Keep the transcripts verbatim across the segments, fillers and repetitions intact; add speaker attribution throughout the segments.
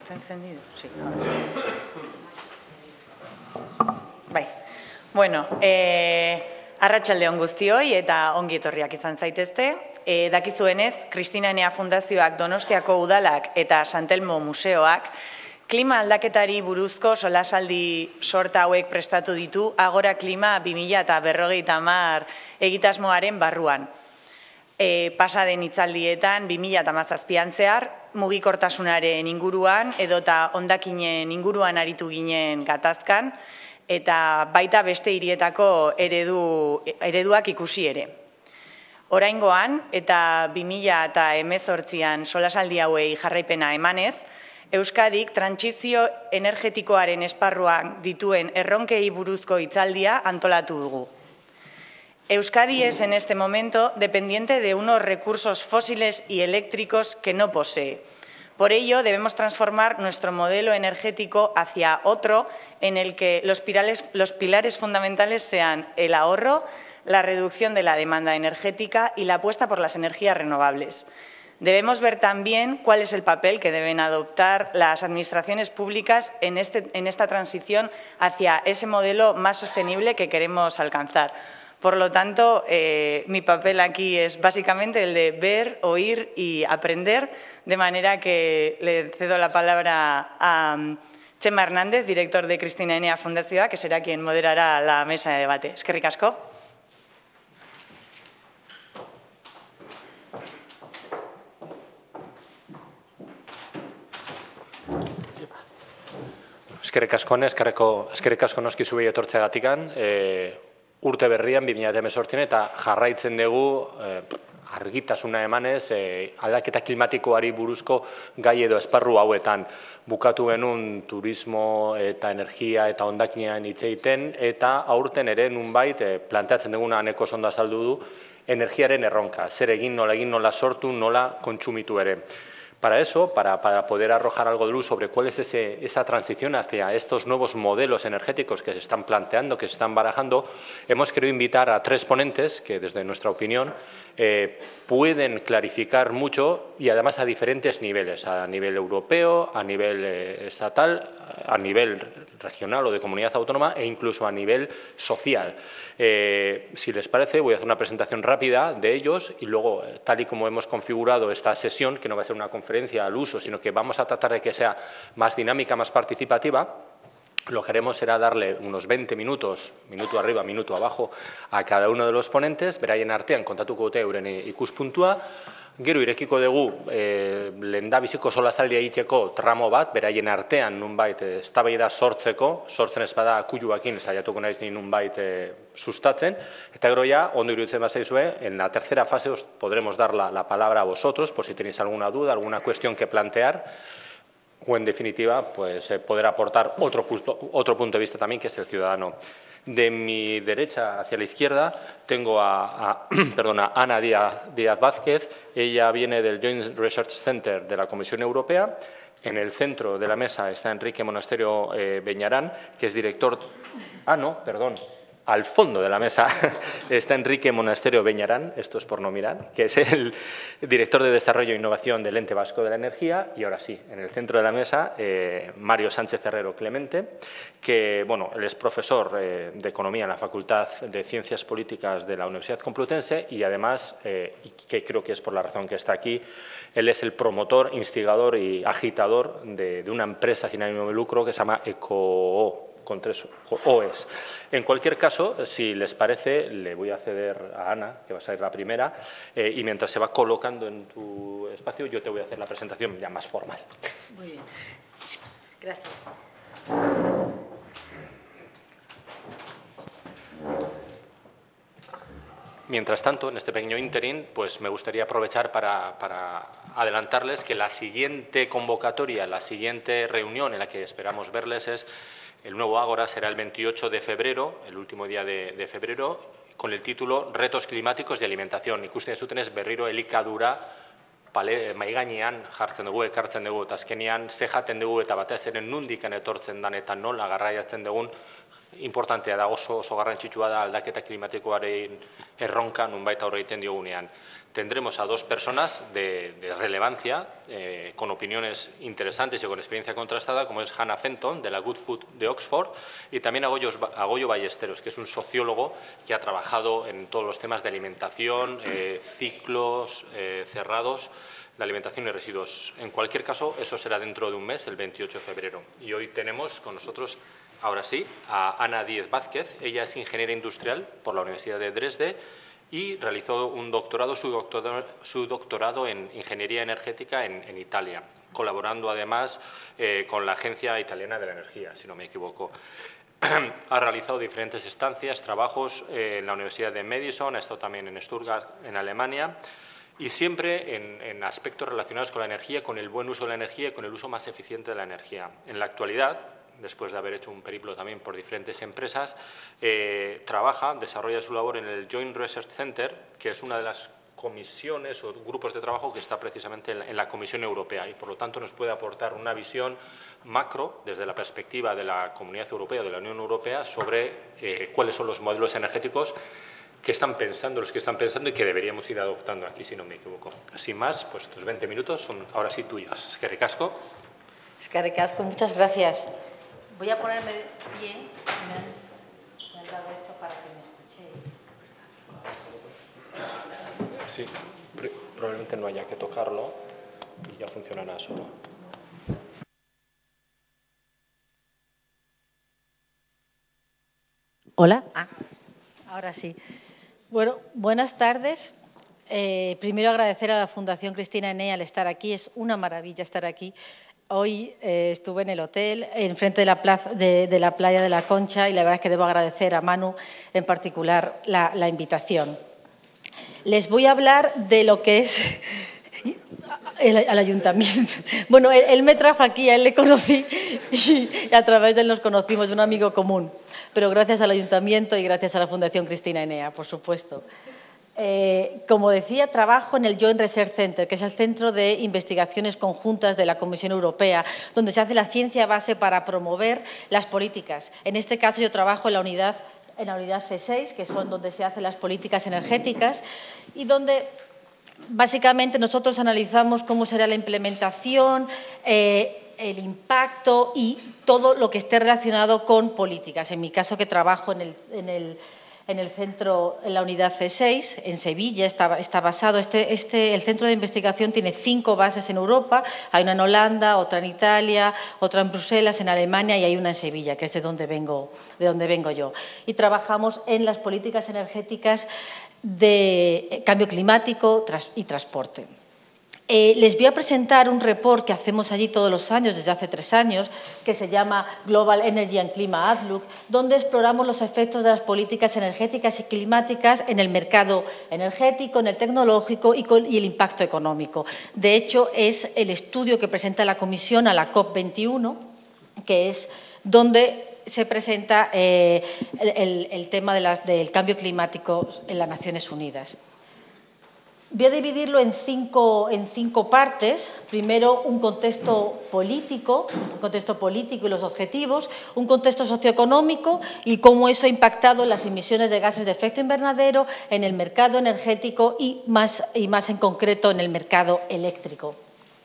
Speaker 1: ¿Está encendido? Sí. Bai. Bueno, eh, arratsaldeon guztioi eta ongi etorriak izan zaitezte. E, dakizuenez, Kristina Enea Fundazioak, Donostiako Udalak eta Santelmo Museoak klima aldaketari buruzko solasaldi sorta hauek prestatu ditu Agora Klima bi mila berrogeita hamar egitasmoaren barruan. E, pasa den hitzaldietan bi mila hamazazpian zehar, mugikortasunaren inguruan edota hondakinen inguruan aritu ginen gatazkan, eta baita beste hirietako eredu, ereduak ikusi ere. Oraingoan eta bi mila hemezortzian solasaldi hauei jarraipena emanez, Euskadik trantsizio energetikoaren esparruan dituen erronkei buruzko hitzaldia antolatu dugu. Euskadi es en este momento dependiente de unos recursos fósiles y eléctricos que no posee. Por ello, debemos transformar nuestro modelo energético hacia otro en el que los pilares, los pilares fundamentales sean el ahorro, la reducción de la demanda energética y la apuesta por las energías renovables. Debemos ver también cuál es el papel que deben adoptar las administraciones públicas en, este, en esta transición hacia ese modelo más sostenible que queremos alcanzar. Por lo tanto, eh, mi papel aquí es básicamente el de ver, oír y aprender, de manera que le cedo la palabra a Txema Hernández, director de Kristina Enea Fundazioa, que será quien moderará la mesa de debate. Eskerrik asko.
Speaker 2: Eskerrik asko, eskerrik asko noski zuei etortzeagatikan. E, urte berrian, bi mila hemezortzian, eta jarraitzen dugu e, argitasuna emanez e, aldaketa klimatikoari buruzko gai edo esparru hauetan. Bukatu genuen turismo eta energia eta hondakinean hitz egiten, eta aurten ere nunbait e, planteatzen duguna aneko ondo azaldu du energiaren erronka. Zer egin, nola egin, nola sortu, nola kontsumitu ere. Para eso, para, para poder arrojar algo de luz sobre cuál es ese, esa transición hacia estos nuevos modelos energéticos que se están planteando, que se están barajando, hemos querido invitar a tres ponentes que, desde nuestra opinión, eh, pueden clarificar mucho y además a diferentes niveles, a nivel europeo, a nivel eh, estatal, a nivel regional o de comunidad autónoma e incluso a nivel social. Eh, si les parece, voy a hacer una presentación rápida de ellos y luego, tal y como hemos configurado esta sesión, que no va a ser una conferencia al uso, sino que vamos a tratar de que sea más dinámica, más participativa, lo que haremos será darle unos veinte minutos, minuto arriba, minuto abajo, a cada uno de los ponentes, beraien artean kontatuko dute euren ikuspuntua. Gero irekiko dugu e, lehendabiziko solasaldia egiteko tramo bat, beraien artean nunbait eztabaida sortzeko, sortzen ez bada kuluakin saiatuko naiz ni nunbait e, sustatzen, eta gero ya, ondo iruditzen bazaizue, en la tercera fase os podremos dar la, la palabra a vosotros, por si tenéis alguna duda, alguna cuestión que plantear, o en definitiva, pues eh, poder aportar otro punto, otro punto de vista también, que es el ciudadano. De mi derecha hacia la izquierda tengo a, a, perdón, a Ana Díaz, Díaz Vázquez. Ella viene del Joint Research Center de la Comisión Europea. En el centro de la mesa está Enrique Monasterio eh, Beñarán, que es director... Ah, no, perdón. Al fondo de la mesa está Enrique Monasterio Beñarán, esto es por no mirar, que es el director de Desarrollo e Innovación del Ente Vasco de la Energía. Y ahora sí, en el centro de la mesa, eh, Mario Sánchez Herrero Clemente, que bueno, él es profesor eh, de Economía en la Facultad de Ciencias Políticas de la Universidad Complutense y además, eh, y que creo que es por la razón que está aquí, él es el promotor, instigador y agitador de, de una empresa sin ánimo de lucro que se llama EcoO. Con tres O's. En cualquier caso, si les parece, le voy a ceder a Ana, que va a ser la primera, eh, y mientras se va colocando en tu espacio, yo te voy a hacer la presentación ya más formal.
Speaker 1: Muy bien. Gracias.
Speaker 2: Mientras tanto, en este pequeño interín, pues me gustaría aprovechar para, para adelantarles que la siguiente convocatoria, la siguiente reunión en la que esperamos verles es el nuevo Ágora, será el veintiocho de febrero, el último día de, de febrero, con el título Retos climáticos de alimentación. Ikusten zutenez berriro elikadura pale, mai gainean jartzen dugu, ekartzen dugu, eta azkenean ze jaten dugu eta batez ere nundik etortzen dan eta nola garraiatzen dugun importantea da, oso oso garrantzitsua da aldaketa klimatikoaren erronka nunbait aurre egiten diogunean. Tendremos a dos personas de, de relevancia, eh, con opiniones interesantes y con experiencia contrastada, como es Hannah Fenton, de la Good Food de Oxford, y también a Goyo, a Goyo Ballesteros, que es un sociólogo que ha trabajado en todos los temas de alimentación, eh, ciclos eh, cerrados, de alimentación y residuos. En cualquier caso, eso será dentro de un mes, el veintiocho de febrero. Y hoy tenemos con nosotros, ahora sí, a Ana Díez Vázquez. Ella es ingeniera industrial por la Universidad de Dresde y realizó un doctorado, su doctorado, su doctorado en ingeniería energética en, en Italia, colaborando además eh, con la Agencia Italiana de la Energía, si no me equivoco. Ha realizado diferentes estancias, trabajos eh, en la Universidad de Madison, ha estado también en Stuttgart, en Alemania, y siempre en, en aspectos relacionados con la energía, con el buen uso de la energía y con el uso más eficiente de la energía. En la actualidad, después de haber hecho un periplo también por diferentes empresas, eh, trabaja, desarrolla su labor en el Joint Research Center, que es una de las comisiones o grupos de trabajo que está precisamente en la, en la Comisión Europea y, por lo tanto, nos puede aportar una visión macro desde la perspectiva de la Comunidad Europea, de la Unión Europea, sobre eh, cuáles son los modelos energéticos que están pensando, los que están pensando y que deberíamos ir adoptando aquí, si no me equivoco. Sin más, pues estos veinte minutos son ahora sí tuyos. Es que ricasco.
Speaker 3: Es que ricasco, muchas gracias. Voy a ponerme de pie. Me han, me han dado esto para que me escuchéis.
Speaker 2: Sí, probablemente no haya que tocarlo y ya funcionará solo.
Speaker 3: Hola. Ah, ahora sí. Bueno, buenas tardes. Eh, primero agradecer a la Fundación Cristina Enea al estar aquí. Es una maravilla estar aquí. Hoy eh, estuve en el hotel, enfrente de la, plaza, de, de la playa de la Concha, y la verdad es que debo agradecer a Manu en particular la, la invitación. Les voy a hablar de lo que es el, el ayuntamiento. Bueno, él, él me trajo aquí, a él le conocí y, y a través de él nos conocimos, de un amigo común. Pero gracias al ayuntamiento y gracias a la Fundación Cristina Enea, por supuesto. Eh, como decía, trabajo en el Joint Research Center, que es el Centro de Investigaciones Conjuntas de la Comisión Europea, donde se hace la ciencia base para promover las políticas. En este caso, yo trabajo en la unidad, en la unidad C seis, que son donde se hacen las políticas energéticas y donde básicamente nosotros analizamos cómo será la implementación, eh, el impacto y todo lo que esté relacionado con políticas. En mi caso, que trabajo en el, en el en el centro, en la unidad C seis, en Sevilla, está, está basado. Este, este, el centro de investigación tiene cinco bases en Europa. Hay una en Holanda, otra en Italia, otra en Bruselas, en Alemania, y hay una en Sevilla, que es de donde vengo, de donde vengo yo. Y trabajamos en las políticas energéticas de cambio climático y transporte. Eh, les voy a presentar un report que hacemos allí todos los años, desde hace tres años, que se llama Global Energy and Climate Outlook, donde exploramos los efectos de las políticas energéticas y climáticas en el mercado energético, en el tecnológico y, con, y el impacto económico. De hecho, es el estudio que presenta la Comisión a la COP veintiuno, que es donde se presenta eh, el, el, el tema de las, del cambio climático en las Naciones Unidas. Voy a dividirlo en cinco, en cinco partes. Primero, un contexto político, un contexto político y los objetivos, un contexto socioeconómico y cómo eso ha impactado en las emisiones de gases de efecto invernadero, en el mercado energético y más, y más en concreto en el mercado eléctrico.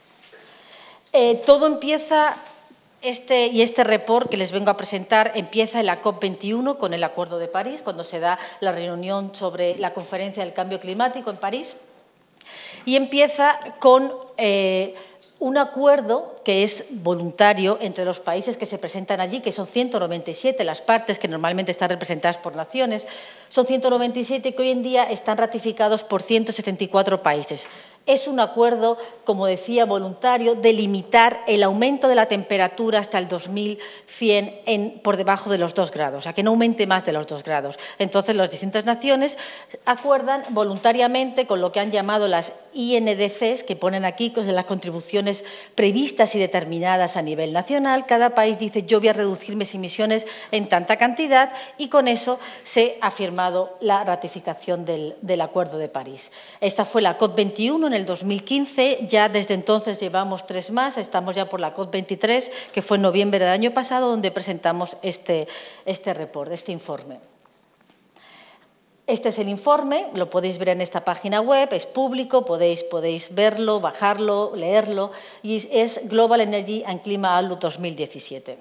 Speaker 3: Eh, todo empieza... Este, y este report que les vengo a presentar empieza en la COP veintiuno con el Acuerdo de París, cuando se da la reunión sobre la conferencia del cambio climático en París, y empieza con eh, un acuerdo que es voluntario entre los países que se presentan allí, que son ciento noventa y siete las partes, que normalmente están representadas por naciones, son ciento noventa y siete que hoy en día están ratificados por ciento setenta y cuatro países. Es un acuerdo, como decía, voluntario, de limitar el aumento de la temperatura hasta el dos mil cien en, por debajo de los dos grados, a que no aumente más de los dos grados. Entonces, las distintas naciones acuerdan voluntariamente con lo que han llamado las I N D Cs, que ponen aquí con las contribuciones previstas y determinadas a nivel nacional. Cada país dice, yo voy a reducir mis emisiones en tanta cantidad, y con eso se ha firmado la ratificación del, del Acuerdo de París. Esta fue la COP veintiuno en el dos mil quince, ya desde entonces llevamos tres más, estamos ya por la COP veintitrés, que fue en noviembre del año pasado, donde presentamos este, este reporte, este informe. Este es el informe, lo podéis ver en esta página web, es público, podéis, podéis verlo, bajarlo, leerlo, y es Global Energy and Climate Outlook dos mil diecisiete.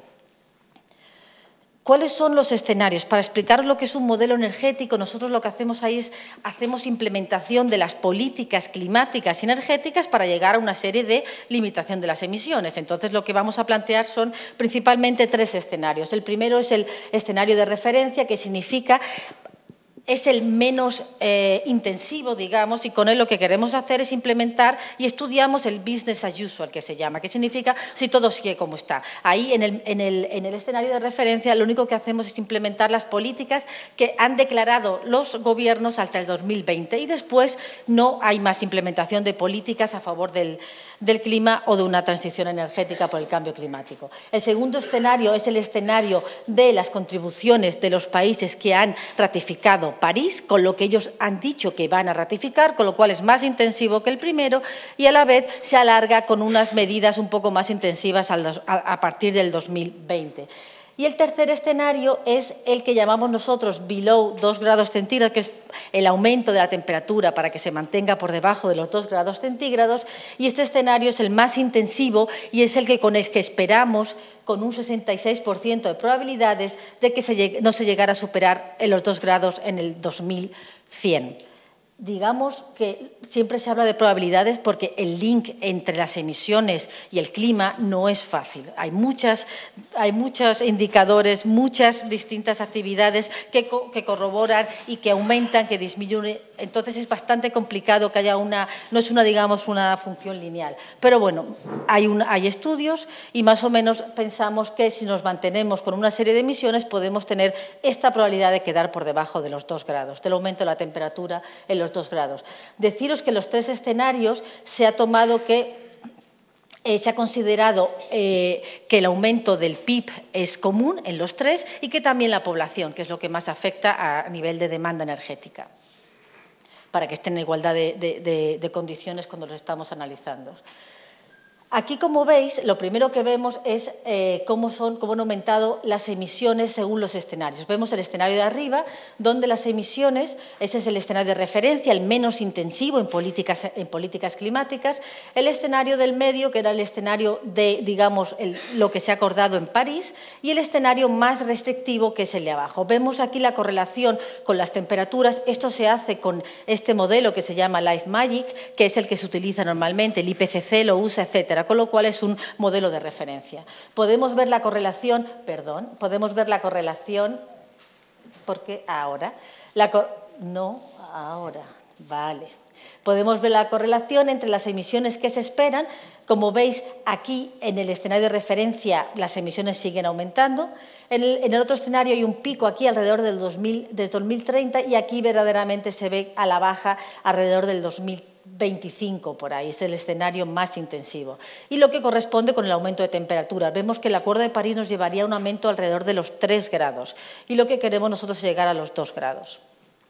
Speaker 3: ¿Cuáles son los escenarios? Para explicaros lo que es un modelo energético, nosotros lo que hacemos ahí es hacemos implementación de las políticas climáticas y energéticas para llegar a una serie de limitación de las emisiones. Entonces, lo que vamos a plantear son principalmente tres escenarios. El primero es el escenario de referencia, que significa es el menos eh, intensivo, digamos, y con él lo que queremos hacer es implementar y estudiamos el business as usual, que se llama, que significa si todo sigue como está. Ahí, en el, en, el, en el escenario de referencia, lo único que hacemos es implementar las políticas que han declarado los gobiernos hasta el dos mil veinte y después no hay más implementación de políticas a favor del, del clima o de una transición energética por el cambio climático. El segundo escenario es el escenario de las contribuciones de los países que han ratificado París, con lo que ellos han dicho que van a ratificar, con lo cual es más intensivo que el primero y a la vez se alarga con unas medidas un poco más intensivas a partir del dos mil veinte. Y el tercer escenario es el que llamamos nosotros below dos grados centígrados, que es el aumento de la temperatura para que se mantenga por debajo de los dos grados centígrados. Y este escenario es el más intensivo y es el que, con el que esperamos, con un sesenta y seis por ciento de probabilidades, de que se llegue, no se llegara a superar en los dos grados en el dos mil cien. Digamos que siempre se habla de probabilidades porque el link entre las emisiones y el clima no es fácil. Hay, muchas, hay muchos indicadores, muchas distintas actividades que, co que corroboran y que aumentan, que disminuyen. Entonces es bastante complicado que haya una, no es una, digamos, una función lineal. Pero bueno, hay, un, hay estudios y más o menos pensamos que si nos mantenemos con una serie de emisiones podemos tener esta probabilidad de quedar por debajo de los dos grados, del aumento de la temperatura en los dos grados. Deciros que en los tres escenarios se ha tomado que Eh, se ha considerado eh, que el aumento del P I B es común en los tres y que también la población, que es lo que más afecta a nivel de demanda energética, para que estén en igualdad de, de, de, de condiciones cuando los estamos analizando. Aquí, como veis, lo primero que vemos es eh, cómo, son, cómo han aumentado las emisiones según los escenarios. Vemos el escenario de arriba, donde las emisiones, ese es el escenario de referencia, el menos intensivo en políticas, en políticas climáticas, el escenario del medio, que era el escenario de, digamos, el, lo que se ha acordado en París, y el escenario más restrictivo, que es el de abajo. Vemos aquí la correlación con las temperaturas. Esto se hace con este modelo que se llama LifeMagic, que es el que se utiliza normalmente, el I P C C lo usa, etcétera. Con lo cual es un modelo de referencia. Podemos ver la correlación, perdón, podemos ver la correlación, porque ahora, la, no, ahora, vale. Podemos ver la correlación entre las emisiones que se esperan. Como veis, aquí en el escenario de referencia las emisiones siguen aumentando. En el, en el otro escenario hay un pico aquí alrededor del dos mil, del dos mil treinta y aquí verdaderamente se ve a la baja alrededor del dos mil veinticinco, por ahí, es el escenario más intensivo. Y lo que corresponde con el aumento de temperatura. Vemos que el Acuerdo de París nos llevaría a un aumento alrededor de los tres grados y lo que queremos nosotros es llegar a los dos grados.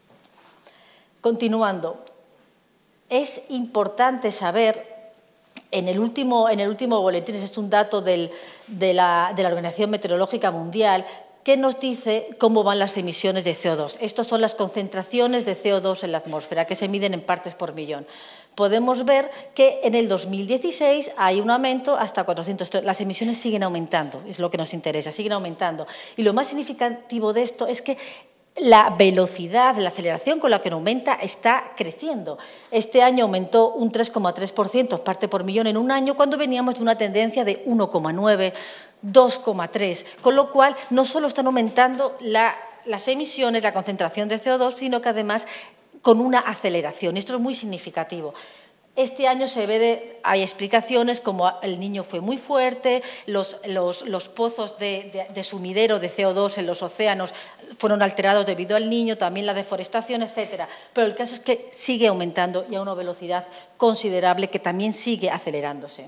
Speaker 3: Continuando, es importante saber, en el último, en el último boletín, es un dato del, de, la, de la Organización Meteorológica Mundial, que nos dice cómo van las emisiones de C O dos. Estas son las concentraciones de C O dos en la atmósfera, que se miden en partes por millón. Podemos ver que en el dos mil dieciséis hay un aumento hasta cuatrocientos. Las emisiones siguen aumentando, es lo que nos interesa, siguen aumentando. Y lo más significativo de esto es que la velocidad, la aceleración con la que aumenta está creciendo. Este año aumentó un tres coma tres por ciento, parte por millón en un año, cuando veníamos de una tendencia de uno coma nueve, dos coma tres, con lo cual no solo están aumentando la, las emisiones, la concentración de C O dos, sino que además con una aceleración. Esto es muy significativo. Este año se ve de, hay explicaciones como el Niño fue muy fuerte, los, los, los pozos de, de, de sumidero de C O dos en los océanos fueron alterados debido al Niño, también la deforestación, etcétera. Pero el caso es que sigue aumentando y a una velocidad considerable que también sigue acelerándose.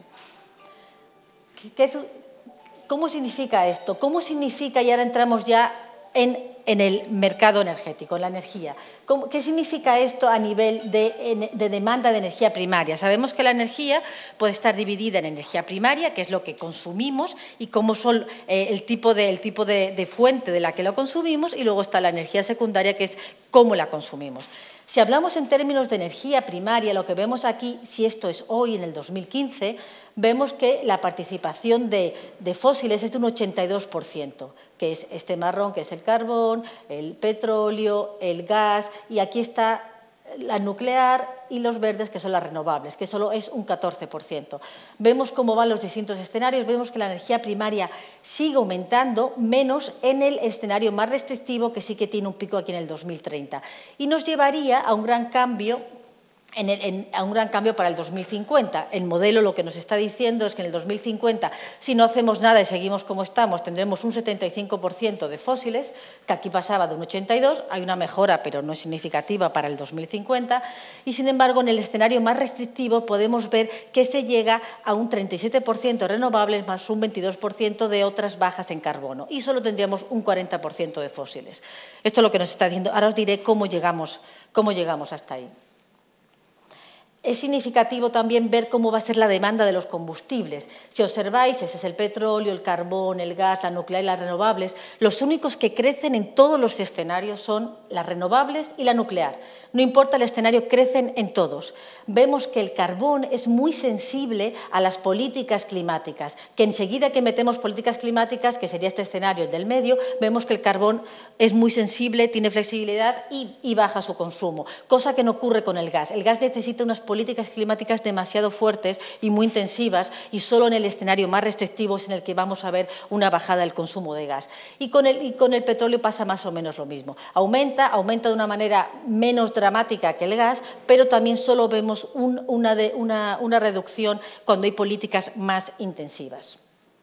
Speaker 3: ¿Qué, qué, ¿Cómo significa esto? ¿Cómo significa, y ahora entramos ya en en el mercado energético, en la energía. ¿Qué significa esto a nivel de, de demanda de energía primaria? Sabemos que la energía puede estar dividida en energía primaria, que es lo que consumimos y cómo son eh, el tipo, de, el tipo de, de fuente de la que lo consumimos, y luego está la energía secundaria, que es cómo la consumimos. Si hablamos en términos de energía primaria, lo que vemos aquí, si esto es hoy, en el dos mil quince, vemos que la participación de, de fósiles es de un ochenta y dos por ciento, que es este marrón, que es el carbón, el petróleo, el gas, y aquí está la nuclear, y los verdes, que son las renovables, que solo es un catorce por ciento. Vemos cómo van los distintos escenarios, vemos que la energía primaria sigue aumentando, menos en el escenario más restrictivo, que sí que tiene un pico aquí en el dos mil treinta. Y nos llevaría a un gran cambio En el, en, a un gran cambio para el dos mil cincuenta. El modelo lo que nos está diciendo es que en el dos mil cincuenta, si no hacemos nada y seguimos como estamos, tendremos un setenta y cinco por ciento de fósiles, que aquí pasaba de un ochenta y dos, hay una mejora, pero no es significativa para el dos mil cincuenta, y sin embargo, en el escenario más restrictivo podemos ver que se llega a un treinta y siete por ciento de renovables más un veintidós por ciento de otras bajas en carbono, y solo tendríamos un cuarenta por ciento de fósiles. Esto es lo que nos está diciendo. Ahora os diré cómo llegamos, cómo llegamos hasta ahí. Es significativo también ver cómo va a ser la demanda de los combustibles. Si observáis, ese es el petróleo, el carbón, el gas, la nuclear y las renovables. Los únicos que crecen en todos los escenarios son las renovables y la nuclear. No importa el escenario, crecen en todos. Vemos que el carbón es muy sensible a las políticas climáticas, que enseguida que metemos políticas climáticas, que sería este escenario, el del medio, vemos que el carbón es muy sensible, tiene flexibilidad y, y baja su consumo, cosa que no ocurre con el gas. El gas necesita unas políticas climáticas demasiado fuertes y muy intensivas, y solo en el escenario más restrictivo es en el que vamos a ver una bajada del consumo de gas. Y con el, y con el petróleo pasa más o menos lo mismo. Aumenta, aumenta de una manera menos dramática que el gas, pero también solo vemos un, una, de, una, una reducción cuando hay políticas más intensivas.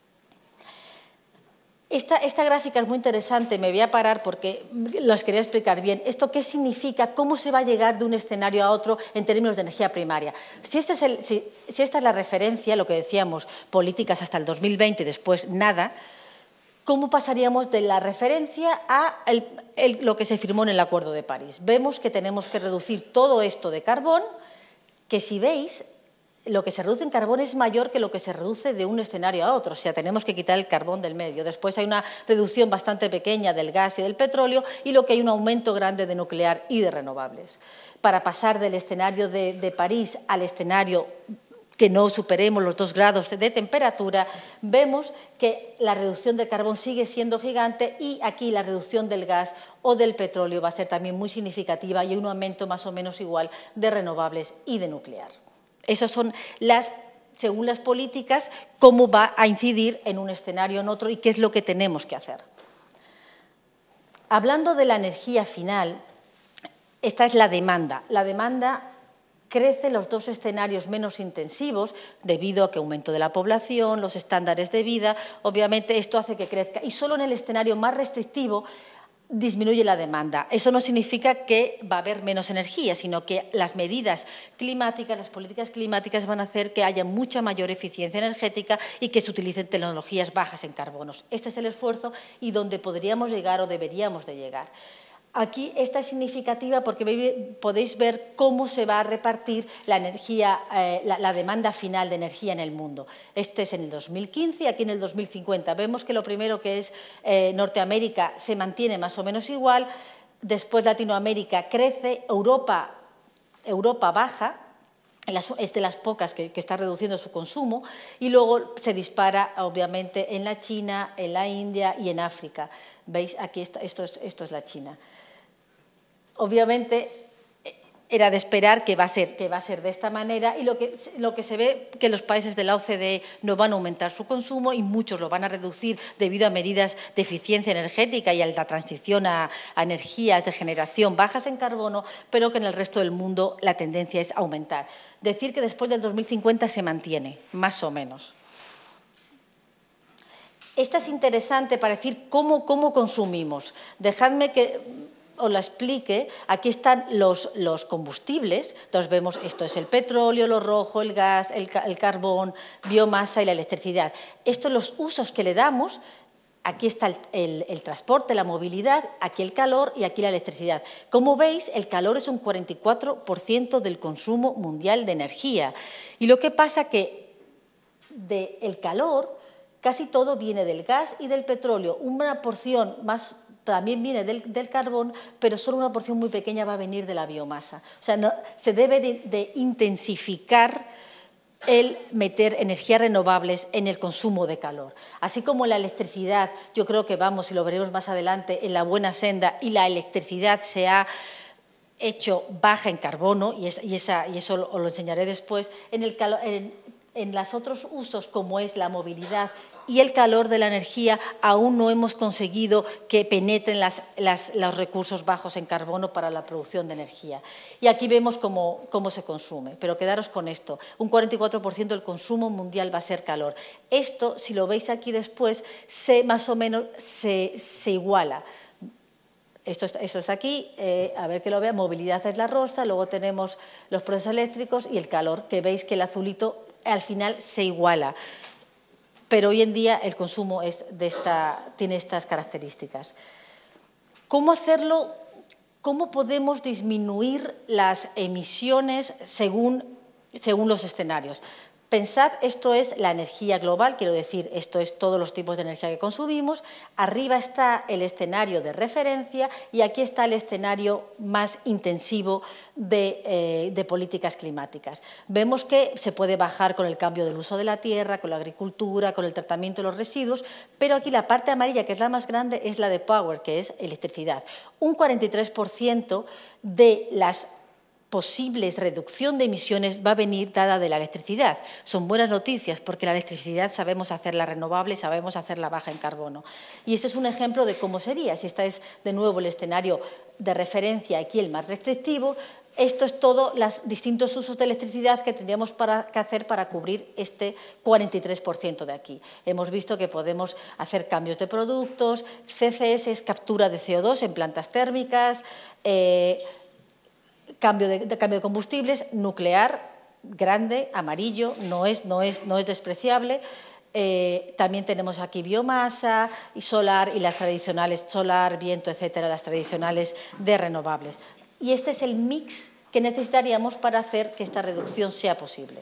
Speaker 3: Esta, esta gráfica es muy interesante, me voy a parar porque las quería explicar bien. ¿Esto qué significa? ¿Cómo se va a llegar de un escenario a otro en términos de energía primaria? Si, este es el, si, si esta es la referencia, lo que decíamos, políticas hasta el dos mil veinte y después nada, ¿cómo pasaríamos de la referencia a el, el, lo que se firmó en el Acuerdo de París? Vemos que tenemos que reducir todo esto de carbón, que si veis, lo que se reduce en carbón es mayor que lo que se reduce de un escenario a otro. O sea, tenemos que quitar el carbón del medio. Después hay una reducción bastante pequeña del gas y del petróleo, y lo que hay un aumento grande de nuclear y de renovables. Para pasar del escenario de, de París al escenario que no superemos los dos grados de temperatura, vemos que la reducción de carbón sigue siendo gigante, y aquí la reducción del gas o del petróleo va a ser también muy significativa, y un aumento más o menos igual de renovables y de nuclear. Esas son las, según las políticas, cómo va a incidir en un escenario o en otro y qué es lo que tenemos que hacer. Hablando de la energía final, esta es la demanda. La demanda crece en los dos escenarios menos intensivos debido a que aumento de la población, los estándares de vida, obviamente esto hace que crezca. Y solo en el escenario más restrictivo disminuye la demanda. Eso no significa que va a haber menos energía, sino que las medidas climáticas, las políticas climáticas van a hacer que haya mucha mayor eficiencia energética y que se utilicen tecnologías bajas en carbonos. Este es el esfuerzo y donde podríamos llegar o deberíamos de llegar. Aquí esta es significativa porque podéis ver cómo se va a repartir la energía, eh, la, la demanda final de energía en el mundo. Este es en el dos mil quince y aquí en el dos mil cincuenta. Vemos que lo primero, que es eh, Norteamérica, se mantiene más o menos igual, después Latinoamérica crece, Europa, Europa baja, es de las pocas que, que está reduciendo su consumo, y luego se dispara obviamente en la China, en la India y en África. ¿Veis? Aquí está, esto, es, esto es la China. Obviamente era de esperar que va a ser, que va a ser de esta manera, y lo que, lo que se ve que los países de la O C D E no van a aumentar su consumo y muchos lo van a reducir debido a medidas de eficiencia energética y a la transición a, a energías de generación bajas en carbono, pero que en el resto del mundo la tendencia es aumentar. Decir que después del dos mil cincuenta se mantiene, más o menos. Esta es interesante para decir cómo, cómo consumimos. Dejadme que os la explique. Aquí están los, los combustibles. Entonces vemos, esto es el petróleo, lo rojo, el gas, el, el carbón, biomasa y la electricidad. Estos son los usos que le damos Aquí está el, el, el transporte, la movilidad, aquí el calor y aquí la electricidad. Como veis, el calor es un cuarenta y cuatro por ciento del consumo mundial de energía. Y lo que pasa que del calor casi todo viene del gas y del petróleo. Una porción más también viene del, del carbón, pero solo una porción muy pequeña va a venir de la biomasa. O sea, no, se debe de, de intensificar el meter energías renovables en el consumo de calor. Así como la electricidad, yo creo que vamos, y lo veremos más adelante, en la buena senda, y la electricidad se ha hecho baja en carbono, y, es, y, esa, y eso os lo enseñaré después, en, el calor, en, en los otros usos como es la movilidad y el calor de la energía, aún no hemos conseguido que penetren las, las, los recursos bajos en carbono para la producción de energía. Y aquí vemos cómo, cómo se consume, pero quedaros con esto, un cuarenta y cuatro por ciento del consumo mundial va a ser calor. Esto, si lo veis aquí después, se, más o menos se, se iguala. Esto, esto es aquí, eh, a ver que lo vean, movilidad es la rosa, luego tenemos los procesos eléctricos y el calor, que veis que el azulito al final se iguala. Pero hoy en día el consumo es de esta, tiene estas características. ¿Cómo hacerlo? ¿Cómo podemos disminuir las emisiones según, según los escenarios? Pensad, esto es la energía global, quiero decir, esto es todos los tipos de energía que consumimos. Arriba está el escenario de referencia y aquí está el escenario más intensivo de, eh, de políticas climáticas. Vemos que se puede bajar con el cambio del uso de la tierra, con la agricultura, con el tratamiento de los residuos, pero aquí la parte amarilla, que es la más grande, es la de power, que es electricidad. Un cuarenta y tres por ciento de las posibles reducción de emisiones va a venir dada de la electricidad. Son buenas noticias porque la electricidad sabemos hacerla renovable, sabemos hacerla baja en carbono. Y este es un ejemplo de cómo sería. Si este es de nuevo el escenario de referencia, aquí el más restrictivo, esto es todo los distintos usos de electricidad que tendríamos para, que hacer para cubrir este cuarenta y tres por ciento de aquí. Hemos visto que podemos hacer cambios de productos, C C S es captura de C O dos en plantas térmicas, eh, Cambio de, de cambio de combustibles, nuclear, grande, amarillo, no es, no es, no es despreciable. Eh, también tenemos aquí biomasa y solar y las tradicionales, solar, viento, etcétera, las tradicionales de renovables. Y este es el mix que necesitaríamos para hacer que esta reducción sea posible.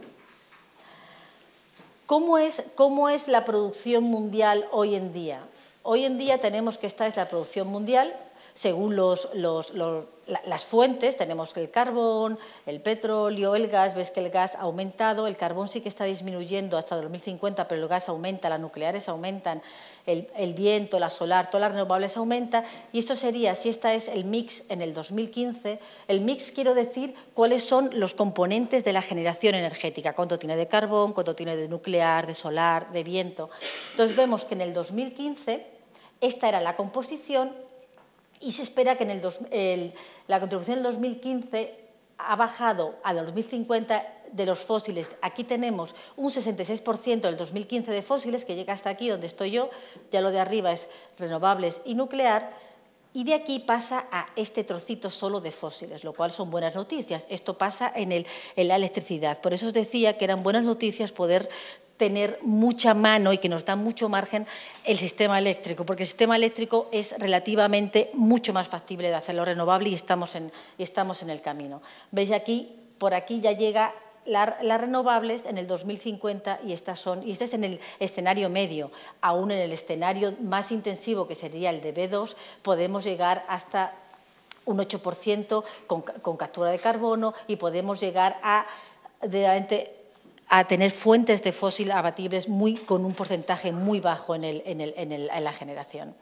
Speaker 3: ¿Cómo es, cómo es la producción mundial hoy en día? Hoy en día tenemos que esta es la producción mundial, según los, los, los, las fuentes, tenemos el carbón, el petróleo, el gas, ves que el gas ha aumentado, el carbón sí que está disminuyendo hasta dos mil cincuenta, pero el gas aumenta, las nucleares aumentan, el, el viento, la solar, todas las renovables aumentan, y esto sería, si esta es el mix en el dos mil quince, el mix quiero decir cuáles son los componentes de la generación energética, cuánto tiene de carbón, cuánto tiene de nuclear, de solar, de viento. Entonces vemos que en el dos mil quince esta era la composición. Y se espera que en el dos, el, la contribución del dos mil quince ha bajado a dos mil cincuenta de los fósiles. Aquí tenemos un sesenta y seis por ciento del dos mil quince de fósiles, que llega hasta aquí donde estoy yo, ya lo de arriba es renovables y nuclear, y de aquí pasa a este trocito solo de fósiles, lo cual son buenas noticias. Esto pasa en, el, en la electricidad. Por eso os decía que eran buenas noticias poder tener mucha mano y que nos da mucho margen el sistema eléctrico, porque el sistema eléctrico es relativamente mucho más factible de hacerlo renovable y estamos en, y estamos en el camino. Veis aquí, por aquí ya llega la, las renovables en el dos mil cincuenta y estas son, y este es en el escenario medio, aún en el escenario más intensivo que sería el de B dos, podemos llegar hasta un ocho por ciento con, con captura de carbono y podemos llegar a realmente a tener fuentes de fósil abatibles muy, con un porcentaje muy bajo en, el, en, el, en, el, en la generación.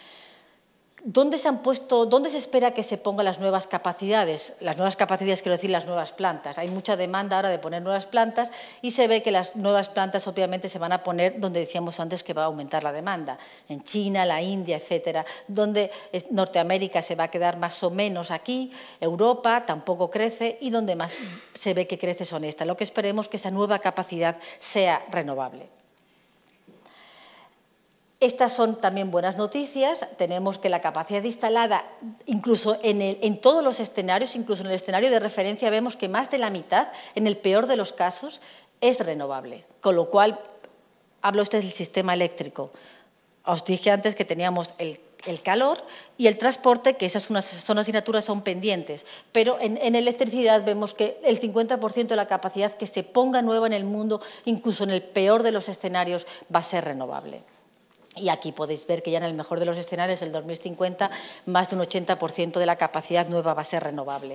Speaker 3: ¿Dónde se han puesto, dónde se espera que se pongan las nuevas capacidades? Las nuevas capacidades, quiero decir, las nuevas plantas. Hay mucha demanda ahora de poner nuevas plantas y se ve que las nuevas plantas obviamente se van a poner donde decíamos antes que va a aumentar la demanda. En China, la India, etcétera. Donde Norteamérica se va a quedar más o menos aquí, Europa tampoco crece y donde más se ve que crece son estas. Lo que esperemos es que esa nueva capacidad sea renovable. Estas son también buenas noticias. Tenemos que la capacidad instalada, incluso en, el, en todos los escenarios, incluso en el escenario de referencia, vemos que más de la mitad, en el peor de los casos, es renovable. Con lo cual, hablo usted del sistema eléctrico. os dije antes que teníamos el, el calor y el transporte, que esas unas, son asignaturas son pendientes, pero en, en electricidad vemos que el cincuenta por ciento de la capacidad que se ponga nueva en el mundo, incluso en el peor de los escenarios, va a ser renovable. Y aquí podéis ver que ya en el mejor de los escenarios, el dos mil cincuenta, más de un ochenta por ciento de la capacidad nueva va a ser renovable.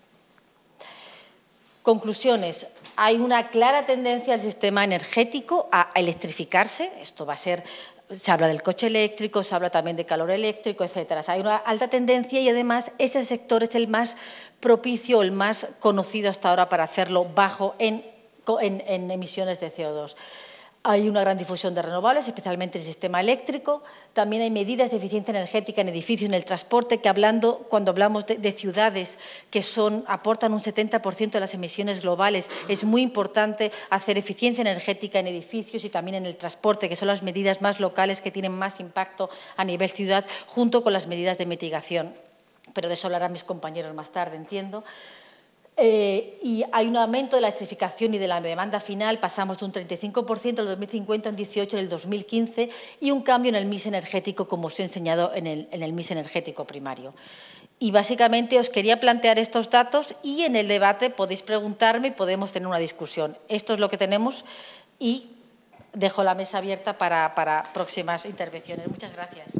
Speaker 3: Conclusiones. Hay una clara tendencia del sistema energético a electrificarse. Esto va a ser, se habla del coche eléctrico, se habla también de calor eléctrico, etcétera. O sea, hay una alta tendencia y además ese sector es el más propicio, el más conocido hasta ahora para hacerlo bajo en, en, en emisiones de C O dos. Hay una gran difusión de renovables, especialmente en el sistema eléctrico. También hay medidas de eficiencia energética en edificios, en el transporte, que hablando, cuando hablamos de, de ciudades que son, aportan un setenta por ciento de las emisiones globales, es muy importante hacer eficiencia energética en edificios y también en el transporte, que son las medidas más locales que tienen más impacto a nivel ciudad, junto con las medidas de mitigación. Pero de eso hablarán mis compañeros más tarde, entiendo. Eh, y hay un aumento de la electrificación y de la demanda final, pasamos de un treinta y cinco por ciento en el dos mil cincuenta a un dieciocho por ciento en el dos mil quince y un cambio en el mix energético, como os he enseñado en el, en el mix energético primario. Y básicamente os quería plantear estos datos y en el debate podéis preguntarme y podemos tener una discusión. Esto es lo que tenemos y dejo la mesa abierta para, para próximas intervenciones. Muchas gracias.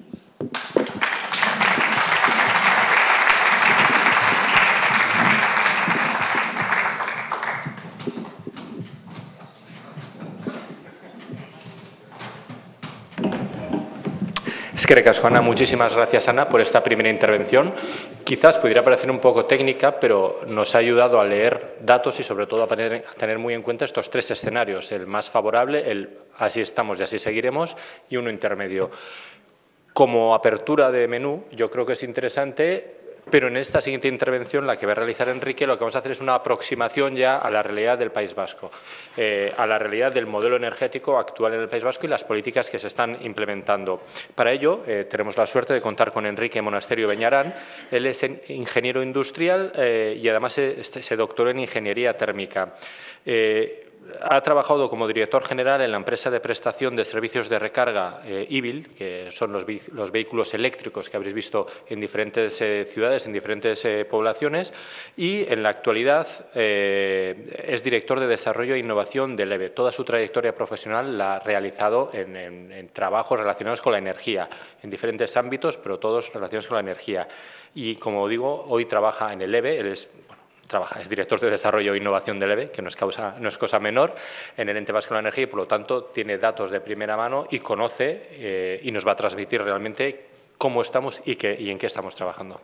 Speaker 2: Eskerrik asko, Ana. Muchísimas gracias, Ana, por esta primera intervención. Quizás pudiera parecer un poco técnica, pero nos ha ayudado a leer datos y, sobre todo, a tener, a tener muy en cuenta estos tres escenarios, el más favorable, el así estamos y así seguiremos, y uno intermedio. Como apertura de menú, yo creo que es interesante, pero en esta siguiente intervención, la que va a realizar Enrique, lo que vamos a hacer es una aproximación ya a la realidad del País Vasco, eh, a la realidad del modelo energético actual en el País Vasco y las políticas que se están implementando. Para ello, eh, tenemos la suerte de contar con Enrique Monasterio Beñarán. Él es ingeniero industrial eh, y además se, se doctoró en ingeniería térmica. Eh, Ha trabajado como director general en la empresa de prestación de servicios de recarga eh, Ibil, que son los, los vehículos eléctricos que habréis visto en diferentes eh, ciudades, en diferentes eh, poblaciones, y en la actualidad eh, es director de desarrollo e innovación del E B E. Toda su trayectoria profesional la ha realizado en, en, en trabajos relacionados con la energía, en diferentes ámbitos, pero todos relacionados con la energía. Y, como digo, hoy trabaja en el E B E, él es Trabaja, es director de Desarrollo e Innovación del E B E, que no es, causa, no es cosa menor, en el Ente Vasco de la Energía y, por lo tanto, tiene datos de primera mano y conoce eh, y nos va a transmitir realmente cómo estamos y, qué, y en qué estamos trabajando.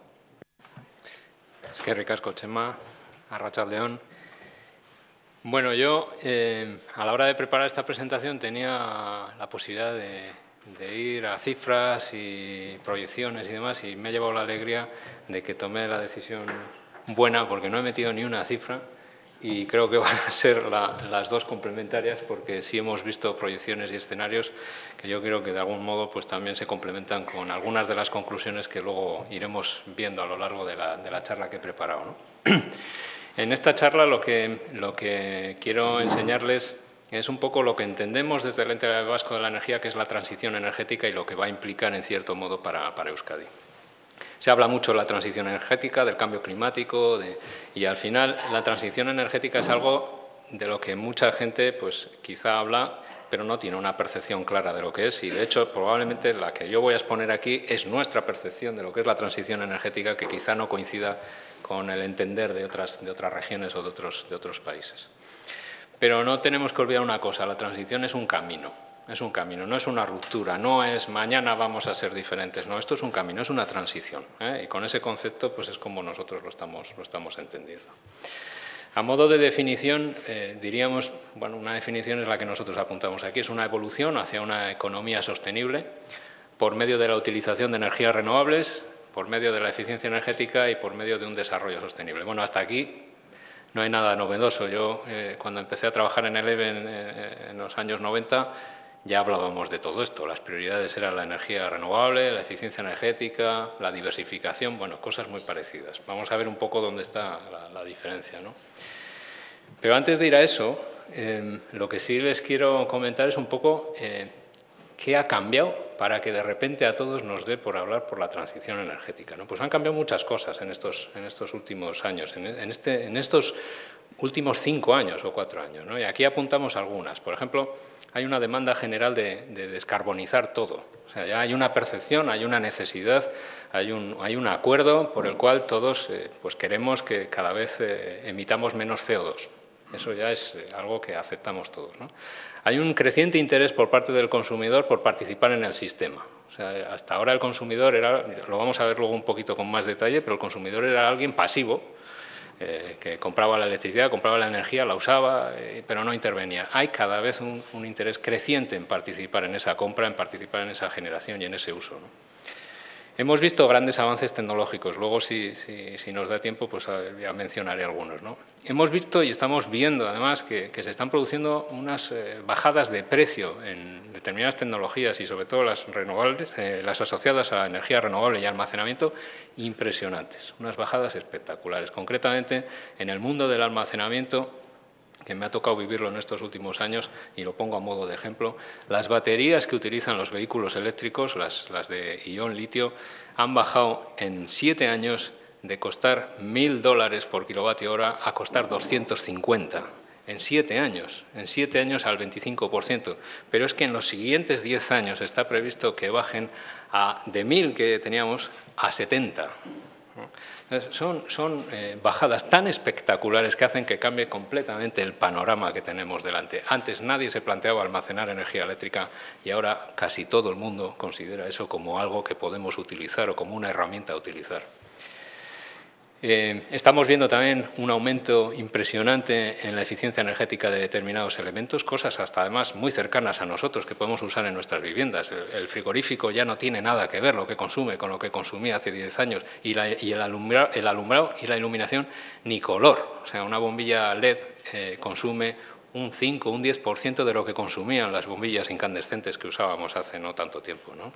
Speaker 4: Eskerrik asko, Txema, Arratsaldeon. Bueno, yo eh, a la hora de preparar esta presentación tenía la posibilidad de, de ir a cifras y proyecciones y demás, y me ha llevado la alegría de que tomé la decisión buena, porque no he metido ni una cifra y creo que van a ser la, las dos complementarias, porque sí hemos visto proyecciones y escenarios que yo creo que de algún modo pues también se complementan con algunas de las conclusiones que luego iremos viendo a lo largo de la, de la charla que he preparado, ¿no? En esta charla lo que, lo que quiero enseñarles es un poco lo que entendemos desde el Ente Vasco de la Energía, que es la transición energética y lo que va a implicar en cierto modo para, para Euskadi. Se habla mucho de la transición energética, del cambio climático, de, y al final la transición energética es algo de lo que mucha gente pues quizá habla, pero no tiene una percepción clara de lo que es, y de hecho probablemente la que yo voy a exponer aquí es nuestra percepción de lo que es la transición energética, que quizá no coincida con el entender de otras, de otras regiones o de otros, de otros países. Pero no tenemos que olvidar una cosa, la transición es un camino. Es un camino, no es una ruptura, no es mañana vamos a ser diferentes, no, esto es un camino, es una transición, ¿eh? Y con ese concepto pues es como nosotros lo estamos, lo estamos entendiendo. A modo de definición, eh, diríamos, bueno, una definición es la que nosotros apuntamos aquí, es una evolución hacia una economía sostenible por medio de la utilización de energías renovables, por medio de la eficiencia energética y por medio de un desarrollo sostenible. Bueno, hasta aquí no hay nada novedoso. Yo, eh, cuando empecé a trabajar en el E B E en, eh, en los años noventa, ya hablábamos de todo esto. Las prioridades eran la energía renovable, la eficiencia energética, la diversificación, bueno, cosas muy parecidas. Vamos a ver un poco dónde está la, la diferencia, ¿no? Pero antes de ir a eso, eh, lo que sí les quiero comentar es un poco eh, qué ha cambiado para que de repente a todos nos dé por hablar por la transición energética, ¿no? Pues han cambiado muchas cosas en estos, en estos últimos años, en, en, este, en estos últimos cinco años o cuatro años, ¿no? Y aquí apuntamos algunas. Por ejemplo, hay una demanda general de, de descarbonizar todo. O sea, ya hay una percepción, hay una necesidad, hay un, hay un acuerdo por el cual todos eh, pues queremos que cada vez eh, emitamos menos C O dos. Eso ya es eh, algo que aceptamos todos, ¿no? Hay un creciente interés por parte del consumidor por participar en el sistema. O sea, hasta ahora el consumidor era, lo vamos a ver luego un poquito con más detalle, pero el consumidor era alguien pasivo, Eh, que compraba la electricidad, compraba la energía, la usaba, eh, pero no intervenía. Hay cada vez un, un interés creciente en participar en esa compra, en participar en esa generación y en ese uso, ¿no? Hemos visto grandes avances tecnológicos, luego si, si, si nos da tiempo pues ya mencionaré algunos, ¿no? Hemos visto y estamos viendo además que, que se están produciendo unas eh, bajadas de precio en determinadas tecnologías y sobre todo las renovables, eh, las asociadas a energía renovable y almacenamiento, impresionantes, unas bajadas espectaculares. Concretamente en el mundo del almacenamiento, que me ha tocado vivirlo en estos últimos años y lo pongo a modo de ejemplo, las baterías que utilizan los vehículos eléctricos, las, las de ion litio, han bajado en siete años de costar mil dólares por kilovatio hora a costar doscientos cincuenta. En siete años, en siete años al veinticinco por ciento. Pero es que en los siguientes diez años está previsto que bajen a, de mil que teníamos a setenta. Son, son eh, bajadas tan espectaculares que hacen que cambie completamente el panorama que tenemos delante. Antes nadie se planteaba almacenar energía eléctrica y ahora casi todo el mundo considera eso como algo que podemos utilizar o como una herramienta a utilizar. Eh, estamos viendo también un aumento impresionante en la eficiencia energética de determinados elementos, cosas hasta además muy cercanas a nosotros que podemos usar en nuestras viviendas. El, el frigorífico ya no tiene nada que ver lo que consume con lo que consumía hace diez años y, la, y el, alumbrado, el alumbrado y la iluminación ni color. O sea, una bombilla L E D eh, consume un cinco, un diez por ciento de lo que consumían las bombillas incandescentes que usábamos hace no tanto tiempo, ¿no?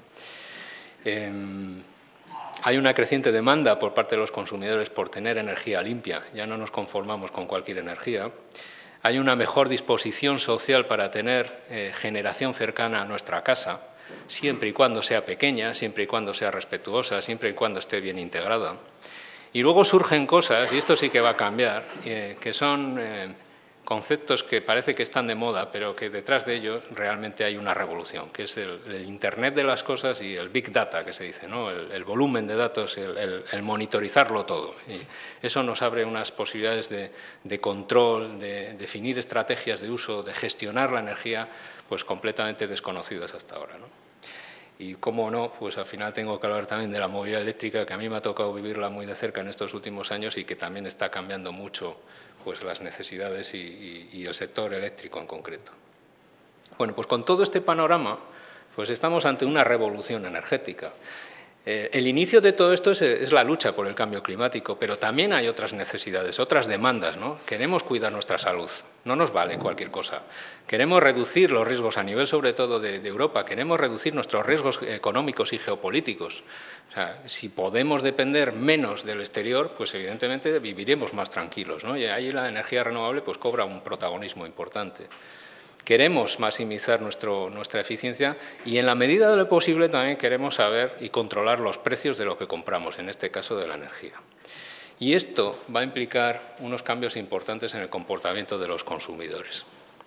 Speaker 4: Eh, Hay una creciente demanda por parte de los consumidores por tener energía limpia. Ya no nos conformamos con cualquier energía. Hay una mejor disposición social para tener eh, generación cercana a nuestra casa, siempre y cuando sea pequeña, siempre y cuando sea respetuosa, siempre y cuando esté bien integrada. Y luego surgen cosas, y esto sí que va a cambiar, eh, que son eh, conceptos que parece que están de moda, pero que detrás de ello realmente hay una revolución, que es el, el Internet de las cosas y el Big Data, que se dice, ¿no? El, el volumen de datos, el, el, el monitorizarlo todo. Y eso nos abre unas posibilidades de, de control, de definir estrategias de uso, de gestionar la energía, pues completamente desconocidas hasta ahora, ¿no? Y cómo no, pues al final tengo que hablar también de la movilidad eléctrica, que a mí me ha tocado vivirla muy de cerca en estos últimos años y que también está cambiando mucho pues, las necesidades y, y, y el sector eléctrico en concreto. Bueno, pues con todo este panorama, pues estamos ante una revolución energética. Eh, el inicio de todo esto es, es la lucha por el cambio climático, pero también hay otras necesidades, otras demandas, ¿no? Queremos cuidar nuestra salud, no nos vale cualquier cosa. Queremos reducir los riesgos a nivel, sobre todo, de, de Europa, queremos reducir nuestros riesgos económicos y geopolíticos. O sea, si podemos depender menos del exterior, pues evidentemente viviremos más tranquilos, ¿no? Y ahí la energía renovable pues, cobra un protagonismo importante. Queremos maximizar nuestro, nuestra eficiencia y, en la medida de lo posible, también queremos saber y controlar los precios de lo que compramos, en este caso de la energía. Y esto va a implicar unos cambios importantes en el comportamiento de los consumidores.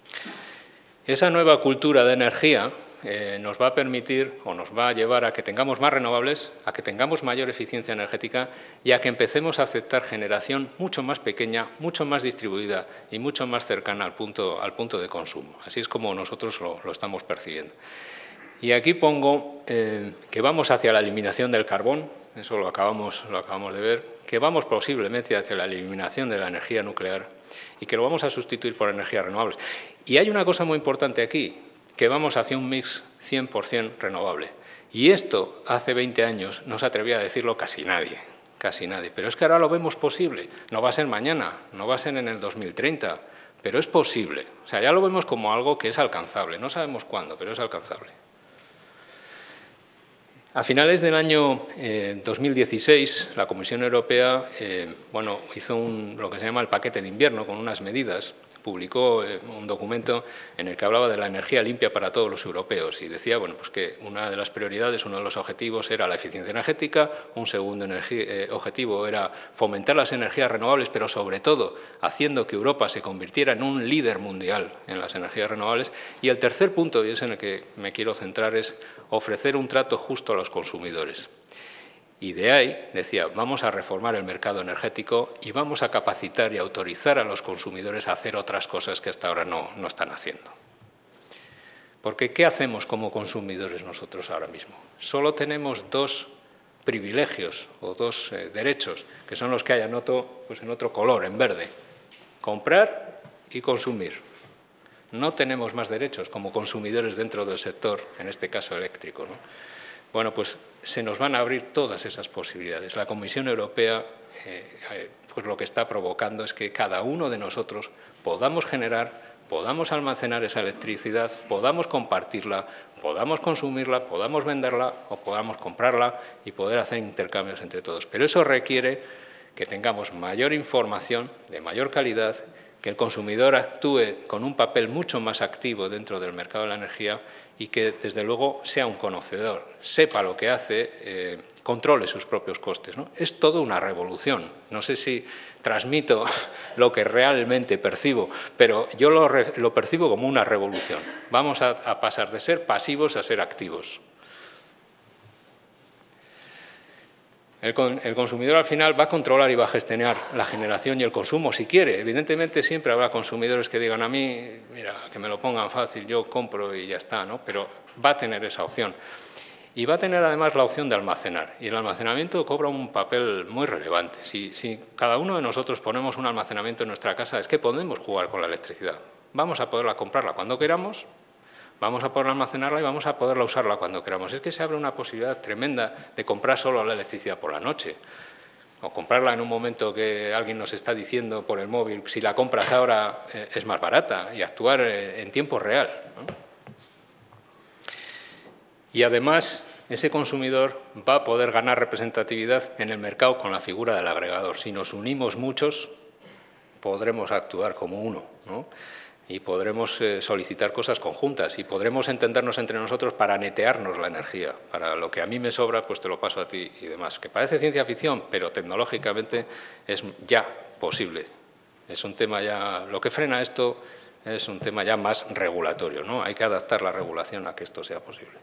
Speaker 4: Esa nueva cultura de energía eh, nos va a permitir o nos va a llevar a que tengamos más renovables, a que tengamos mayor eficiencia energética y a que empecemos a aceptar generación mucho más pequeña, mucho más distribuida y mucho más cercana al punto, al punto de consumo. Así es como nosotros lo, lo estamos percibiendo. Y aquí pongo eh, que vamos hacia la eliminación del carbón, eso lo acabamos, lo acabamos de ver, que vamos posiblemente hacia la eliminación de la energía nuclear y que lo vamos a sustituir por energías renovables. Y hay una cosa muy importante aquí, que vamos hacia un mix cien por cien renovable. Y esto hace veinte años no se atrevía a decirlo casi nadie, casi nadie. Pero es que ahora lo vemos posible. No va a ser mañana, no va a ser en el dos mil treinta, pero es posible. O sea, ya lo vemos como algo que es alcanzable. No sabemos cuándo, pero es alcanzable. A finales del año eh, dos mil dieciséis, la Comisión Europea eh, bueno, hizo un, lo que se llama el paquete de invierno, con unas medidas publicó un documento en el que hablaba de la energía limpia para todos los europeos y decía bueno, pues que una de las prioridades, uno de los objetivos era la eficiencia energética, un segundo eh, objetivo era fomentar las energías renovables, pero sobre todo haciendo que Europa se convirtiera en un líder mundial en las energías renovables, y el tercer punto, y es en el que me quiero centrar, es ofrecer un trato justo a los consumidores. Y de ahí, decía, vamos a reformar el mercado energético y vamos a capacitar y autorizar a los consumidores a hacer otras cosas que hasta ahora no, no están haciendo. Porque, ¿qué hacemos como consumidores nosotros ahora mismo? Solo tenemos dos privilegios o dos eh, derechos, que son los que hay en otro, pues en otro color, en verde. Comprar y consumir. No tenemos más derechos como consumidores dentro del sector, en este caso eléctrico, ¿no? Bueno, pues se nos van a abrir todas esas posibilidades. La Comisión Europea eh, pues lo que está provocando es que cada uno de nosotros podamos generar, podamos almacenar esa electricidad, podamos compartirla, podamos consumirla, podamos venderla o podamos comprarla y poder hacer intercambios entre todos. Pero eso requiere que tengamos mayor información, de mayor calidad, que el consumidor actúe con un papel mucho más activo dentro del mercado de la energía y que, desde luego, sea un conocedor, sepa lo que hace, eh, controle sus propios costes, ¿no? Es todo una revolución. No sé si transmito lo que realmente percibo, pero yo lo, lo percibo como una revolución. Vamos a, a pasar de ser pasivos a ser activos. El, el consumidor al final va a controlar y va a gestionar la generación y el consumo si quiere. Evidentemente siempre habrá consumidores que digan a mí, mira, que me lo pongan fácil, yo compro y ya está, ¿no? Pero va a tener esa opción. Y va a tener además la opción de almacenar. Y el almacenamiento cobra un papel muy relevante. Si, si cada uno de nosotros ponemos un almacenamiento en nuestra casa, es que podemos jugar con la electricidad. Vamos a poderla comprarla cuando queramos, vamos a poder almacenarla y vamos a poderla usarla cuando queramos. Es que se abre una posibilidad tremenda de comprar solo la electricidad por la noche o comprarla en un momento que alguien nos está diciendo por el móvil, si la compras ahora eh, es más barata, y actuar eh, en tiempo real, ¿no? Y además, ese consumidor va a poder ganar representatividad en el mercado con la figura del agregador. Si nos unimos muchos, podremos actuar como uno, ¿no? Y podremos eh, solicitar cosas conjuntas y podremos entendernos entre nosotros para netearnos la energía. Para lo que a mí me sobra, pues te lo paso a ti y demás. Que parece ciencia ficción, pero tecnológicamente es ya posible. Es un tema ya… Lo que frena esto es un tema ya más regulatorio, ¿no? Hay que adaptar la regulación a que esto sea posible.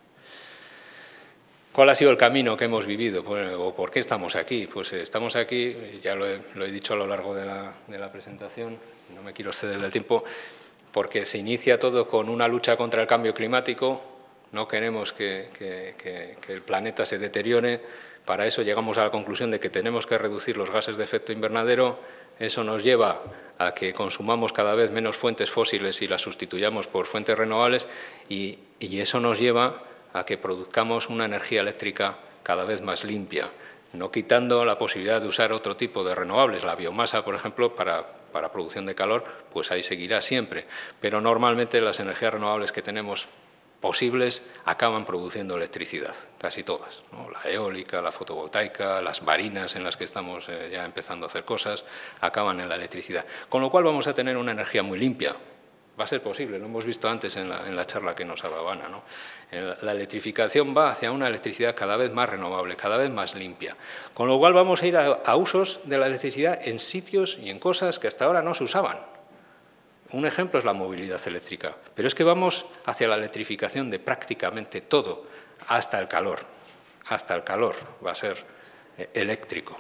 Speaker 4: ¿Cuál ha sido el camino que hemos vivido? Pues, ¿o por qué estamos aquí? Pues eh, estamos aquí, ya lo he, lo he dicho a lo largo de la, de la presentación, no me quiero exceder del tiempo, porque se inicia todo con una lucha contra el cambio climático. No queremos que, que, que, que el planeta se deteriore. Para eso llegamos a la conclusión de que tenemos que reducir los gases de efecto invernadero. Eso nos lleva a que consumamos cada vez menos fuentes fósiles y las sustituyamos por fuentes renovables, y, y eso nos lleva a que produzcamos una energía eléctrica cada vez más limpia, no quitando la posibilidad de usar otro tipo de renovables. La biomasa, por ejemplo, para, para producción de calor, pues ahí seguirá siempre. Pero normalmente las energías renovables que tenemos posibles acaban produciendo electricidad, casi todas, ¿no? La eólica, la fotovoltaica, las marinas en las que estamos eh, ya empezando a hacer cosas, acaban en la electricidad. Con lo cual vamos a tener una energía muy limpia. Va a ser posible, lo hemos visto antes en la, en la charla que nos daba Ana, ¿no? La electrificación va hacia una electricidad cada vez más renovable, cada vez más limpia. Con lo cual vamos a ir a, a usos de la electricidad en sitios y en cosas que hasta ahora no se usaban. Un ejemplo es la movilidad eléctrica, pero es que vamos hacia la electrificación de prácticamente todo, hasta el calor. Hasta el calor va a ser eh, eléctrico.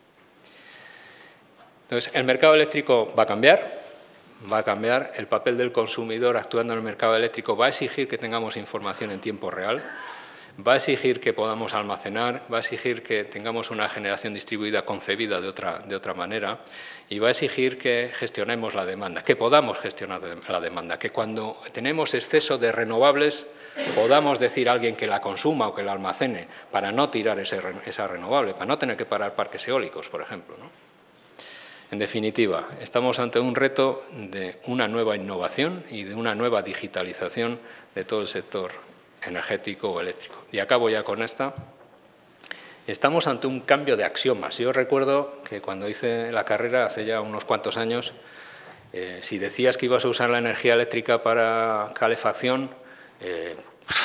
Speaker 4: Entonces, el mercado eléctrico va a cambiar. Va a cambiar, el papel del consumidor actuando en el mercado eléctrico va a exigir que tengamos información en tiempo real, va a exigir que podamos almacenar, va a exigir que tengamos una generación distribuida concebida de otra, de otra manera, y va a exigir que gestionemos la demanda, que podamos gestionar la demanda, que cuando tenemos exceso de renovables podamos decir a alguien que la consuma o que la almacene para no tirar ese, esa renovable, para no tener que parar parques eólicos, por ejemplo, ¿no? En definitiva, estamos ante un reto de una nueva innovación y de una nueva digitalización de todo el sector energético o eléctrico. Y acabo ya con esta. Estamos ante un cambio de axiomas. Yo recuerdo que cuando hice la carrera, hace ya unos cuantos años, Eh, si decías que ibas a usar la energía eléctrica para calefacción, eh,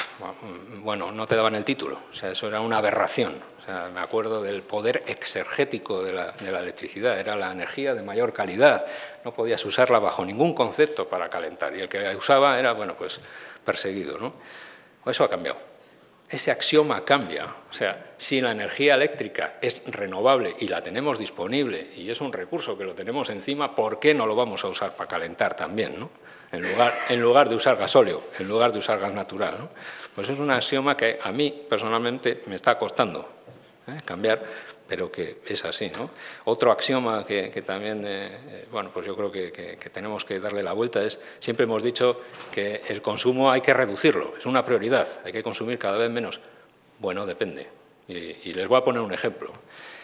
Speaker 4: bueno, no te daban el título, o sea, eso era una aberración. O sea, me acuerdo del poder exergético de la, de la electricidad, era la energía de mayor calidad, no podías usarla bajo ningún concepto para calentar, y el que la usaba era, bueno, pues perseguido, ¿no? Eso ha cambiado. Ese axioma cambia. O sea, si la energía eléctrica es renovable y la tenemos disponible y es un recurso que lo tenemos encima, ¿por qué no lo vamos a usar para calentar también, ¿no? En lugar, en lugar de usar gasóleo, en lugar de usar gas natural, ¿no? Pues es un axioma que a mí personalmente me está costando ¿eh? cambiar, pero que es así, ¿no? Otro axioma que, que también, eh, bueno, pues yo creo que, que, que tenemos que darle la vuelta es, siempre hemos dicho que el consumo hay que reducirlo, es una prioridad, hay que consumir cada vez menos. Bueno, depende. Y, y les voy a poner un ejemplo.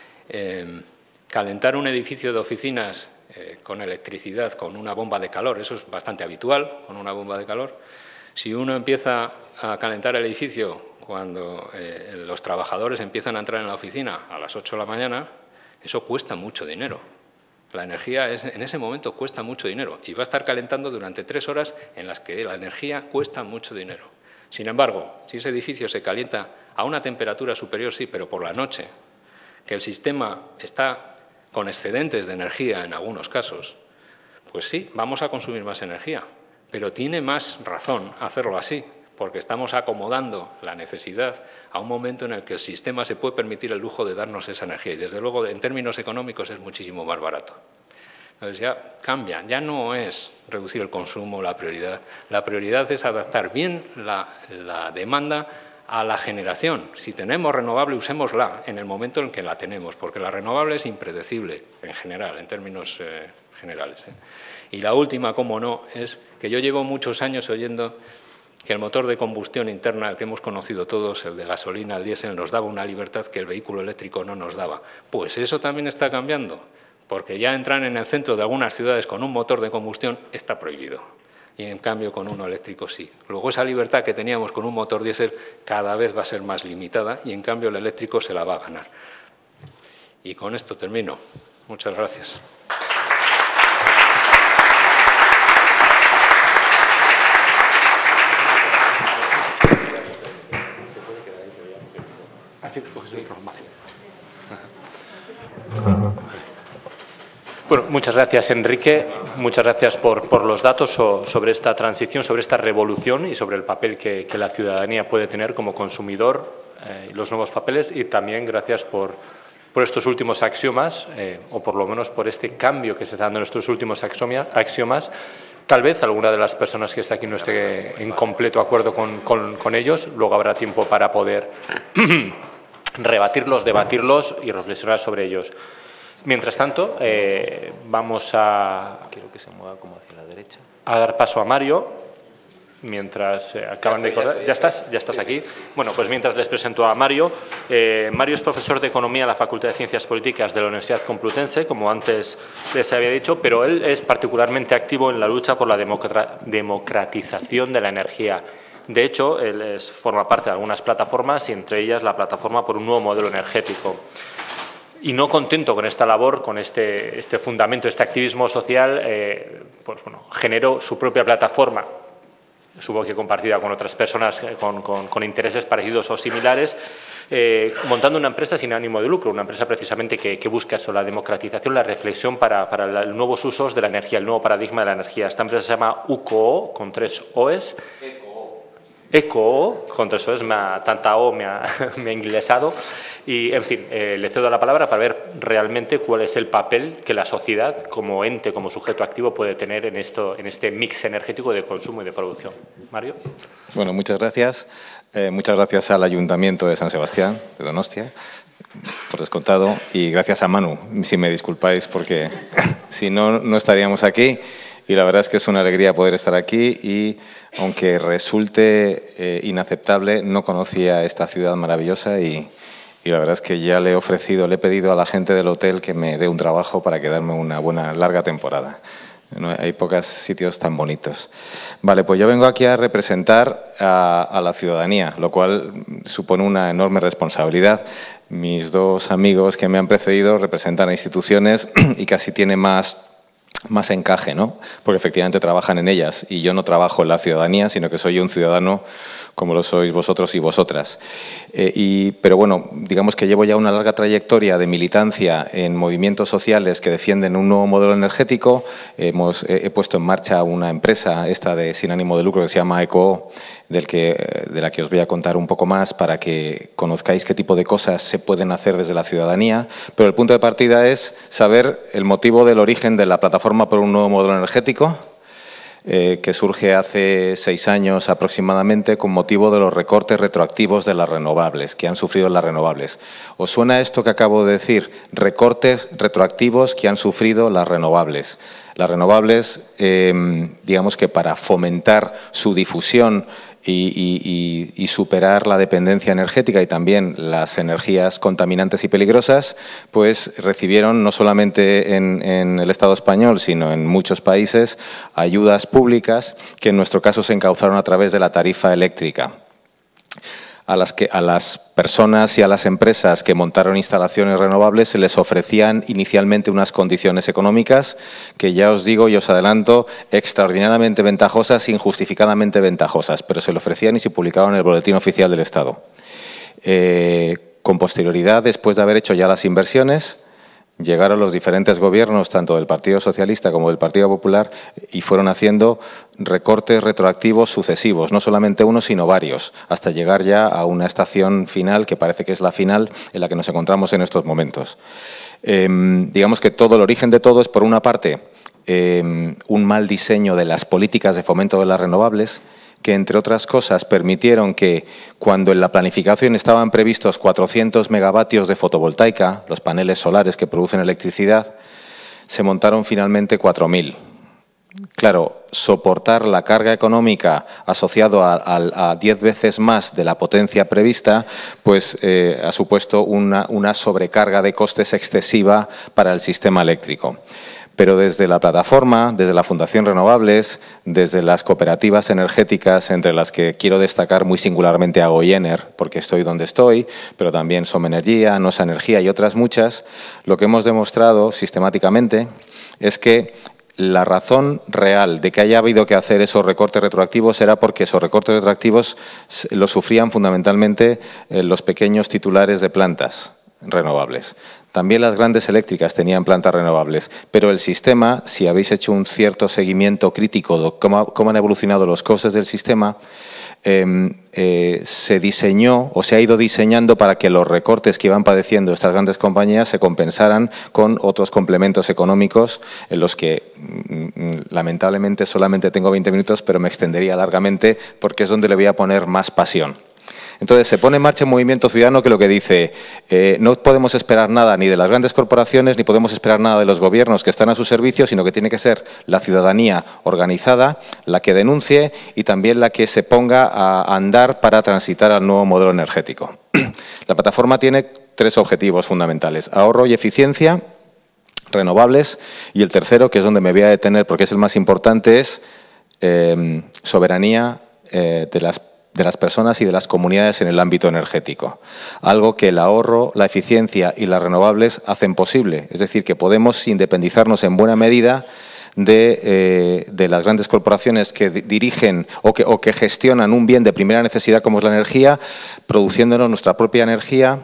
Speaker 4: Eh, calentar un edificio de oficinas eh, con electricidad, con una bomba de calor, eso es bastante habitual, con una bomba de calor. Si uno empieza a calentar el edificio cuando eh, los trabajadores empiezan a entrar en la oficina a las ocho de la mañana, eso cuesta mucho dinero. La energía es, en ese momento cuesta mucho dinero y va a estar calentando durante tres horas en las que la energía cuesta mucho dinero. Sin embargo, si ese edificio se calienta a una temperatura superior, sí, pero por la noche, que el sistema está con excedentes de energía en algunos casos, pues sí, vamos a consumir más energía, pero tiene más razón hacerlo así, porque estamos acomodando la necesidad a un momento en el que el sistema se puede permitir el lujo de darnos esa energía y, desde luego, en términos económicos es muchísimo más barato. Entonces ya cambian, ya no es reducir el consumo la prioridad, la prioridad es adaptar bien la, la demanda a la generación. Si tenemos renovable, usémosla en el momento en que la tenemos, porque la renovable es impredecible en general, en términos eh, generales. ¿eh? Y la última, como no, es que yo llevo muchos años oyendo que el motor de combustión interna, el que hemos conocido todos, el de gasolina, el diésel, nos daba una libertad que el vehículo eléctrico no nos daba. Pues eso también está cambiando, porque ya entrar en el centro de algunas ciudades con un motor de combustión está prohibido. Y en cambio con uno eléctrico sí. Luego esa libertad que teníamos con un motor diésel cada vez va a ser más limitada y en cambio el eléctrico se la va a ganar. Y con esto termino. Muchas gracias.
Speaker 2: Así que coges el micrófono, vale. Bueno, muchas gracias, Enrique. Muchas gracias por, por los datos so, sobre esta transición, sobre esta revolución y sobre el papel que, que la ciudadanía puede tener como consumidor eh, y los nuevos papeles. Y también gracias por, por estos últimos axiomas, eh, o por lo menos por este cambio que se está dando en estos últimos axiomas. Tal vez alguna de las personas que está aquí no esté en completo acuerdo con, con, con ellos. Luego habrá tiempo para poder rebatirlos, debatirlos y reflexionar sobre ellos. Mientras tanto, eh, vamos a...
Speaker 5: Quiero que se mueva como hacia la derecha.
Speaker 2: A dar paso a Mario, mientras eh, acaban
Speaker 5: ya estoy,
Speaker 2: de correr.
Speaker 5: Ya,
Speaker 2: ¿Ya estás? ¿Ya estás sí, aquí? Sí. Bueno, pues mientras les presento a Mario. Eh, Mario es profesor de Economía en la Facultad de Ciencias Políticas de la Universidad Complutense, como antes les había dicho, pero él es particularmente activo en la lucha por la democra democratización de la energía. De hecho, él es, forma parte de algunas plataformas y entre ellas la plataforma por un nuevo modelo energético. Y no contento con esta labor, con este, este fundamento, este activismo social, eh, pues bueno, generó su propia plataforma, supongo que compartida con otras personas con, con, con intereses parecidos o similares, eh, montando una empresa sin ánimo de lucro, una empresa precisamente que, que busca eso, la democratización, la reflexión para, para los nuevos usos de la energía, el nuevo paradigma de la energía. Esta empresa se llama U C O O, con tres O's. ECO, con tres O's, me ha, tanta O me ha, me ha inglesado. Y, en fin, eh, le cedo la palabra para ver realmente cuál es el papel que la sociedad, como ente, como sujeto activo, puede tener en, esto, en este mix energético de consumo y de producción. Mario.
Speaker 5: Bueno, muchas gracias. Eh, muchas gracias al Ayuntamiento de San Sebastián, de Donostia, por descontado. Y gracias a Manu, si me disculpáis, porque si no, no estaríamos aquí. Y la verdad es que es una alegría poder estar aquí y, aunque resulte eh, inaceptable, no conocía esta ciudad maravillosa y, y la verdad es que ya le he ofrecido, le he pedido a la gente del hotel que me dé un trabajo para quedarme una buena, larga temporada. No, hay pocos sitios tan bonitos. Vale, pues yo vengo aquí a representar a, a la ciudadanía, lo cual supone una enorme responsabilidad. Mis dos amigos que me han precedido representan a instituciones y casi tiene más más encaje, ¿no? Porque efectivamente trabajan en ellas y yo no trabajo en la ciudadanía, sino que soy un ciudadano como lo sois vosotros y vosotras. Eh, y, pero bueno, digamos que llevo ya una larga trayectoria de militancia en movimientos sociales que defienden un nuevo modelo energético. Hemos, he, he puesto en marcha una empresa, esta de sin ánimo de lucro, que se llama ECO, del que, de la que os voy a contar un poco más para que conozcáis qué tipo de cosas se pueden hacer desde la ciudadanía. Pero el punto de partida es saber el motivo del origen de la plataforma por un nuevo modelo energético, Eh, que surge hace seis años aproximadamente con motivo de los recortes retroactivos de las renovables, que han sufrido las renovables. ¿Os suena esto que acabo de decir? Recortes retroactivos que han sufrido las renovables. Las renovables, eh, digamos que para fomentar su difusión Y, y, y superar la dependencia energética y también las energías contaminantes y peligrosas, pues recibieron no solamente en, en el Estado español, sino en muchos países, ayudas públicas que en nuestro caso se encauzaron a través de la tarifa eléctrica. A las, que, a las personas y a las empresas que montaron instalaciones renovables se les ofrecían inicialmente unas condiciones económicas que ya os digo y os adelanto, extraordinariamente ventajosas, injustificadamente ventajosas, pero se le ofrecían y se publicaban en el Boletín Oficial del Estado. Eh, con posterioridad, después de haber hecho ya las inversiones, llegaron los diferentes gobiernos, tanto del Partido Socialista como del Partido Popular, y fueron haciendo recortes retroactivos sucesivos, no solamente uno, sino varios, hasta llegar ya a una estación final, que parece que es la final, en la que nos encontramos en estos momentos. Eh, digamos que todo el origen de todo es, por una parte, eh, un mal diseño de las políticas de fomento de las renovables, que, entre otras cosas, permitieron que, cuando en la planificación estaban previstos cuatrocientos megavatios de fotovoltaica, los paneles solares que producen electricidad, se montaron finalmente cuatro mil. Claro, soportar la carga económica asociado a, a, a diez veces más de la potencia prevista, pues eh, ha supuesto una, una sobrecarga de costes excesiva para el sistema eléctrico. Pero desde la plataforma, desde la Fundación Renovables, desde las cooperativas energéticas, entre las que quiero destacar muy singularmente a Goyener, porque estoy donde estoy, pero también Somenergia, Nosa Energía y otras muchas, lo que hemos demostrado sistemáticamente es que la razón real de que haya habido que hacer esos recortes retroactivos era porque esos recortes retroactivos los sufrían fundamentalmente los pequeños titulares de plantas renovables. También las grandes eléctricas tenían plantas renovables, pero el sistema, si habéis hecho un cierto seguimiento crítico de cómo, cómo han evolucionado los costes del sistema, eh, eh, se diseñó o se ha ido diseñando para que los recortes que iban padeciendo estas grandes compañías se compensaran con otros complementos económicos en los que, mm, lamentablemente, solamente tengo veinte minutos, pero me extendería largamente porque es donde le voy a poner más pasión. Entonces, se pone en marcha un movimiento ciudadano que lo que dice, eh, no podemos esperar nada ni de las grandes corporaciones, ni podemos esperar nada de los gobiernos que están a su servicio, sino que tiene que ser la ciudadanía organizada la que denuncie y también la que se ponga a andar para transitar al nuevo modelo energético. La plataforma tiene tres objetivos fundamentales: ahorro y eficiencia, renovables, y el tercero, que es donde me voy a detener porque es el más importante, es eh, soberanía eh, de las de las personas y de las comunidades en el ámbito energético. Algo que el ahorro, la eficiencia y las renovables hacen posible. Es decir, que podemos independizarnos en buena medida de, eh, de las grandes corporaciones que dirigen o que, o que gestionan un bien de primera necesidad como es la energía, produciéndonos nuestra propia energía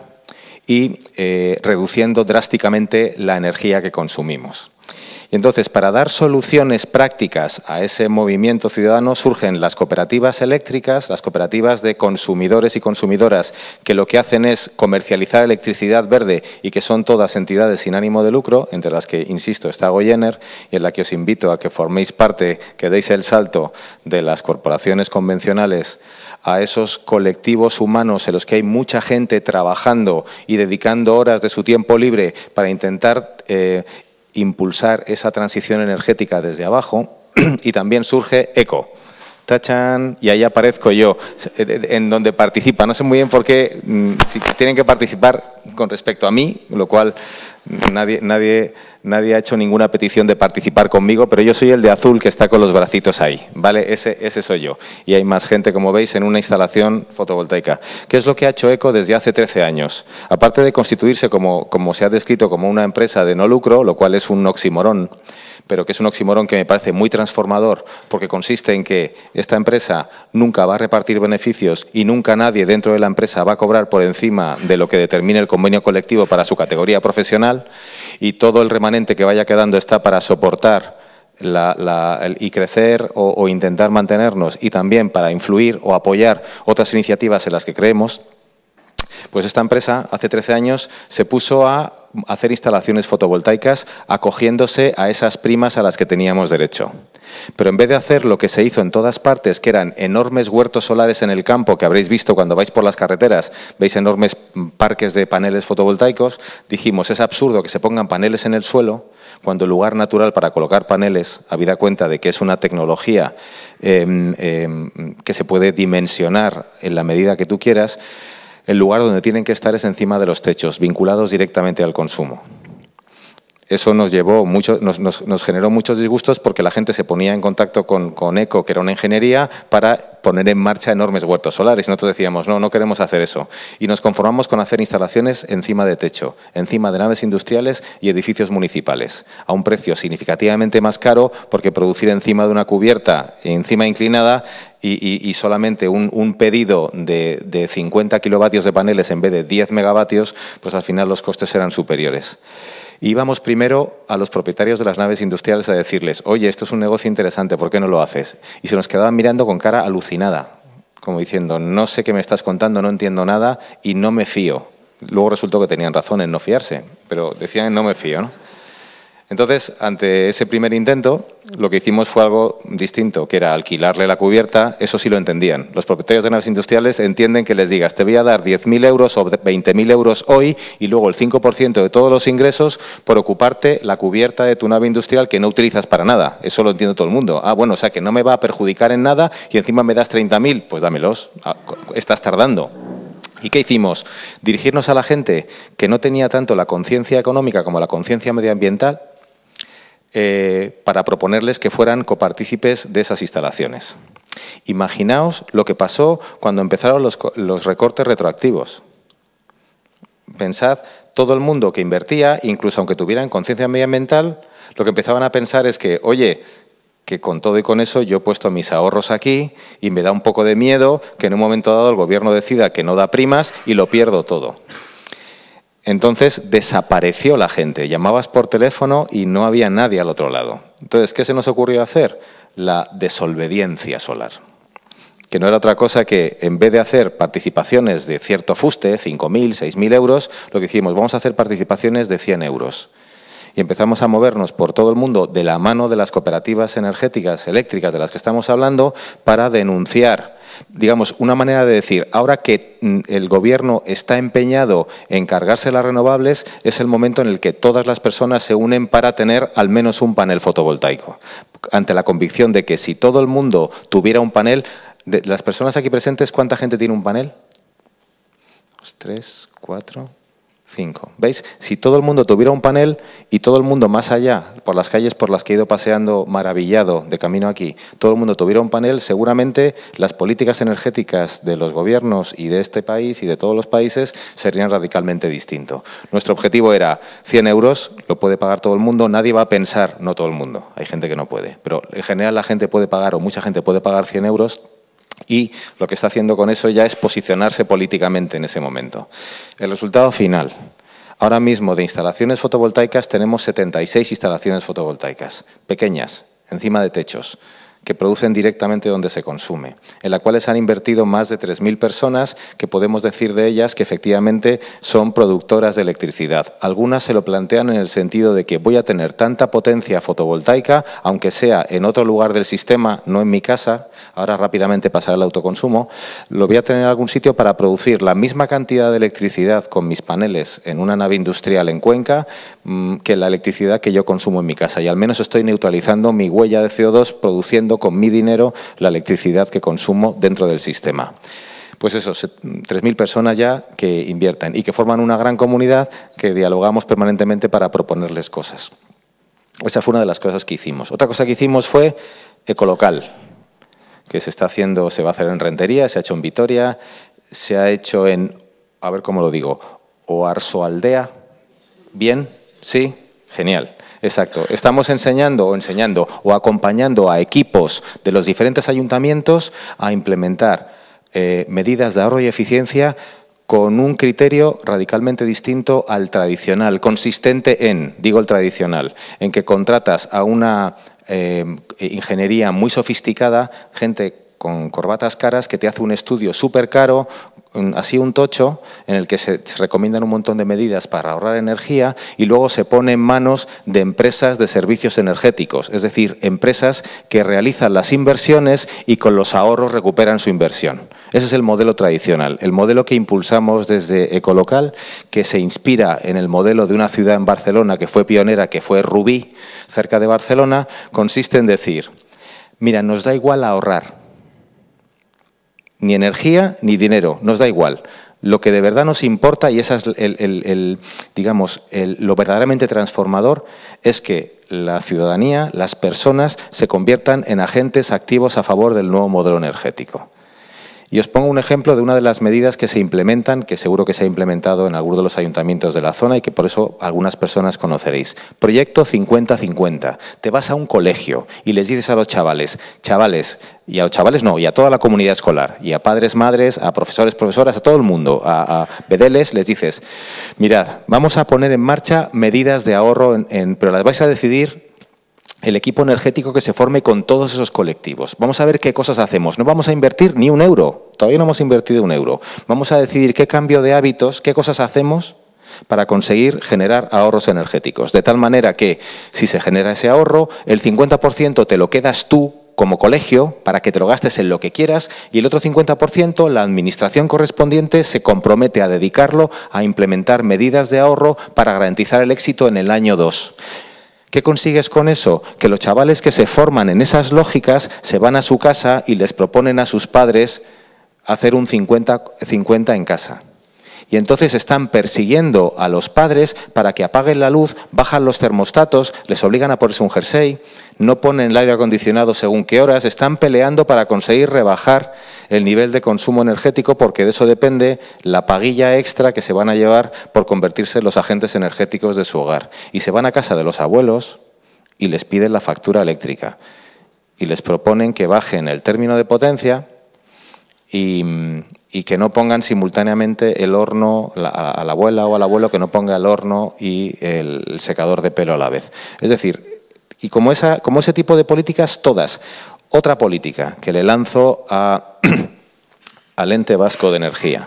Speaker 5: y eh, reduciendo drásticamente la energía que consumimos. Y entonces, para dar soluciones prácticas a ese movimiento ciudadano, surgen las cooperativas eléctricas, las cooperativas de consumidores y consumidoras, que lo que hacen es comercializar electricidad verde y que son todas entidades sin ánimo de lucro, entre las que, insisto, está Goyener, y en la que os invito a que forméis parte, que deis el salto de las corporaciones convencionales a esos colectivos humanos en los que hay mucha gente trabajando y dedicando horas de su tiempo libre para intentar eh, impulsar esa transición energética desde abajo. Y también surge ECO. ¡Tachán! Y ahí aparezco yo, en donde participa. No sé muy bien por qué, si tienen que participar con respecto a mí, lo cual nadie, nadie, nadie ha hecho ninguna petición de participar conmigo, pero yo soy el de azul que está con los bracitos ahí, ¿vale? Ese, ese soy yo. Y hay más gente, como veis, en una instalación fotovoltaica. ¿Qué es lo que ha hecho ECO desde hace trece años? Aparte de constituirse, como, como se ha descrito, como una empresa de no lucro, lo cual es un oxímoron, pero que es un oxímoron que me parece muy transformador, porque consiste en que esta empresa nunca va a repartir beneficios y nunca nadie dentro de la empresa va a cobrar por encima de lo que determine el convenio colectivo para su categoría profesional, y todo el remanente que vaya quedando está para soportar La, la, el, y crecer o, o intentar mantenernos, y también para influir o apoyar otras iniciativas en las que creemos. Pues esta empresa hace trece años se puso a hacer instalaciones fotovoltaicas acogiéndose a esas primas a las que teníamos derecho. Pero en vez de hacer lo que se hizo en todas partes, que eran enormes huertos solares en el campo, que habréis visto cuando vais por las carreteras, veis enormes parques de paneles fotovoltaicos, dijimos, es absurdo que se pongan paneles en el suelo, cuando el lugar natural para colocar paneles, habida cuenta de que es una tecnología eh, eh, que se puede dimensionar en la medida que tú quieras, el lugar donde tienen que estar es encima de los techos, vinculados directamente al consumo. Eso nos llevó mucho, nos, nos, nos generó muchos disgustos, porque la gente se ponía en contacto con, con ECO, que era una ingeniería, para poner en marcha enormes huertos solares. Y nosotros decíamos, no, no queremos hacer eso. Y nos conformamos con hacer instalaciones encima de techo, encima de naves industriales y edificios municipales, a un precio significativamente más caro, porque producir encima de una cubierta, encima inclinada, y, y, y solamente un, un pedido de, de cincuenta kilovatios de paneles en vez de diez megavatios, pues al final los costes eran superiores. Íbamos primero a los propietarios de las naves industriales a decirles, oye, esto es un negocio interesante, ¿por qué no lo haces? Y se nos quedaban mirando con cara alucinada, como diciendo, no sé qué me estás contando, no entiendo nada y no me fío. Luego resultó que tenían razón en no fiarse, pero decían no me fío, ¿no? Entonces, ante ese primer intento, lo que hicimos fue algo distinto, que era alquilarle la cubierta. Eso sí lo entendían. Los propietarios de naves industriales entienden que les digas, te voy a dar diez mil euros o veinte mil euros hoy y luego el cinco por ciento de todos los ingresos por ocuparte la cubierta de tu nave industrial que no utilizas para nada. Eso lo entiende todo el mundo. Ah, bueno, o sea, que no me va a perjudicar en nada y encima me das treinta mil, pues dámelos. Ah, estás tardando. ¿Y qué hicimos? Dirigirnos a la gente que no tenía tanto la conciencia económica como la conciencia medioambiental, Eh, para proponerles que fueran copartícipes de esas instalaciones. Imaginaos lo que pasó cuando empezaron los, los recortes retroactivos. Pensad, todo el mundo que invertía, incluso aunque tuvieran conciencia medioambiental, lo que empezaban a pensar es que, oye, que con todo y con eso yo he puesto mis ahorros aquí y me da un poco de miedo que en un momento dado el gobierno decida que no da primas y lo pierdo todo. Entonces desapareció la gente, llamabas por teléfono y no había nadie al otro lado. Entonces, ¿qué se nos ocurrió hacer? La desobediencia solar, que no era otra cosa que, en vez de hacer participaciones de cierto fuste, cinco mil, seis mil euros, lo que hicimos, vamos a hacer participaciones de cien euros. Y empezamos a movernos por todo el mundo de la mano de las cooperativas energéticas, eléctricas, de las que estamos hablando, para denunciar, digamos, una manera de decir, ahora que el gobierno está empeñado en cargarse las renovables, es el momento en el que todas las personas se unen para tener al menos un panel fotovoltaico. Ante la convicción de que si todo el mundo tuviera un panel, de las personas aquí presentes, ¿cuánta gente tiene un panel? Dos, tres, cuatro... Cinco. ¿Veis? Si todo el mundo tuviera un panel y todo el mundo más allá, por las calles por las que he ido paseando maravillado de camino aquí, todo el mundo tuviera un panel, seguramente las políticas energéticas de los gobiernos y de este país y de todos los países serían radicalmente distintos. Nuestro objetivo era cien euros, lo puede pagar todo el mundo, nadie va a pensar, no todo el mundo, hay gente que no puede, pero en general la gente puede pagar o mucha gente puede pagar cien euros. Y lo que está haciendo con eso ya es posicionarse políticamente en ese momento. El resultado final. Ahora mismo de instalaciones fotovoltaicas tenemos setenta y seis instalaciones fotovoltaicas, pequeñas, encima de techos, que producen directamente donde se consume, en la cual se han invertido más de tres mil personas, que podemos decir de ellas que efectivamente son productoras de electricidad. Algunas se lo plantean en el sentido de que voy a tener tanta potencia fotovoltaica, aunque sea en otro lugar del sistema, no en mi casa, ahora rápidamente pasará al autoconsumo, lo voy a tener en algún sitio para producir la misma cantidad de electricidad con mis paneles en una nave industrial en Cuenca que la electricidad que yo consumo en mi casa. Y al menos estoy neutralizando mi huella de C O dos produciendo con mi dinero la electricidad que consumo dentro del sistema. Pues eso, tres mil personas ya que invierten y que forman una gran comunidad que dialogamos permanentemente para proponerles cosas. Esa fue una de las cosas que hicimos. Otra cosa que hicimos fue Ecolocal, que se está haciendo, se va a hacer en Rentería, se ha hecho en Vitoria, se ha hecho en, a ver cómo lo digo, Oarsoaldea. ¿Bien? ¿Sí? Genial. Exacto. Estamos enseñando o enseñando o acompañando a equipos de los diferentes ayuntamientos a implementar eh, medidas de ahorro y eficiencia con un criterio radicalmente distinto al tradicional, consistente en, digo el tradicional, en que contratas a una eh, ingeniería muy sofisticada, gente con corbatas caras, que te hace un estudio súper caro, así un tocho, en el que se, se recomiendan un montón de medidas para ahorrar energía y luego se pone en manos de empresas de servicios energéticos, es decir, empresas que realizan las inversiones y con los ahorros recuperan su inversión. Ese es el modelo tradicional, el modelo que impulsamos desde Ecolocal, que se inspira en el modelo de una ciudad en Barcelona que fue pionera, que fue Rubí, cerca de Barcelona, consiste en decir, mira, nos da igual ahorrar, ni energía ni dinero, nos da igual. Lo que de verdad nos importa, y esa es el, el, el, digamos, el, lo verdaderamente transformador, es que la ciudadanía, las personas, se conviertan en agentes activos a favor del nuevo modelo energético. Y os pongo un ejemplo de una de las medidas que se implementan, que seguro que se ha implementado en alguno de los ayuntamientos de la zona y que por eso algunas personas conoceréis. Proyecto cincuenta cincuenta. Te vas a un colegio y les dices a los chavales, chavales, y a los chavales no, y a toda la comunidad escolar, y a padres, madres, a profesores, profesoras, a todo el mundo, a, a bedeles, les dices, mirad, vamos a poner en marcha medidas de ahorro, en, en, pero las vais a decidir el equipo energético que se forme con todos esos colectivos. Vamos a ver qué cosas hacemos. No vamos a invertir ni un euro. Todavía no hemos invertido un euro. Vamos a decidir qué cambio de hábitos, qué cosas hacemos para conseguir generar ahorros energéticos. De tal manera que, si se genera ese ahorro, el cincuenta por ciento te lo quedas tú como colegio para que te lo gastes en lo que quieras y el otro cincuenta por ciento la administración correspondiente se compromete a dedicarlo a implementar medidas de ahorro para garantizar el éxito en el año dos. ¿Qué consigues con eso? Que los chavales que se forman en esas lógicas se van a su casa y les proponen a sus padres hacer un cincuenta cincuenta en casa. Y entonces están persiguiendo a los padres para que apaguen la luz, bajan los termostatos, les obligan a ponerse un jersey, no ponen el aire acondicionado según qué horas, están peleando para conseguir rebajar el nivel de consumo energético porque de eso depende la paguilla extra que se van a llevar por convertirse en los agentes energéticos de su hogar. Y se van a casa de los abuelos y les piden la factura eléctrica y les proponen que bajen el término de potencia y, y que no pongan simultáneamente el horno, la, a la abuela o al abuelo que no ponga el horno y el, el secador de pelo a la vez. Es decir, y como, esa, como ese tipo de políticas, todas. Otra política que le lanzo a, al Ente Vasco de Energía.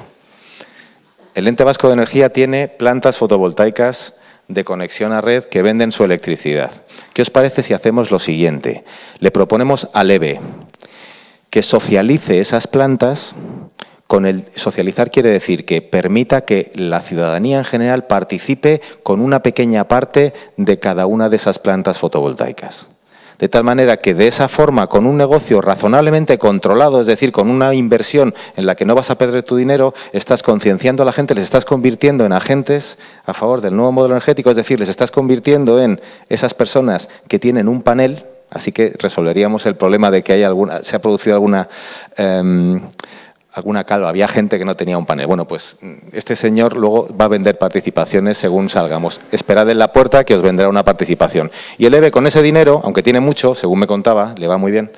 Speaker 5: El Ente Vasco de Energía tiene plantas fotovoltaicas de conexión a red que venden su electricidad. ¿Qué os parece si hacemos lo siguiente? Le proponemos al E B E que socialice esas plantas. Con el socializar quiere decir que permita que la ciudadanía en general participe con una pequeña parte de cada una de esas plantas fotovoltaicas. De tal manera que de esa forma, con un negocio razonablemente controlado, es decir, con una inversión en la que no vas a perder tu dinero, estás concienciando a la gente, les estás convirtiendo en agentes a favor del nuevo modelo energético, es decir, les estás convirtiendo en esas personas que tienen un panel, así que resolveríamos el problema de que hay alguna, se ha producido alguna... Eh, alguna calva, había gente que no tenía un panel. Bueno, pues este señor luego va a vender participaciones según salgamos. Esperad en la puerta que os vendrá una participación. Y el E B E con ese dinero, aunque tiene mucho, según me contaba, le va muy bien,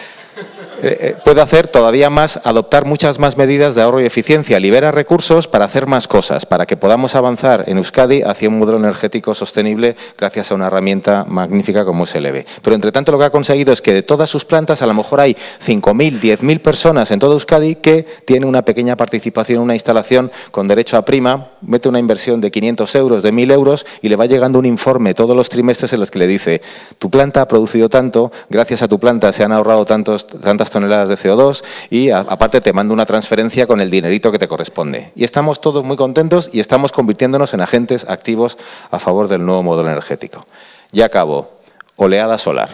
Speaker 5: eh, puede hacer todavía más, adoptar muchas más medidas de ahorro y eficiencia, libera recursos para hacer más cosas, para que podamos avanzar en Euskadi hacia un modelo energético sostenible gracias a una herramienta magnífica como es el E B E. Pero entre tanto lo que ha conseguido es que de todas sus plantas a lo mejor hay cinco mil, diez mil personas en todo Euskadi que tienen una pequeña participación en una instalación con derecho a prima, mete una inversión de quinientos euros, de mil euros y le va llegando un informe todos los trimestres en los que le dice tu planta ha producido tanto, gracias a tu planta se han ahorrado tantos, tantas toneladas de C O dos y a, aparte te mando una transferencia con el dinerito que te corresponde. Y estamos todos muy contentos y estamos convirtiéndonos en agentes activos a favor del nuevo modelo energético. Ya acabo. Oleada solar.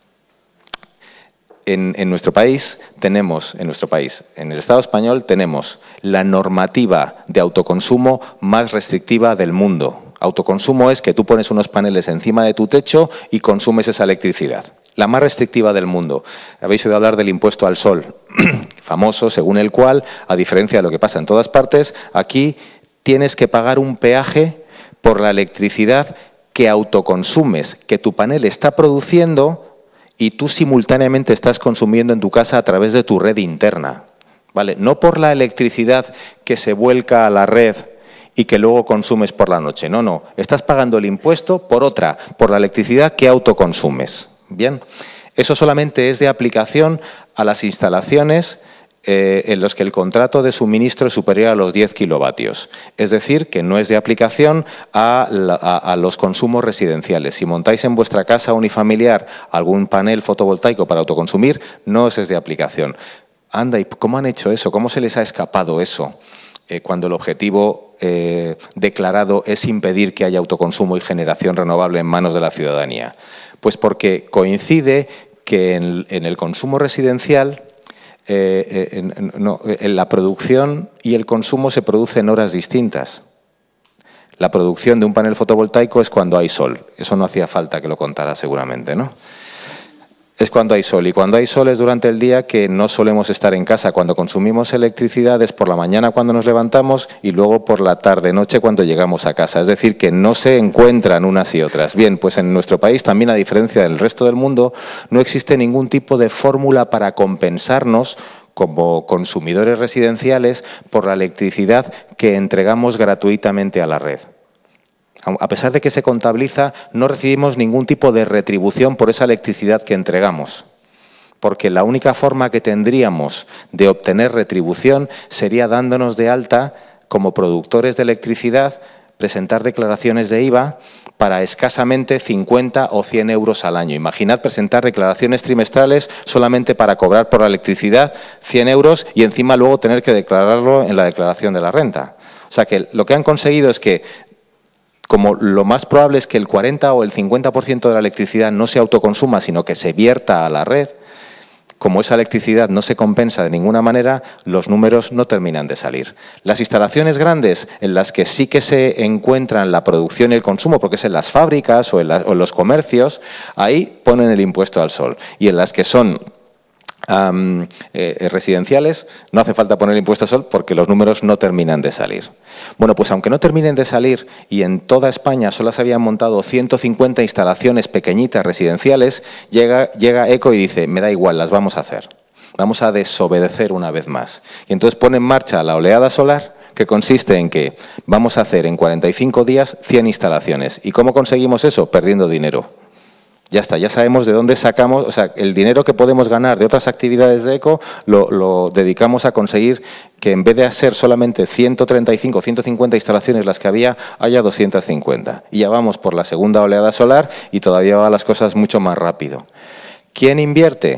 Speaker 5: En, en nuestro país tenemos, en nuestro país, en el Estado español tenemos la normativa de autoconsumo más restrictiva del mundo. Autoconsumo es que tú pones unos paneles encima de tu techo y consumes esa electricidad. La más restrictiva del mundo. Habéis oído hablar del impuesto al sol, famoso, según el cual, a diferencia de lo que pasa en todas partes, aquí tienes que pagar un peaje por la electricidad que autoconsumes, que tu panel está produciendo y tú simultáneamente estás consumiendo en tu casa a través de tu red interna, ¿vale? No por la electricidad que se vuelca a la red y que luego consumes por la noche. No, no. Estás pagando el impuesto por otra, por la electricidad que autoconsumes. Bien. Eso solamente es de aplicación a las instalaciones eh, en las que el contrato de suministro es superior a los diez kilovatios. Es decir, que no es de aplicación a, la, a, a los consumos residenciales. Si montáis en vuestra casa unifamiliar algún panel fotovoltaico para autoconsumir, no os es de aplicación. Anda, ¿y cómo han hecho eso? ¿Cómo se les ha escapado eso? Eh, cuando el objetivo eh, declarado es impedir que haya autoconsumo y generación renovable en manos de la ciudadanía. Pues porque coincide que en, en el consumo residencial eh, en, no, en la producción y el consumo se produce en horas distintas. La producción de un panel fotovoltaico es cuando hay sol. Eso no hacía falta que lo contara seguramente, ¿no? Es cuando hay sol, y cuando hay sol es durante el día que no solemos estar en casa. Cuando consumimos electricidad es por la mañana cuando nos levantamos y luego por la tarde-noche cuando llegamos a casa. Es decir, que no se encuentran unas y otras. Bien, pues en nuestro país también, a diferencia del resto del mundo, no existe ningún tipo de fórmula para compensarnos como consumidores residenciales por la electricidad que entregamos gratuitamente a la red. A pesar de que se contabiliza, no recibimos ningún tipo de retribución por esa electricidad que entregamos. Porque la única forma que tendríamos de obtener retribución sería dándonos de alta como productores de electricidad, presentar declaraciones de I V A para escasamente cincuenta o cien euros al año. Imaginad presentar declaraciones trimestrales solamente para cobrar por la electricidad cien euros y encima luego tener que declararlo en la declaración de la renta. O sea que lo que han conseguido es que, como lo más probable es que el cuarenta o el cincuenta por ciento de la electricidad no se autoconsuma, sino que se vierta a la red, como esa electricidad no se compensa de ninguna manera, los números no terminan de salir. Las instalaciones grandes, en las que sí que se encuentran la producción y el consumo, porque es en las fábricas o en, la, o en los comercios, ahí ponen el impuesto al sol. Y en las que son Um, eh, residenciales, no hace falta poner impuesto al sol porque los números no terminan de salir. Bueno, pues aunque no terminen de salir y en toda España solo se habían montado ciento cincuenta instalaciones pequeñitas residenciales, llega, llega ECO y dice, me da igual, las vamos a hacer. Vamos a desobedecer una vez más. Y entonces pone en marcha la oleada solar, que consiste en que vamos a hacer en cuarenta y cinco días cien instalaciones. ¿Y cómo conseguimos eso? Perdiendo dinero. Ya está, ya sabemos de dónde sacamos, o sea, el dinero que podemos ganar de otras actividades de ECO lo, lo dedicamos a conseguir que en vez de ser solamente ciento treinta y cinco, ciento cincuenta instalaciones las que había, haya doscientas cincuenta. Y ya vamos por la segunda oleada solar y todavía van las cosas mucho más rápido. ¿Quién invierte?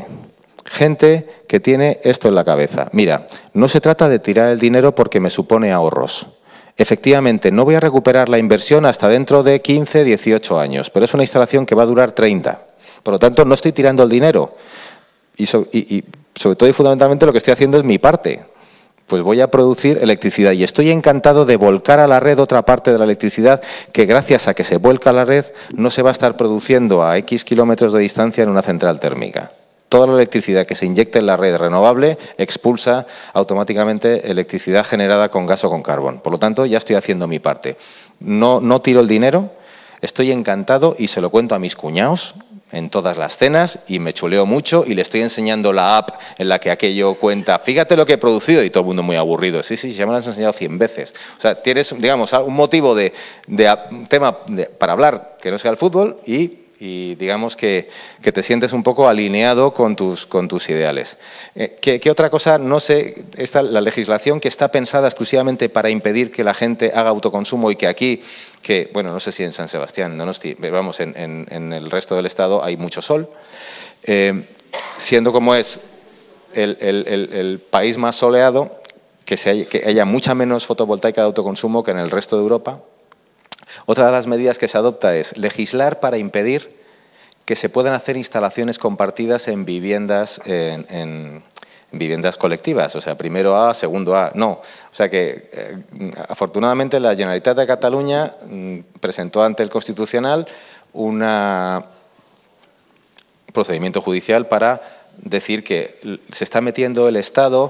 Speaker 5: Gente que tiene esto en la cabeza. Mira, no se trata de tirar el dinero porque me supone ahorros. Efectivamente, no voy a recuperar la inversión hasta dentro de quince, dieciocho años, pero es una instalación que va a durar treinta. Por lo tanto, no estoy tirando el dinero. Y, so, y, y sobre todo y fundamentalmente lo que estoy haciendo es mi parte. Pues voy a producir electricidad y estoy encantado de volcar a la red otra parte de la electricidad que, gracias a que se vuelca a la red, no se va a estar produciendo a X kilómetros de distancia en una central térmica. Toda la electricidad que se inyecta en la red renovable expulsa automáticamente electricidad generada con gas o con carbón. Por lo tanto, ya estoy haciendo mi parte. No, no tiro el dinero, estoy encantado y se lo cuento a mis cuñados en todas las cenas y me chuleo mucho y le estoy enseñando la app en la que aquello cuenta, fíjate lo que he producido, y todo el mundo muy aburrido. Sí, sí, ya me lo has enseñado cien veces. O sea, tienes, digamos, un motivo de, de tema de, para hablar que no sea el fútbol y... y digamos que, que te sientes un poco alineado con tus, con tus ideales. Eh, ¿qué, ¿Qué otra cosa? No sé, esta, la legislación que está pensada exclusivamente para impedir que la gente haga autoconsumo y que aquí, que bueno, no sé si en San Sebastián, no nos, vamos, en, en, en el resto del Estado hay mucho sol, eh, siendo como es el, el, el, el país más soleado, que, se haya, que haya mucha menos fotovoltaica de autoconsumo que en el resto de Europa. Otra de las medidas que se adopta es legislar para impedir que se puedan hacer instalaciones compartidas en viviendas, en, en, en viviendas colectivas, o sea, primero A, segundo A, no. O sea que, eh, afortunadamente, la Generalitat de Cataluña mm, presentó ante el Constitucional un procedimiento judicial para decir que se está metiendo el Estado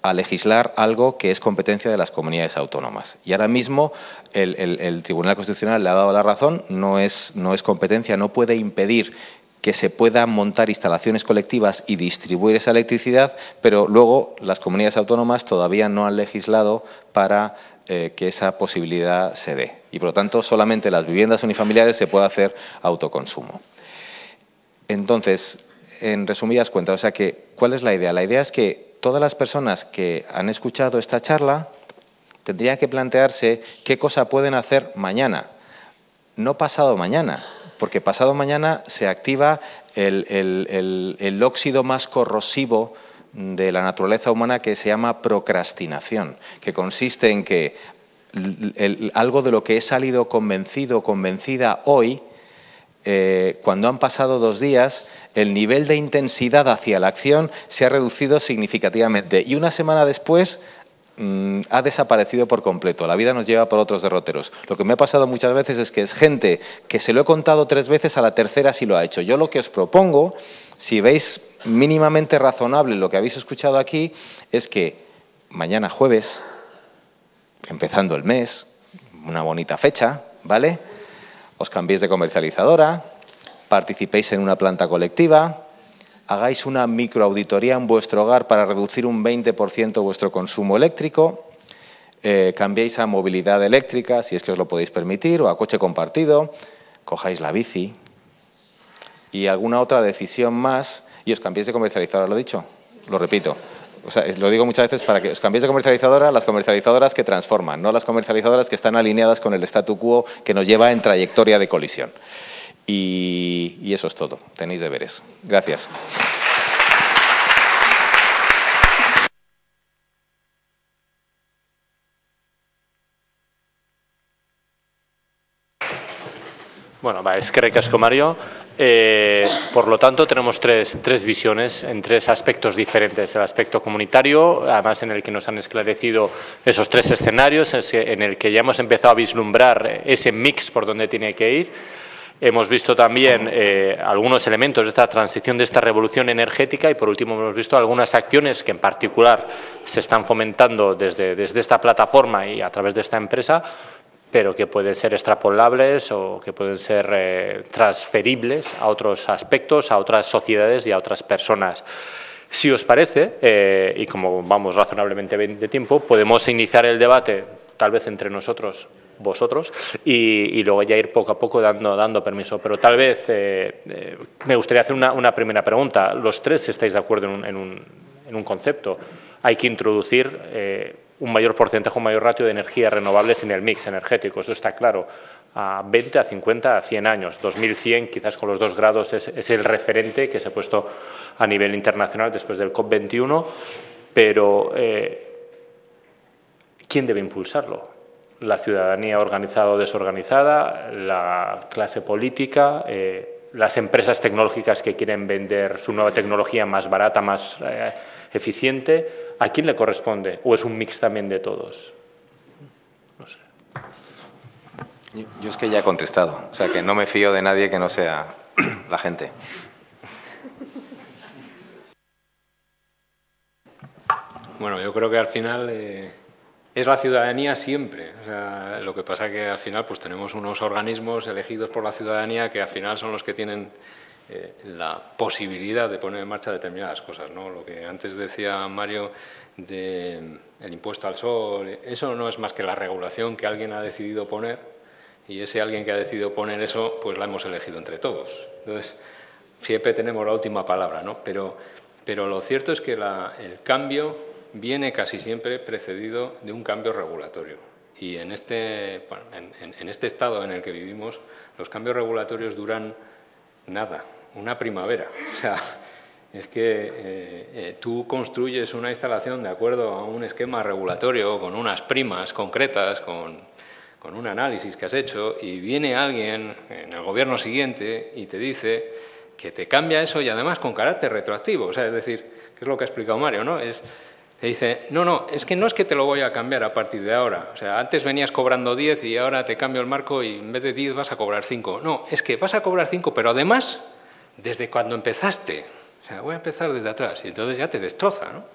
Speaker 5: a legislar algo que es competencia de las comunidades autónomas. Y ahora mismo el, el, el Tribunal Constitucional le ha dado la razón, no es, no es competencia, no puede impedir que se puedan montar instalaciones colectivas y distribuir esa electricidad, pero luego las comunidades autónomas todavía no han legislado para eh, que esa posibilidad se dé. Y por lo tanto, solamente en las viviendas unifamiliares se puede hacer autoconsumo. Entonces, en resumidas cuentas, o sea que, ¿cuál es la idea? La idea es que todas las personas que han escuchado esta charla tendrían que plantearse qué cosa pueden hacer mañana, no pasado mañana, porque pasado mañana se activa el, el, el, el óxido más corrosivo de la naturaleza humana que se llama procrastinación, que consiste en que el, el, algo de lo que he salido convencido o convencida hoy, eh, cuando han pasado dos días, el nivel de intensidad hacia la acción se ha reducido significativamente y una semana después ha desaparecido por completo. La vida nos lleva por otros derroteros. Lo que me ha pasado muchas veces es que es gente que se lo he contado tres veces, a la tercera sí lo ha hecho. Yo lo que os propongo, si veis mínimamente razonable lo que habéis escuchado aquí, es que mañana jueves, empezando el mes, una bonita fecha, ¿vale?, os cambiéis de comercializadora, participéis en una planta colectiva, hagáis una microauditoría en vuestro hogar para reducir un veinte por ciento vuestro consumo eléctrico, eh, cambiéis a movilidad eléctrica, si es que os lo podéis permitir, o a coche compartido, cojáis la bici y alguna otra decisión más y os cambiéis de comercializadora, ¿lo he dicho? Lo repito. O sea, lo digo muchas veces para que os cambiéis de comercializadora, las comercializadoras que transforman, no las comercializadoras que están alineadas con el statu quo que nos lleva en trayectoria de colisión. Y, y eso es todo. Tenéis deberes. Gracias.
Speaker 2: Bueno, va, eskerrik asko, Mario. Eh, por lo tanto, tenemos tres, tres visiones en tres aspectos diferentes. El aspecto comunitario, además en el que nos han esclarecido esos tres escenarios, en el que ya hemos empezado a vislumbrar ese mix por donde tiene que ir. Hemos visto también eh, algunos elementos de esta transición, de esta revolución energética y, por último, hemos visto algunas acciones que, en particular, se están fomentando desde, desde esta plataforma y a través de esta empresa, pero que pueden ser extrapolables o que pueden ser eh, transferibles a otros aspectos, a otras sociedades y a otras personas. Si os parece, eh, y como vamos razonablemente bien de tiempo, podemos iniciar el debate, tal vez entre nosotros, vosotros, y, y luego ya ir poco a poco dando, dando permiso. Pero tal vez eh, eh, me gustaría hacer una, una primera pregunta. Los tres estáis de acuerdo en un, en un, en un concepto. Hay que introducir eh, un mayor porcentaje, un mayor ratio de energías renovables en el mix energético. Esto está claro. A veinte, a cincuenta, a cien años. dos mil cien, quizás con los dos grados, es, es el referente que se ha puesto a nivel internacional después del COP veintiuno. Pero, eh, ¿quién debe impulsarlo? La ciudadanía organizada o desorganizada, la clase política, eh, las empresas tecnológicas que quieren vender su nueva tecnología más barata, más eh, eficiente. ¿A quién le corresponde? ¿O es un mix también de todos? No sé.
Speaker 5: Yo es que ya he contestado, o sea que no me fío de nadie que no sea la gente.
Speaker 4: Bueno, yo creo que al final eh, es la ciudadanía siempre. O sea, lo que pasa es que al final pues tenemos unos organismos elegidos por la ciudadanía que al final son los que tienen eh, la posibilidad de poner en marcha determinadas cosas, ¿no? Lo que antes decía Mario del impuesto al sol, eso no es más que la regulación que alguien ha decidido poner. Y ese alguien que ha decidido poner eso, pues la hemos elegido entre todos. Entonces, siempre tenemos la última palabra, ¿no? Pero, pero lo cierto es que la, el cambio viene casi siempre precedido de un cambio regulatorio. Y en este, bueno, en, en este estado en el que vivimos, los cambios regulatorios duran nada, una primavera. O sea, es que eh, eh, tú construyes una instalación de acuerdo a un esquema regulatorio, con unas primas concretas, con... con un análisis que has hecho, y viene alguien en el gobierno siguiente y te dice que te cambia eso y además con carácter retroactivo. O sea, es decir, que es lo que ha explicado Mario, ¿no? Es, te dice, no, no, es que no es que te lo voy a cambiar a partir de ahora. O sea, antes venías cobrando diez y ahora te cambio el marco y en vez de diez vas a cobrar cinco. No, es que vas a cobrar cinco, pero además desde cuando empezaste. O sea, voy a empezar desde atrás y entonces ya te destroza, ¿no?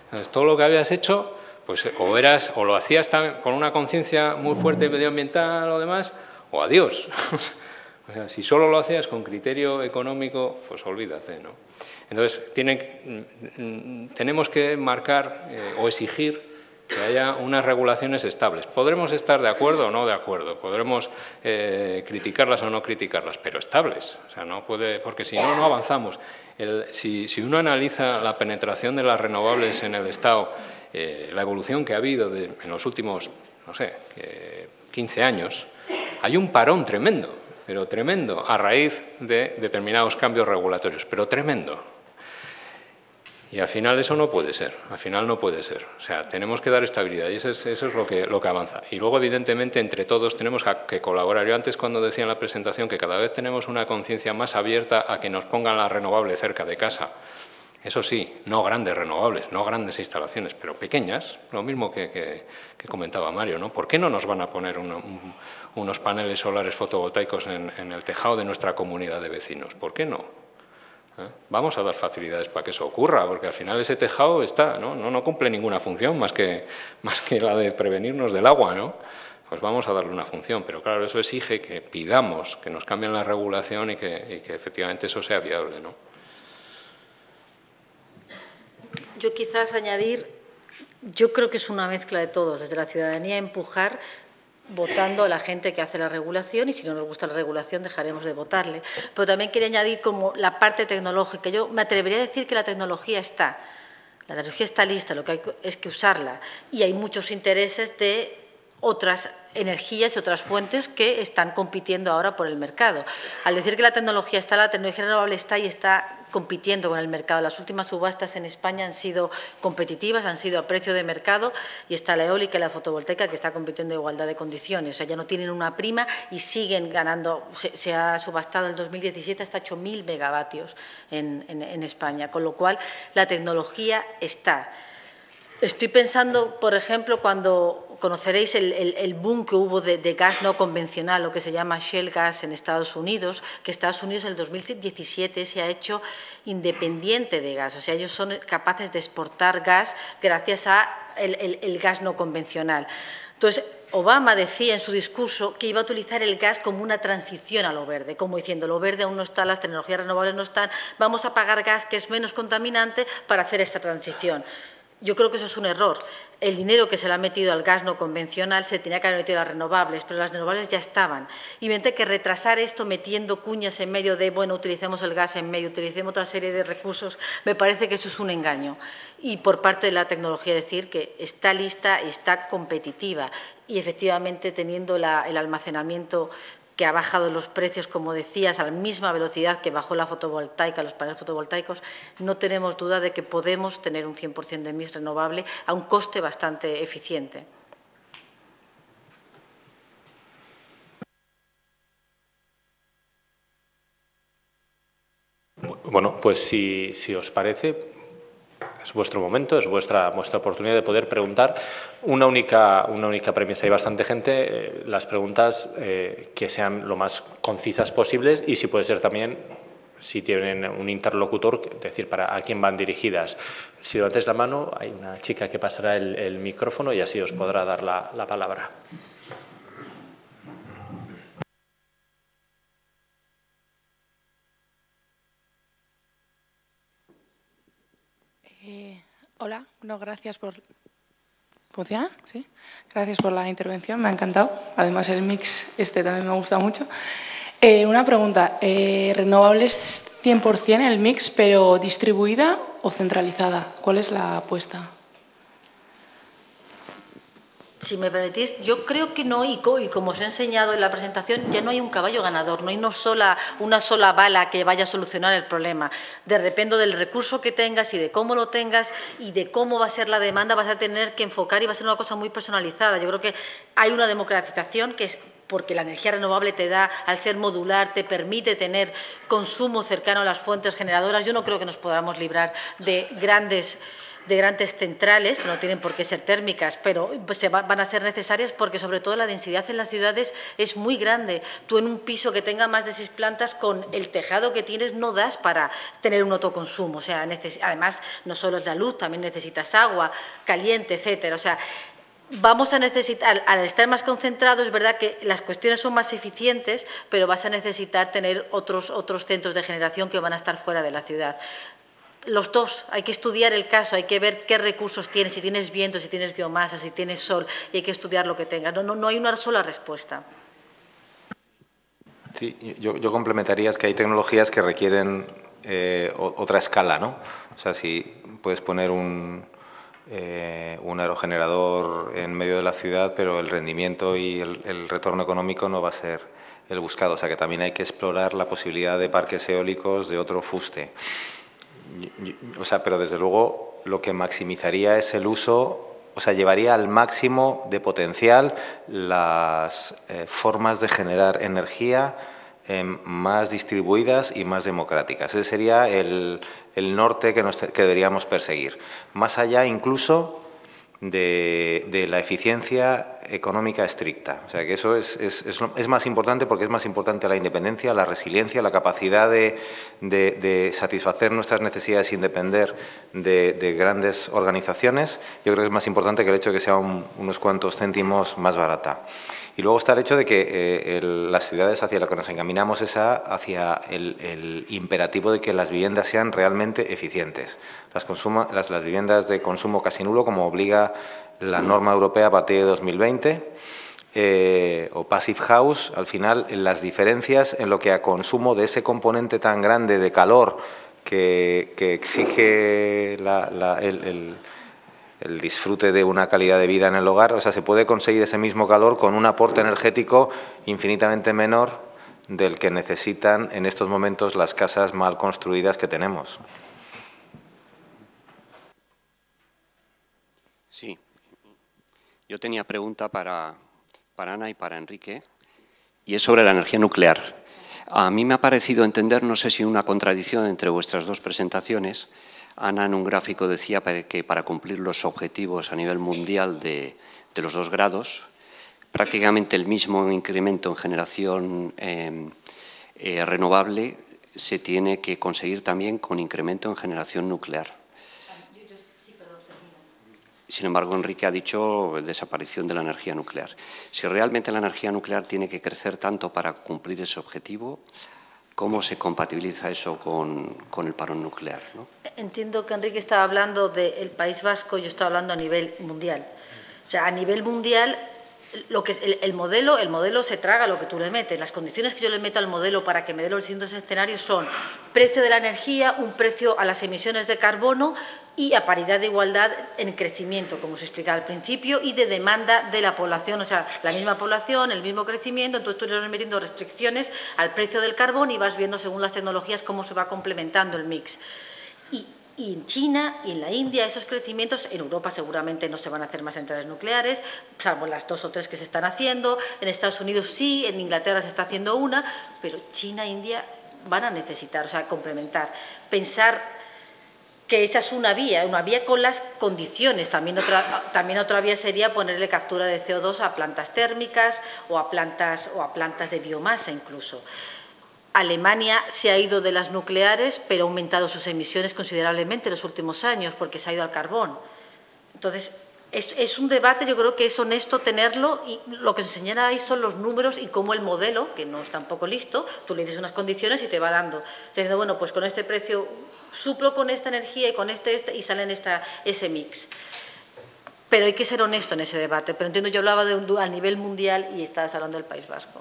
Speaker 4: Entonces, todo lo que habías hecho, pues o, eras, o lo hacías con una conciencia muy fuerte medioambiental o demás, o adiós. O sea, si solo lo hacías con criterio económico, pues olvídate, ¿no? Entonces, tiene, tenemos que marcar eh, o exigir que haya unas regulaciones estables. Podremos estar de acuerdo o no de acuerdo, podremos eh, criticarlas o no criticarlas, pero estables. O sea, no puede, porque si no, no avanzamos. El, si, si uno analiza la penetración de las renovables en el Estado, eh, la evolución que ha habido de, en los últimos, no sé, eh, quince años, hay un parón tremendo, pero tremendo, a raíz de determinados cambios regulatorios, pero tremendo. Y al final eso no puede ser, al final no puede ser. O sea, tenemos que dar estabilidad y eso es, eso es lo, que, lo que avanza. Y luego, evidentemente, entre todos tenemos que colaborar. Yo antes, cuando decía en la presentación que cada vez tenemos una conciencia más abierta a que nos pongan las renovables cerca de casa. Eso sí, no grandes renovables, no grandes instalaciones, pero pequeñas, lo mismo que, que, que comentaba Mario, ¿no? ¿Por qué no nos van a poner uno, un, unos paneles solares fotovoltaicos en, en el tejado de nuestra comunidad de vecinos? ¿Por qué no? ¿Eh? Vamos a dar facilidades para que eso ocurra, porque al final ese tejado está, ¿no? No, no cumple ninguna función más que, más que la de prevenirnos del agua, ¿no? Pues vamos a darle una función, pero claro, eso exige que pidamos que nos cambien la regulación y que, y que efectivamente eso sea viable, ¿no?
Speaker 3: Yo quizás añadir, yo creo que es una mezcla de todos, desde la ciudadanía empujar, votando a la gente que hace la regulación, y si no nos gusta la regulación dejaremos de votarle. Pero también quería añadir como la parte tecnológica. Yo me atrevería a decir que la tecnología está, la tecnología está lista, lo que hay es que usarla. Y hay muchos intereses de otras energías y otras fuentes que están compitiendo ahora por el mercado. Al decir que la tecnología está, la tecnología renovable está y está compitiendo con el mercado. Las últimas subastas en España han sido competitivas, han sido a precio de mercado, y está la eólica y la fotovoltaica que está compitiendo en igualdad de condiciones. O sea, ya no tienen una prima y siguen ganando. Se, se ha subastado en el dos mil diecisiete hasta ocho mil megavatios en, en, en España, con lo cual la tecnología está. Estoy pensando, por ejemplo, cuando conoceréis el, el, el boom que hubo de, de gas no convencional, lo que se llama shale gas en Estados Unidos, que Estados Unidos en el dos mil diecisiete se ha hecho independiente de gas, o sea, ellos son capaces de exportar gas gracias a el, el, el gas no convencional. Entonces, Obama decía en su discurso que iba a utilizar el gas como una transición a lo verde, como diciendo, lo verde aún no está, las tecnologías renovables no están, vamos a pagar gas que es menos contaminante para hacer esta transición. Yo creo que eso es un error. El dinero que se le ha metido al gas no convencional se tenía que haber metido a las renovables, pero las renovables ya estaban. Y me que retrasar esto metiendo cuñas en medio de, bueno, utilicemos el gas en medio, utilicemos otra serie de recursos, me parece que eso es un engaño. Y por parte de la tecnología decir que está lista y está competitiva y efectivamente teniendo la, el almacenamiento que ha bajado los precios, como decías, a la misma velocidad que bajó la fotovoltaica, los paneles fotovoltaicos, no tenemos duda de que podemos tener un cien por cien de mix renovable a un coste bastante eficiente.
Speaker 2: Bueno, pues si, si os parece, es vuestro momento, es vuestra, vuestra oportunidad de poder preguntar. Una única, una única premisa. Hay bastante gente, eh, las preguntas eh, que sean lo más concisas posibles y si puede ser también, si tienen un interlocutor, es decir, para a quién van dirigidas. Si levantáis la mano, hay una chica que pasará el, el micrófono y así os podrá dar la, la palabra.
Speaker 6: Eh, hola, no, gracias por... ¿Funciona? Sí. Gracias por la intervención, me ha encantado. Además, el mix este también me gusta mucho. Eh, una pregunta, eh, ¿renovables cien por cien el mix, pero distribuida o centralizada? ¿Cuál es la apuesta?
Speaker 3: Si me permitís, yo creo que no, y como os he enseñado en la presentación, ya no hay un caballo ganador, no hay una sola, una sola bala que vaya a solucionar el problema. De repente del recurso que tengas y de cómo lo tengas y de cómo va a ser la demanda, vas a tener que enfocar y va a ser una cosa muy personalizada. Yo creo que hay una democratización que es porque la energía renovable te da, al ser modular, te permite tener consumo cercano a las fuentes generadoras. Yo no creo que nos podamos librar de grandes de grandes centrales, no tienen por qué ser térmicas, pero se va, van a ser necesarias porque sobre todo la densidad en las ciudades es muy grande. Tú en un piso que tenga más de seis plantas, con el tejado que tienes no das para tener un autoconsumo. O sea, además no solo es la luz, también necesitas agua caliente, etcétera. O sea, vamos a necesitar, al estar más concentrado, es verdad que las cuestiones son más eficientes, pero vas a necesitar tener otros, otros centros de generación que van a estar fuera de la ciudad. Los dos, hay que estudiar el caso, hay que ver qué recursos tienes, si tienes viento, si tienes biomasa, si tienes sol, y hay que estudiar lo que tengas. No, no, no hay una sola respuesta.
Speaker 5: Sí, yo, yo complementaría es que hay tecnologías que requieren eh, otra escala, ¿no? O sea, si puedes poner un, eh, un aerogenerador en medio de la ciudad, pero el rendimiento y el, el retorno económico no va a ser el buscado. O sea, que también hay que explorar la posibilidad de parques eólicos de otro fuste. O sea, pero desde luego lo que maximizaría es el uso, o sea, llevaría al máximo de potencial las eh, formas de generar energía eh, más distribuidas y más democráticas. Ese sería el, el norte que, nos, que deberíamos perseguir. Más allá incluso de, de la eficiencia económica estricta. O sea, que eso es, es, es, es más importante porque es más importante la independencia, la resiliencia, la capacidad de, de, de satisfacer nuestras necesidades sin depender de, de grandes organizaciones. Yo creo que es más importante que el hecho de que sea un, unos cuantos céntimos más barata. Y luego está el hecho de que eh, el, las ciudades hacia lo que nos encaminamos es a, hacia el, el imperativo de que las viviendas sean realmente eficientes. Las, consuma, las, las viviendas de consumo casi nulo, como obliga la norma europea a partir de dos mil veinte, eh, o Passive House, al final las diferencias en lo que a consumo de ese componente tan grande de calor que, que exige la, la, el, el el disfrute de una calidad de vida en el hogar, o sea, se puede conseguir ese mismo calor con un aporte energético infinitamente menor del que necesitan en estos momentos las casas mal construidas que tenemos.
Speaker 7: Sí, yo tenía pregunta para, para Ana y para Enrique, y es sobre la energía nuclear. A mí me ha parecido entender, no sé si una contradicción entre vuestras dos presentaciones. Ana en un gráfico decía que para cumplir los objetivos a nivel mundial de, de los dos grados, prácticamente el mismo incremento en generación eh, eh, renovable se tiene que conseguir también con incremento en generación nuclear. Sin embargo, Enrique ha dicho desaparición de la energía nuclear. Si realmente la energía nuclear tiene que crecer tanto para cumplir ese objetivo, ¿cómo se compatibiliza eso con, con el parón nuclear, ¿no?
Speaker 3: Entiendo que Enrique estaba hablando del País Vasco, yo estaba hablando a nivel mundial. O sea, a nivel mundial, lo que es el, el, modelo, el modelo se traga lo que tú le metes. Las condiciones que yo le meto al modelo para que me dé los distintos escenarios son precio de la energía, un precio a las emisiones de carbono y a paridad de igualdad en crecimiento, como se explicaba al principio, y de demanda de la población, o sea, la misma población, el mismo crecimiento, entonces tú le vas metiendo restricciones al precio del carbón y vas viendo según las tecnologías cómo se va complementando el mix. Y, y en China y en la India esos crecimientos, en Europa seguramente no se van a hacer más centrales nucleares, salvo las dos o tres que se están haciendo, en Estados Unidos sí, en Inglaterra se está haciendo una, pero China e India van a necesitar, o sea, complementar, pensar que esa es una vía, una vía con las condiciones. También otra, también otra vía sería ponerle captura de C O dos a plantas térmicas o a plantas, o a plantas de biomasa incluso. Alemania se ha ido de las nucleares, pero ha aumentado sus emisiones considerablemente en los últimos años porque se ha ido al carbón. Entonces, es, es un debate, yo creo que es honesto tenerlo, y lo que os enseñará ahí son los números y cómo el modelo, que no es tampoco listo, tú le dices unas condiciones y te va dando. Te dice, bueno, pues con este precio suplo con esta energía y con este, este y sale en esta, ese mix. Pero hay que ser honesto en ese debate. Pero entiendo, yo hablaba de un, a nivel mundial y estabas hablando del País Vasco.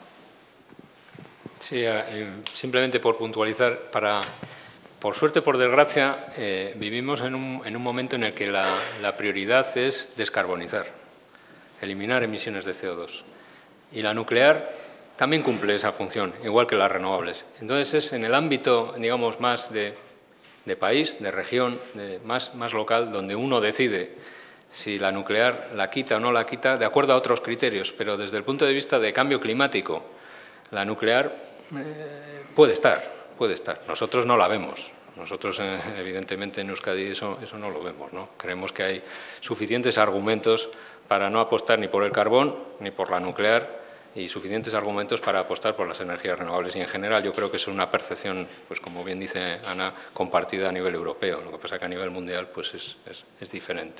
Speaker 4: Sí, eh, simplemente por puntualizar, para, por suerte, por desgracia, eh, vivimos en un, en un momento en el que la, la prioridad es descarbonizar, eliminar emisiones de C O dos. Y la nuclear también cumple esa función, igual que las renovables. Entonces, es en el ámbito, digamos, más de, de país, de región, de, más, más local, donde uno decide si la nuclear la quita o no la quita, de acuerdo a otros criterios, pero desde el punto de vista de cambio climático, la nuclear eh, puede estar, puede estar. Nosotros no la vemos, Nosotros, eh, evidentemente, en Euskadi eso, eso no lo vemos, ¿no? Creemos que hay suficientes argumentos para no apostar ni por el carbón ni por la nuclear y suficientes argumentos para apostar por las energías renovables. Y, en general, yo creo que es una percepción, pues como bien dice Ana, compartida a nivel europeo. Lo que pasa es que a nivel mundial pues es, es, es diferente.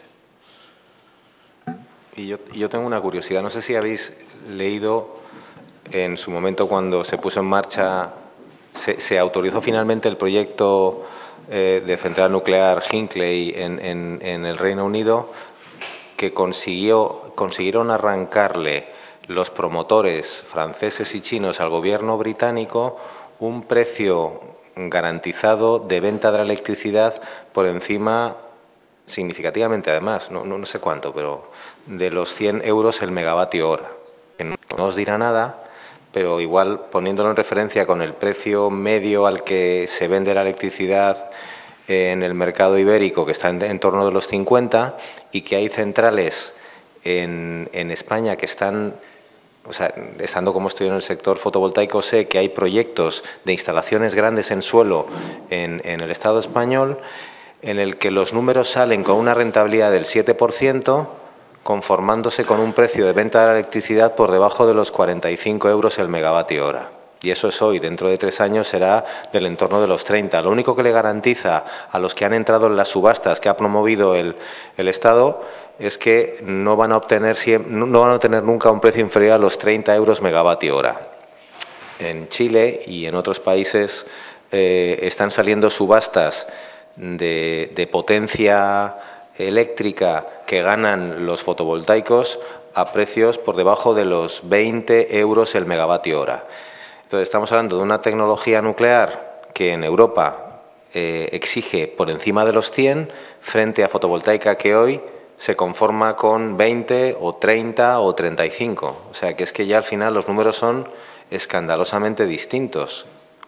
Speaker 5: Y yo, yo tengo una curiosidad. No sé si habéis leído en su momento cuando se puso en marcha, se, se autorizó finalmente el proyecto eh, de central nuclear Hinkley en, en, en el Reino Unido, que consiguió, consiguieron arrancarle los promotores franceses y chinos al gobierno británico un precio garantizado de venta de la electricidad por encima, significativamente además, no, no, no sé cuánto, pero de los cien euros el megavatio hora. Que no, no os dirá nada, pero igual poniéndolo en referencia con el precio medio al que se vende la electricidad en el mercado ibérico, que está en, en torno de los cincuenta, y que hay centrales en, en España que están, o sea, estando como estoy en el sector fotovoltaico, sé que hay proyectos de instalaciones grandes en suelo en, en el Estado español, en el que los números salen con una rentabilidad del siete por ciento, conformándose con un precio de venta de la electricidad por debajo de los cuarenta y cinco euros el megavatio hora. Y eso es hoy, dentro de tres años será del entorno de los treinta. Lo único que le garantiza a los que han entrado en las subastas que ha promovido el, el Estado es que no van a obtener, no van a obtener nunca un precio inferior a los treinta euros megavatio hora. En Chile y en otros países eh, están saliendo subastas de, de potencia eléctrica que ganan los fotovoltaicos a precios por debajo de los veinte euros el megavatio hora. Entonces, estamos hablando de una tecnología nuclear que en Europa eh, exige por encima de los cien, frente a fotovoltaica que hoy se conforma con veinte o treinta o treinta y cinco. O sea, que es que ya al final los números son escandalosamente distintos.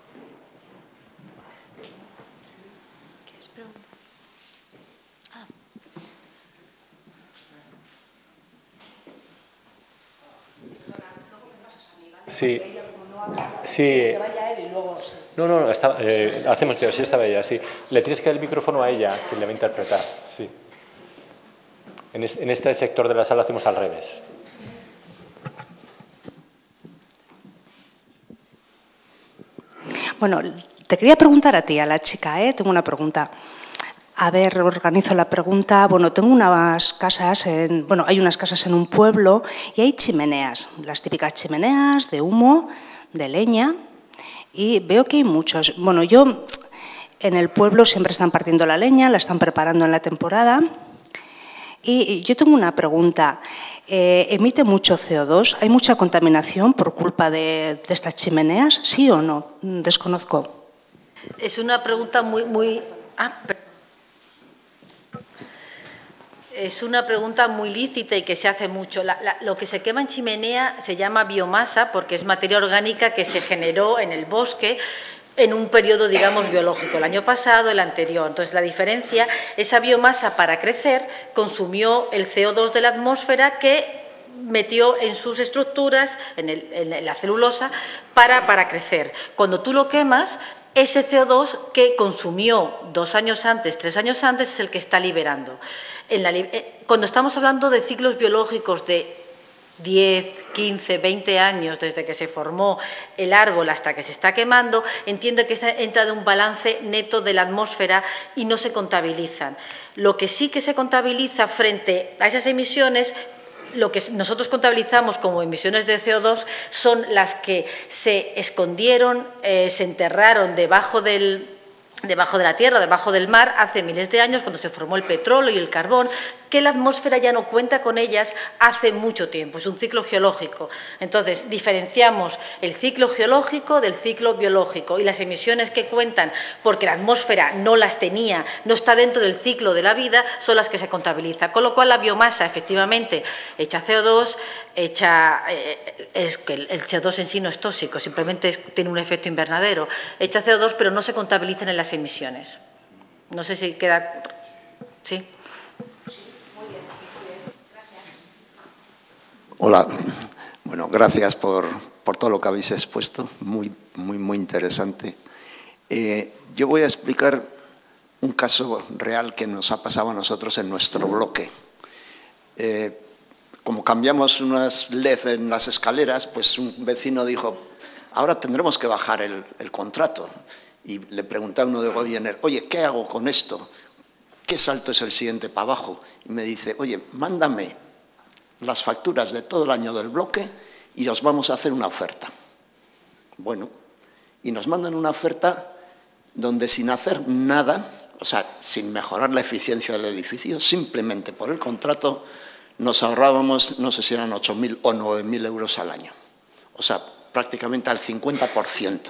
Speaker 2: Sí, sí. No, no, no estaba, eh, hacemos eso, sí estaba ella, sí. Le tienes que dar el micrófono a ella, que le va a interpretar, sí. En, es, en este sector de la sala hacemos al revés.
Speaker 8: Bueno, te quería preguntar a ti, a la chica, ¿eh? Tengo una pregunta. A ver, organizo la pregunta. Bueno, tengo unas casas, en, bueno, hay unas casas en un pueblo y hay chimeneas, las típicas chimeneas de humo, de leña, y veo que hay muchos. Bueno, yo en el pueblo siempre están partiendo la leña, la están preparando en la temporada, y yo tengo una pregunta. Eh, ¿Emite mucho C O dos? ¿Hay mucha contaminación por culpa de, de estas chimeneas? ¿Sí o no? Desconozco.
Speaker 3: Es una pregunta muy... muy ah, Es una pregunta muy lícita y que se hace mucho. La, la, lo que se quema en chimenea se llama biomasa porque es materia orgánica que se generó en el bosque en un periodo, digamos, biológico, el año pasado, el anterior. Entonces, la diferencia, esa biomasa para crecer consumió el C O dos de la atmósfera que metió en sus estructuras, en, el, en la celulosa, para, para crecer. Cuando tú lo quemas, ese C O dos que consumió dos años antes, tres años antes, es el que está liberando. En la, cuando estamos hablando de ciclos biológicos de diez, quince, veinte años desde que se formó el árbol hasta que se está quemando, entiende que entra de un balance neto de la atmósfera y no se contabilizan. Lo que sí que se contabiliza frente a esas emisiones, lo que nosotros contabilizamos como emisiones de C O dos son las que se escondieron, eh, se enterraron debajo del... debajo de la tierra, debajo del mar, hace miles de años, cuando se formó el petróleo y el carbón, que la atmósfera ya no cuenta con ellas hace mucho tiempo, es un ciclo geológico. Entonces, diferenciamos el ciclo geológico del ciclo biológico y las emisiones que cuentan, porque la atmósfera no las tenía, no está dentro del ciclo de la vida, son las que se contabilizan. Con lo cual, la biomasa, efectivamente, echa C O dos, echa, eh, es que el C O dos en sí no es tóxico, simplemente es, tiene un efecto invernadero, echa C O dos, pero no se contabilizan en las emisiones. No sé si queda... ¿Sí?
Speaker 9: Hola, bueno, gracias por, por todo lo que habéis expuesto, muy, muy, muy interesante. Eh, yo voy a explicar un caso real que nos ha pasado a nosotros en nuestro bloque. Eh, como cambiamos unas L E D en las escaleras, pues un vecino dijo, ahora tendremos que bajar el, el contrato. Y le pregunté a uno de Goyener, oye, ¿qué hago con esto? ¿Qué salto es el siguiente para abajo? Y me dice, oye, mándame las facturas de todo el año del bloque y os vamos a hacer una oferta. Bueno, y nos mandan una oferta donde sin hacer nada, o sea, sin mejorar la eficiencia del edificio, simplemente por el contrato nos ahorrábamos, no sé si eran ocho mil o nueve mil euros al año. O sea, prácticamente al cincuenta por ciento.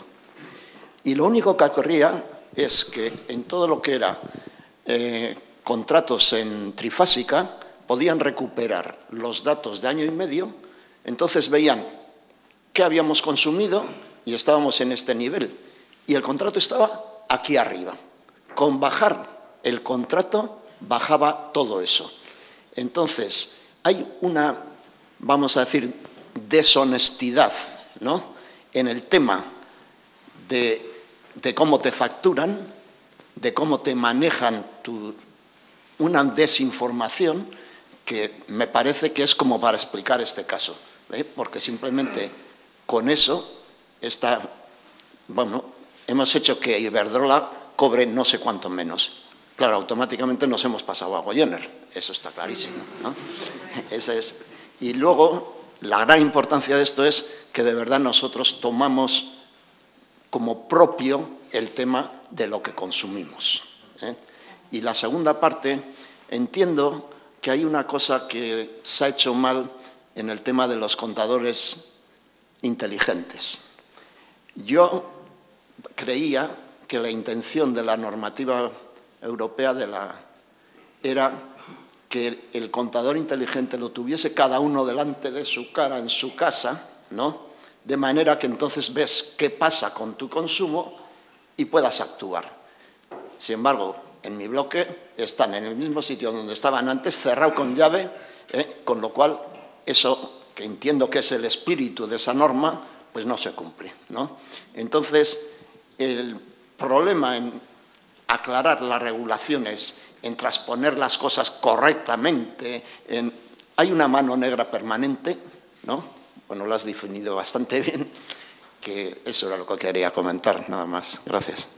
Speaker 9: Y lo único que ocurría es que en todo lo que era eh, contratos en trifásica podían recuperar los datos de año y medio, entonces veían qué habíamos consumido y estábamos en este nivel. Y el contrato estaba aquí arriba. Con bajar el contrato bajaba todo eso. Entonces, hay una, vamos a decir, deshonestidad, ¿no?, en el tema de, de cómo te facturan, de cómo te manejan tu, una desinformación que me parece que es como para explicar este caso, ¿eh? Porque simplemente con eso está, bueno, hemos hecho que Iberdrola cobre no sé cuánto menos. Claro, automáticamente nos hemos pasado a Goyener, eso está clarísimo, ¿no? Ese es. Y luego, la gran importancia de esto es que de verdad nosotros tomamos como propio el tema de lo que consumimos, ¿eh? Y la segunda parte, entiendo que hay una cosa que se ha hecho mal en el tema de los contadores inteligentes. Yo creía que la intención de la normativa europea de la, era que el contador inteligente lo tuviese cada uno delante de su cara en su casa, ¿no?, de manera que entonces ves qué pasa con tu consumo y puedas actuar. Sin embargo, en mi bloque están en el mismo sitio donde estaban antes, cerrado con llave, ¿eh? Con lo cual eso, que entiendo que es el espíritu de esa norma, pues no se cumple, ¿no? Entonces, el problema en aclarar las regulaciones, en transponer las cosas correctamente, en, hay una mano negra permanente, ¿no? Bueno, lo has definido bastante bien, que eso era lo que quería comentar, nada más. Gracias.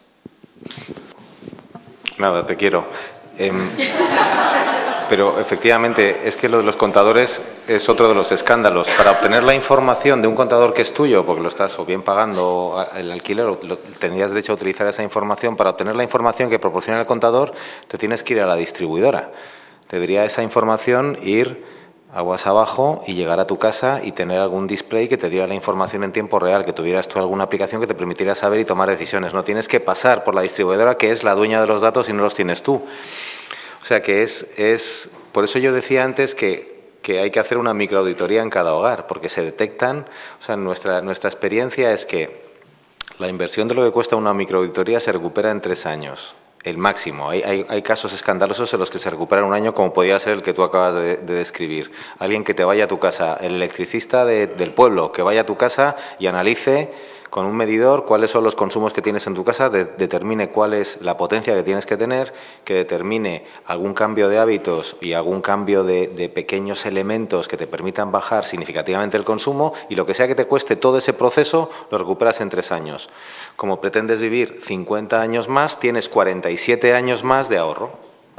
Speaker 5: Nada, te quiero. Eh, pero efectivamente es que lo de los contadores es otro de los escándalos. Para obtener la información de un contador que es tuyo, porque lo estás o bien pagando el alquiler, o lo, tendrías derecho a utilizar esa información, para obtener la información que proporciona el contador, te tienes que ir a la distribuidora. Debería esa información ir aguas abajo y llegar a tu casa y tener algún display que te diera la información en tiempo real, que tuvieras tú alguna aplicación que te permitiera saber y tomar decisiones. No tienes que pasar por la distribuidora, que es la dueña de los datos y no los tienes tú. O sea que es, es por eso yo decía antes que, que hay que hacer una microauditoría en cada hogar, porque se detectan, o sea, nuestra, nuestra experiencia es que la inversión de lo que cuesta una microauditoría se recupera en tres años. El máximo. Hay, hay, hay casos escandalosos en los que se recupera en un año, como podía ser el que tú acabas de, de describir. Alguien que te vaya a tu casa, el electricista de, del pueblo, que vaya a tu casa y analice con un medidor cuáles son los consumos que tienes en tu casa, de, determine cuál es la potencia que tienes que tener, que determine algún cambio de hábitos y algún cambio de, de pequeños elementos que te permitan bajar significativamente el consumo, y lo que sea que te cueste todo ese proceso lo recuperas en tres años. Como pretendes vivir cincuenta años más, tienes cuarenta y siete años más de ahorro.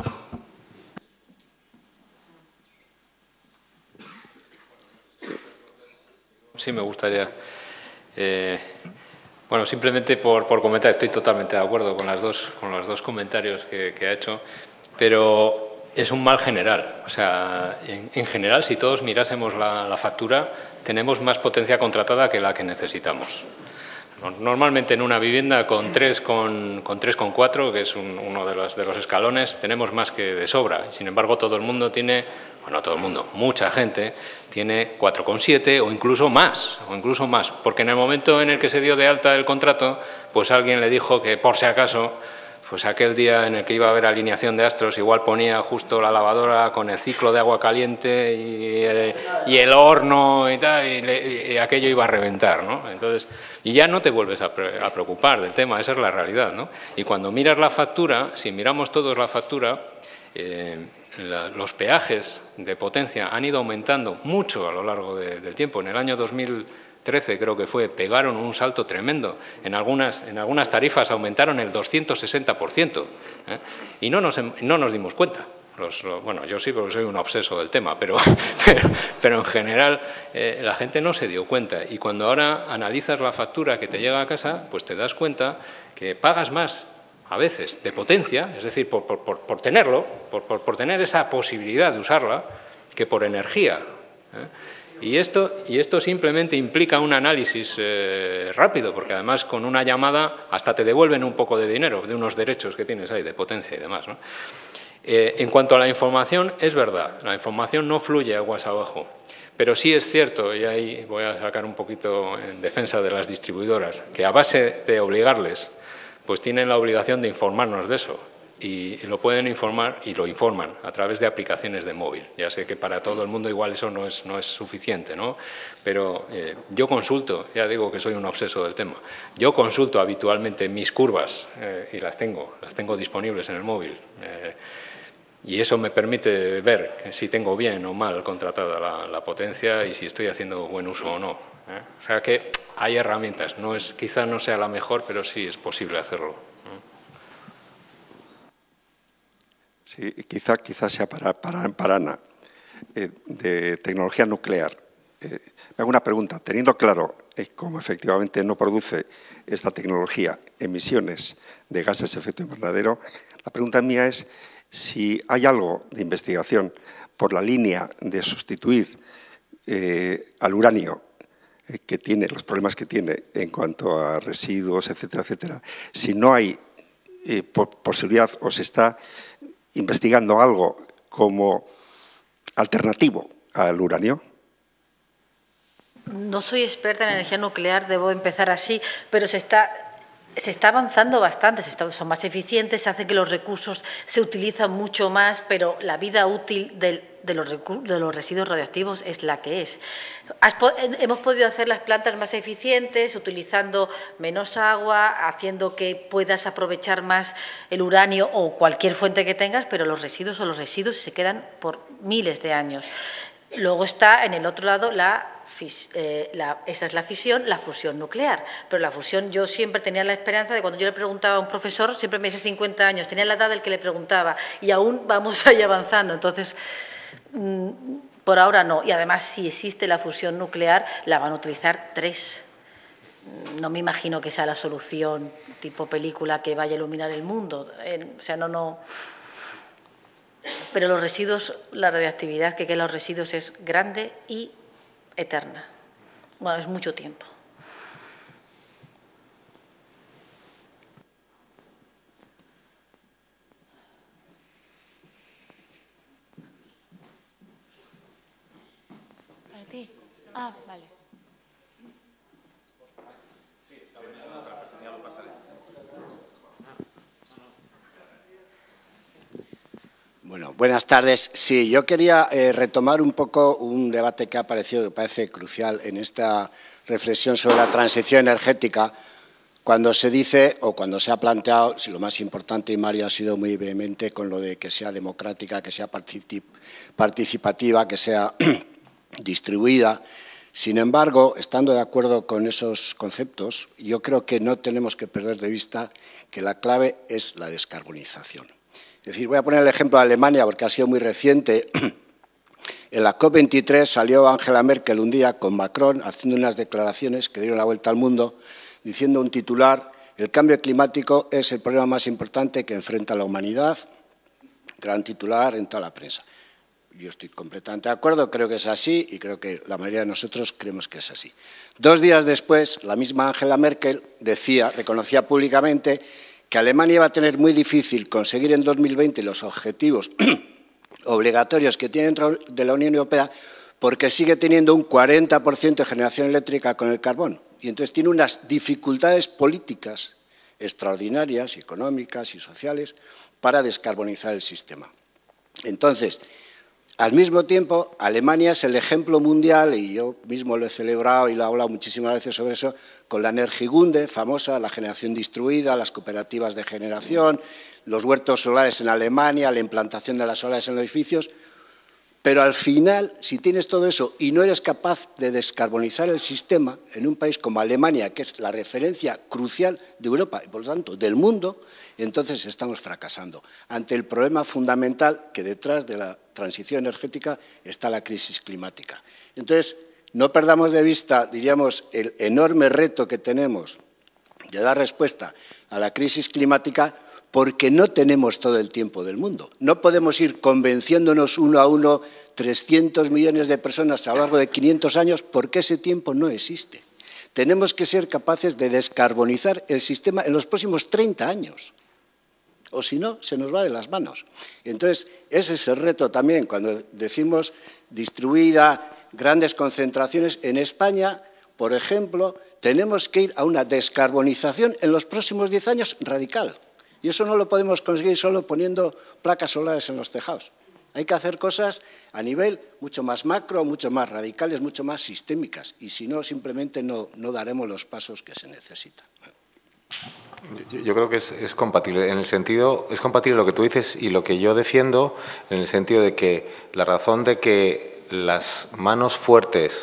Speaker 4: Sí, me gustaría. Eh, bueno, simplemente por, por comentar, estoy totalmente de acuerdo con, las dos, con los dos comentarios que, que ha hecho, pero es un mal general. O sea, en, en general, si todos mirásemos la, la factura, tenemos más potencia contratada que la que necesitamos. Normalmente en una vivienda con tres con cuatro, que es un, uno de los, de los escalones, tenemos más que de sobra. Sin embargo, todo el mundo tiene, bueno, todo el mundo, mucha gente tiene cuatro coma siete o incluso más, o incluso más. Porque en el momento en el que se dio de alta el contrato, pues alguien le dijo que por si acaso pues aquel día en el que iba a haber alineación de astros, igual ponía justo la lavadora con el ciclo de agua caliente y el, y el horno y tal, y, le, y aquello iba a reventar, ¿no? Entonces, y ya no te vuelves a, pre, a preocupar del tema, esa es la realidad, ¿no? Y cuando miras la factura, si miramos todos la factura, eh, la, los peajes de potencia han ido aumentando mucho a lo largo de, del tiempo. En el año dos mil trece creo que fue, pegaron un salto tremendo. En algunas, en algunas tarifas aumentaron el doscientos sesenta por ciento, ¿eh? Y no nos, no nos dimos cuenta. Los, lo, bueno, yo sí porque soy un obseso del tema, pero, pero, pero en general eh, la gente no se dio cuenta. Y cuando ahora analizas la factura que te llega a casa, pues te das cuenta que pagas más a veces de potencia, es decir, por, por, por, por tenerlo, por, por, por tener esa posibilidad de usarla, que por energía, ¿eh? Y esto, y esto simplemente implica un análisis eh, rápido, porque además con una llamada hasta te devuelven un poco de dinero, de unos derechos que tienes ahí, de potencia y demás, ¿no? Eh, en cuanto a la información, es verdad, la información no fluye aguas abajo, pero sí es cierto, y ahí voy a sacar un poquito en defensa de las distribuidoras, que a base de obligarles, pues tienen la obligación de informarnos de eso. Y lo pueden informar y lo informan a través de aplicaciones de móvil. Ya sé que para todo el mundo igual eso no es, no es suficiente, ¿no? Pero eh, yo consulto, ya digo que soy un obseso del tema, yo consulto habitualmente mis curvas eh, y las tengo, las tengo disponibles en el móvil. Eh, y eso me permite ver si tengo bien o mal contratada la, la potencia y si estoy haciendo buen uso o no, ¿eh? O sea que hay herramientas, no es, quizá no sea la mejor, pero sí es posible hacerlo.
Speaker 10: Sí, quizá, quizá sea para, para, para Ana, eh, de tecnología nuclear. Eh, me hago una pregunta, teniendo claro eh, cómo efectivamente no produce esta tecnología emisiones de gases de efecto invernadero, la pregunta mía es si hay algo de investigación por la línea de sustituir eh, al uranio eh, que tiene, los problemas que tiene en cuanto a residuos, etcétera, etcétera, si no hay eh, posibilidad o se está investigando algo como alternativo al uranio.
Speaker 3: No soy experta en energía nuclear, debo empezar así, pero se está, se está avanzando bastante, se está, son más eficientes, se hace que los recursos se utilizan mucho más, pero la vida útil del, de, los, de los residuos radioactivos es la que es. Has, hemos podido hacer las plantas más eficientes, utilizando menos agua, haciendo que puedas aprovechar más el uranio o cualquier fuente que tengas, pero los residuos o los residuos se quedan por miles de años. Luego está en el otro lado la Eh, la, esa es la fisión, la fusión nuclear. Pero la fusión, yo siempre tenía la esperanza de cuando yo le preguntaba a un profesor, siempre me dice cincuenta años, tenía la edad del que le preguntaba y aún vamos ahí avanzando. Entonces, mmm, por ahora no. Y además, si existe la fusión nuclear, la van a utilizar tres. No me imagino que sea la solución tipo película que vaya a iluminar el mundo. Eh, o sea, no, no. Pero los residuos, la radiactividad que queda en los residuos es grande y eterna. Bueno, es mucho tiempo.
Speaker 11: ¿Para ti? Ah, vale.
Speaker 12: Bueno, buenas tardes. Sí, yo quería eh, retomar un poco un debate que ha aparecido, que parece crucial en esta reflexión sobre la transición energética, cuando se dice, o cuando se ha planteado, si lo más importante, y Mario ha sido muy vehemente con lo de que sea democrática, que sea participativa, que sea distribuida. Sin embargo, estando de acuerdo con esos conceptos, yo creo que no tenemos que perder de vista que la clave es la descarbonización. Es decir, voy a poner el ejemplo de Alemania porque ha sido muy reciente. En la COP veintitrés salió Angela Merkel un día con Macron haciendo unas declaraciones que dieron la vuelta al mundo, diciendo un titular: el cambio climático es el problema más importante que enfrenta la humanidad. Gran titular en toda la prensa. Yo estoy completamente de acuerdo, creo que es así y creo que la mayoría de nosotros creemos que es así. Dos días después, la misma Angela Merkel decía, reconocía públicamente que Alemania iba a tener muy difícil conseguir en dos mil veinte los objetivos obligatorios que tiene dentro de la Unión Europea porque sigue teniendo un cuarenta por ciento de generación eléctrica con el carbón. Y entonces tiene unas dificultades políticas extraordinarias, económicas y sociales, para descarbonizar el sistema. Entonces, al mismo tiempo, Alemania es el ejemplo mundial, y yo mismo lo he celebrado y lo he hablado muchísimas veces sobre eso, con la Energiegunde, famosa, la generación distribuida, las cooperativas de generación, los huertos solares en Alemania, la implantación de las solares en los edificios. Pero al final, si tienes todo eso y no eres capaz de descarbonizar el sistema en un país como Alemania, que es la referencia crucial de Europa y, por lo tanto, del mundo, entonces estamos fracasando ante el problema fundamental que detrás de la transición energética está la crisis climática. Entonces, no perdamos de vista, diríamos, el enorme reto que tenemos de dar respuesta a la crisis climática, porque no tenemos todo el tiempo del mundo. No podemos ir convenciéndonos uno a uno trescientos millones de personas a lo largo de quinientos años, porque ese tiempo no existe. Tenemos que ser capaces de descarbonizar el sistema en los próximos treinta años, o si no, se nos va de las manos. Entonces, ese es el reto también, cuando decimos distribuida, grandes concentraciones. En España, por ejemplo, tenemos que ir a una descarbonización en los próximos diez años radical. Y eso no lo podemos conseguir solo poniendo placas solares en los tejados. Hay que hacer cosas a nivel mucho más macro, mucho más radicales, mucho más sistémicas. Y si no, simplemente no, no daremos los pasos que se necesitan.
Speaker 5: Yo, yo creo que es, es compatible. En el sentido, es compatible lo que tú dices y lo que yo defiendo, en el sentido de que la razón de que las manos fuertes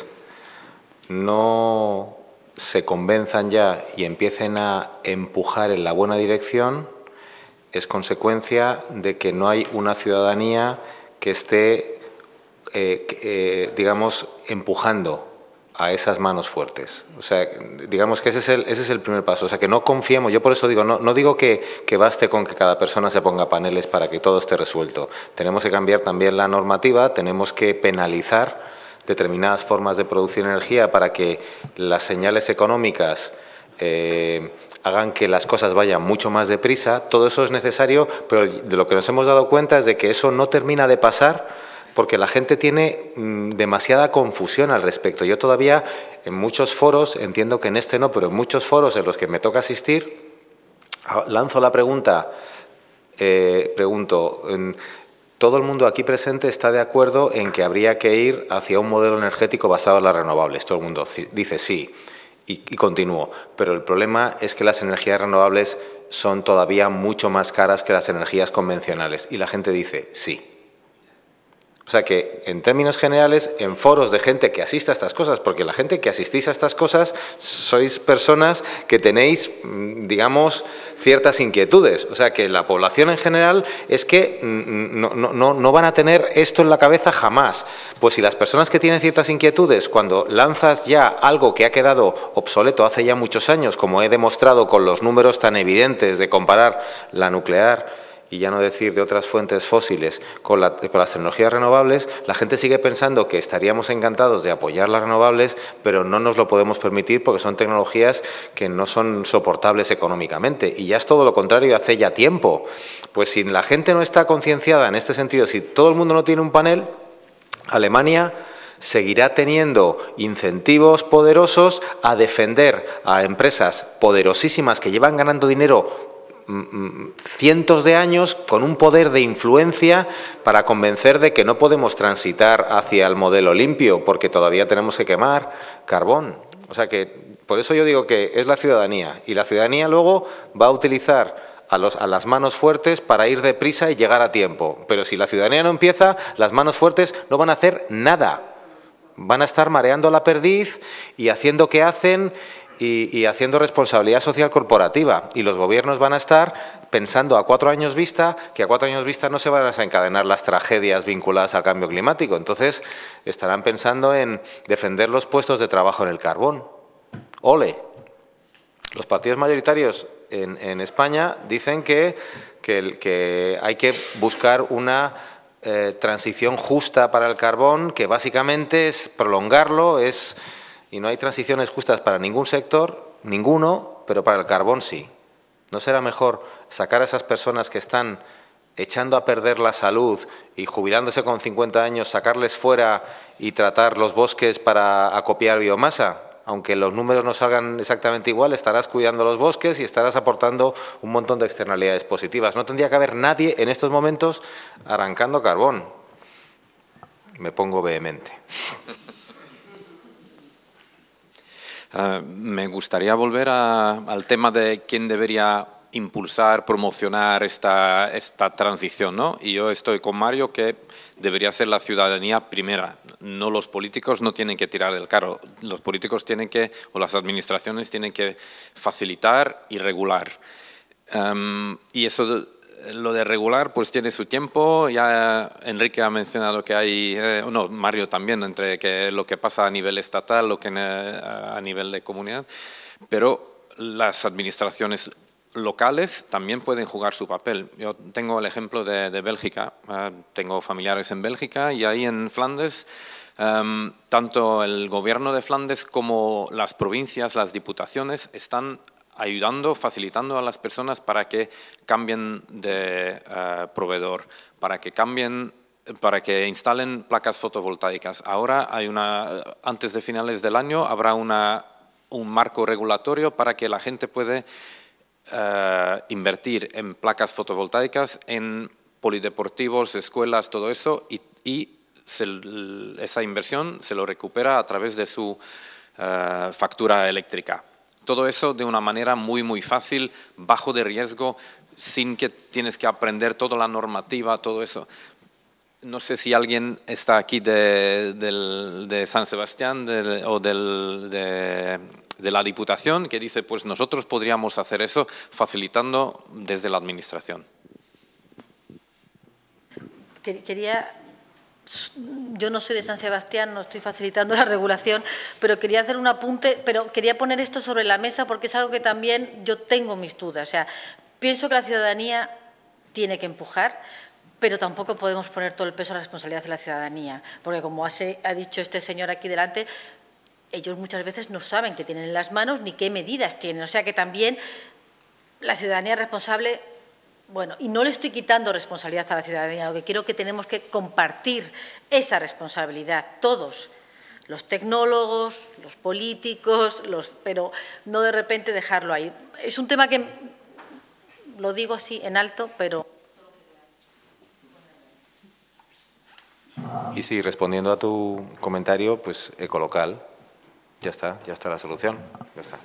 Speaker 5: no se convenzan ya y empiecen a empujar en la buena dirección es consecuencia de que no hay una ciudadanía que esté, eh, eh, digamos, empujando a esas manos fuertes. O sea, digamos que ese es el, ese es el primer paso. O sea, que no confiemos. Yo por eso digo, no, no digo que, que baste con que cada persona se ponga paneles para que todo esté resuelto. Tenemos que cambiar también la normativa, tenemos que penalizar determinadas formas de producir energía para que las señales económicas eh, hagan que las cosas vayan mucho más deprisa. Todo eso es necesario, pero de lo que nos hemos dado cuenta es de que eso no termina de pasar porque la gente tiene mmm, demasiada confusión al respecto. Yo todavía en muchos foros, entiendo que en este no, pero en muchos foros en los que me toca asistir, lanzo la pregunta, eh, pregunto, ¿todo el mundo aquí presente está de acuerdo en que habría que ir hacia un modelo energético basado en las renovables? Todo el mundo dice sí. Y, y continúo, pero el problema es que las energías renovables son todavía mucho más caras que las energías convencionales. Y la gente dice sí. O sea que, en términos generales, en foros de gente que asiste a estas cosas, porque la gente que asistís a estas cosas sois personas que tenéis, digamos, ciertas inquietudes. O sea que la población en general es que no, no, no van a tener esto en la cabeza jamás. Pues si las personas que tienen ciertas inquietudes, cuando lanzas ya algo que ha quedado obsoleto hace ya muchos años, como he demostrado con los números tan evidentes de comparar la nuclear y ya no decir de otras fuentes fósiles, con, la, con las tecnologías renovables, la gente sigue pensando que estaríamos encantados de apoyar las renovables, pero no nos lo podemos permitir porque son tecnologías que no son soportables económicamente. Y ya es todo lo contrario hace ya tiempo. Pues si la gente no está concienciada en este sentido, si todo el mundo no tiene un panel, Alemania seguirá teniendo incentivos poderosos a defender a empresas poderosísimas que llevan ganando dinero cientos de años con un poder de influencia para convencer de que no podemos transitar hacia el modelo limpio porque todavía tenemos que quemar carbón. O sea que por eso yo digo que es la ciudadanía y la ciudadanía luego va a utilizar a, los, a las manos fuertes para ir deprisa y llegar a tiempo. Pero si la ciudadanía no empieza, las manos fuertes no van a hacer nada. Van a estar mareando la perdiz y haciendo que hacen Y, y haciendo responsabilidad social corporativa. Y los gobiernos van a estar pensando a cuatro años vista, que a cuatro años vista no se van a desencadenar las tragedias vinculadas al cambio climático. Entonces estarán pensando en defender los puestos de trabajo en el carbón. ¡Ole! Los partidos mayoritarios en, en España dicen que, que, que hay que buscar una eh, transición justa para el carbón, que básicamente es prolongarlo, es... Y no hay transiciones justas para ningún sector, ninguno, pero para el carbón sí. ¿No será mejor sacar a esas personas que están echando a perder la salud y jubilándose con cincuenta años, sacarles fuera y tratar los bosques para acopiar biomasa? aunque los números no salgan exactamente igual, estarás cuidando los bosques y estarás aportando un montón de externalidades positivas. No tendría que haber nadie en estos momentos arrancando carbón. Me pongo vehemente.
Speaker 13: Uh, me gustaría volver a, al tema de quién debería impulsar, promocionar esta, esta transición, ¿no? Y yo estoy con Mario que debería ser la ciudadanía primera. No, los políticos no tienen que tirar del carro. Los políticos tienen que, o las administraciones tienen que facilitar y regular. Um, y eso, lo de regular, pues tiene su tiempo. Ya Enrique ha mencionado que hay, eh, no, Mario también, entre que lo que pasa a nivel estatal, lo que a nivel de comunidad. Pero las administraciones locales también pueden jugar su papel. Yo tengo el ejemplo de, de Bélgica, uh, tengo familiares en Bélgica y ahí en Flandes, um, tanto el gobierno de Flandes como las provincias, las diputaciones, están ayudando, facilitando a las personas para que cambien de uh, proveedor, para que cambien, para que instalen placas fotovoltaicas. Ahora hay una, antes de finales del año, habrá una, un marco regulatorio para que la gente pueda Uh, invertir en placas fotovoltaicas, en polideportivos, escuelas, todo eso, y, y se, esa inversión se lo recupera a través de su uh, factura eléctrica. Todo eso de una manera muy, muy fácil, bajo de riesgo, sin que tienes que aprender toda la normativa, todo eso. No sé si alguien está aquí de, de, de San Sebastián de, o del, de... de la Diputación, que dice, pues nosotros podríamos hacer eso facilitando desde la Administración.
Speaker 3: Quería, yo no soy de San Sebastián, no estoy facilitando la regulación, pero quería hacer un apunte, pero quería poner esto sobre la mesa porque es algo que también yo tengo mis dudas. O sea, pienso que la ciudadanía tiene que empujar, pero tampoco podemos poner todo el peso de la responsabilidad de la ciudadanía, porque como ha dicho este señor aquí delante, ellos muchas veces no saben qué tienen en las manos ni qué medidas tienen. O sea que también la ciudadanía es responsable, bueno, y no le estoy quitando responsabilidad a la ciudadanía, lo que quiero que tenemos que compartir esa responsabilidad, todos, los tecnólogos, los políticos, los, pero no de repente dejarlo ahí. Es un tema que, lo digo así en alto, pero...
Speaker 5: Y sí, respondiendo a tu comentario, pues ecolocal. Ya está, ya está la solución, ya está.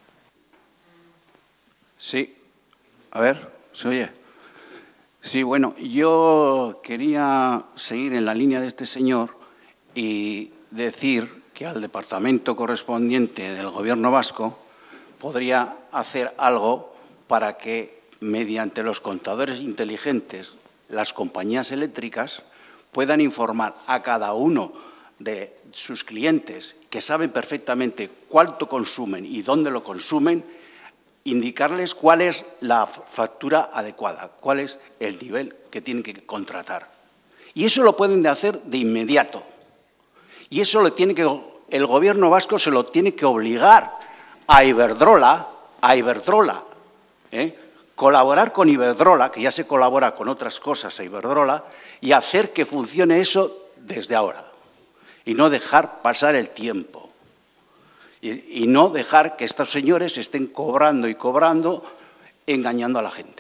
Speaker 14: Sí, a ver, ¿se oye? Sí, bueno, yo quería seguir en la línea de este señor y decir que al departamento correspondiente del Gobierno vasco podría hacer algo para que, mediante los contadores inteligentes, las compañías eléctricas puedan informar a cada uno de sus clientes, que saben perfectamente cuánto consumen y dónde lo consumen, indicarles cuál es la factura adecuada, cuál es el nivel que tienen que contratar. Y eso lo pueden hacer de inmediato. Y eso lo tiene que, el Gobierno vasco se lo tiene que obligar a Iberdrola, a Iberdrola, ¿eh? colaborar con Iberdrola, que ya se colabora con otras cosas a Iberdrola, y hacer que funcione eso desde ahora. Y no dejar pasar el tiempo. Y, y no dejar que estos señores estén cobrando y cobrando, engañando a la gente.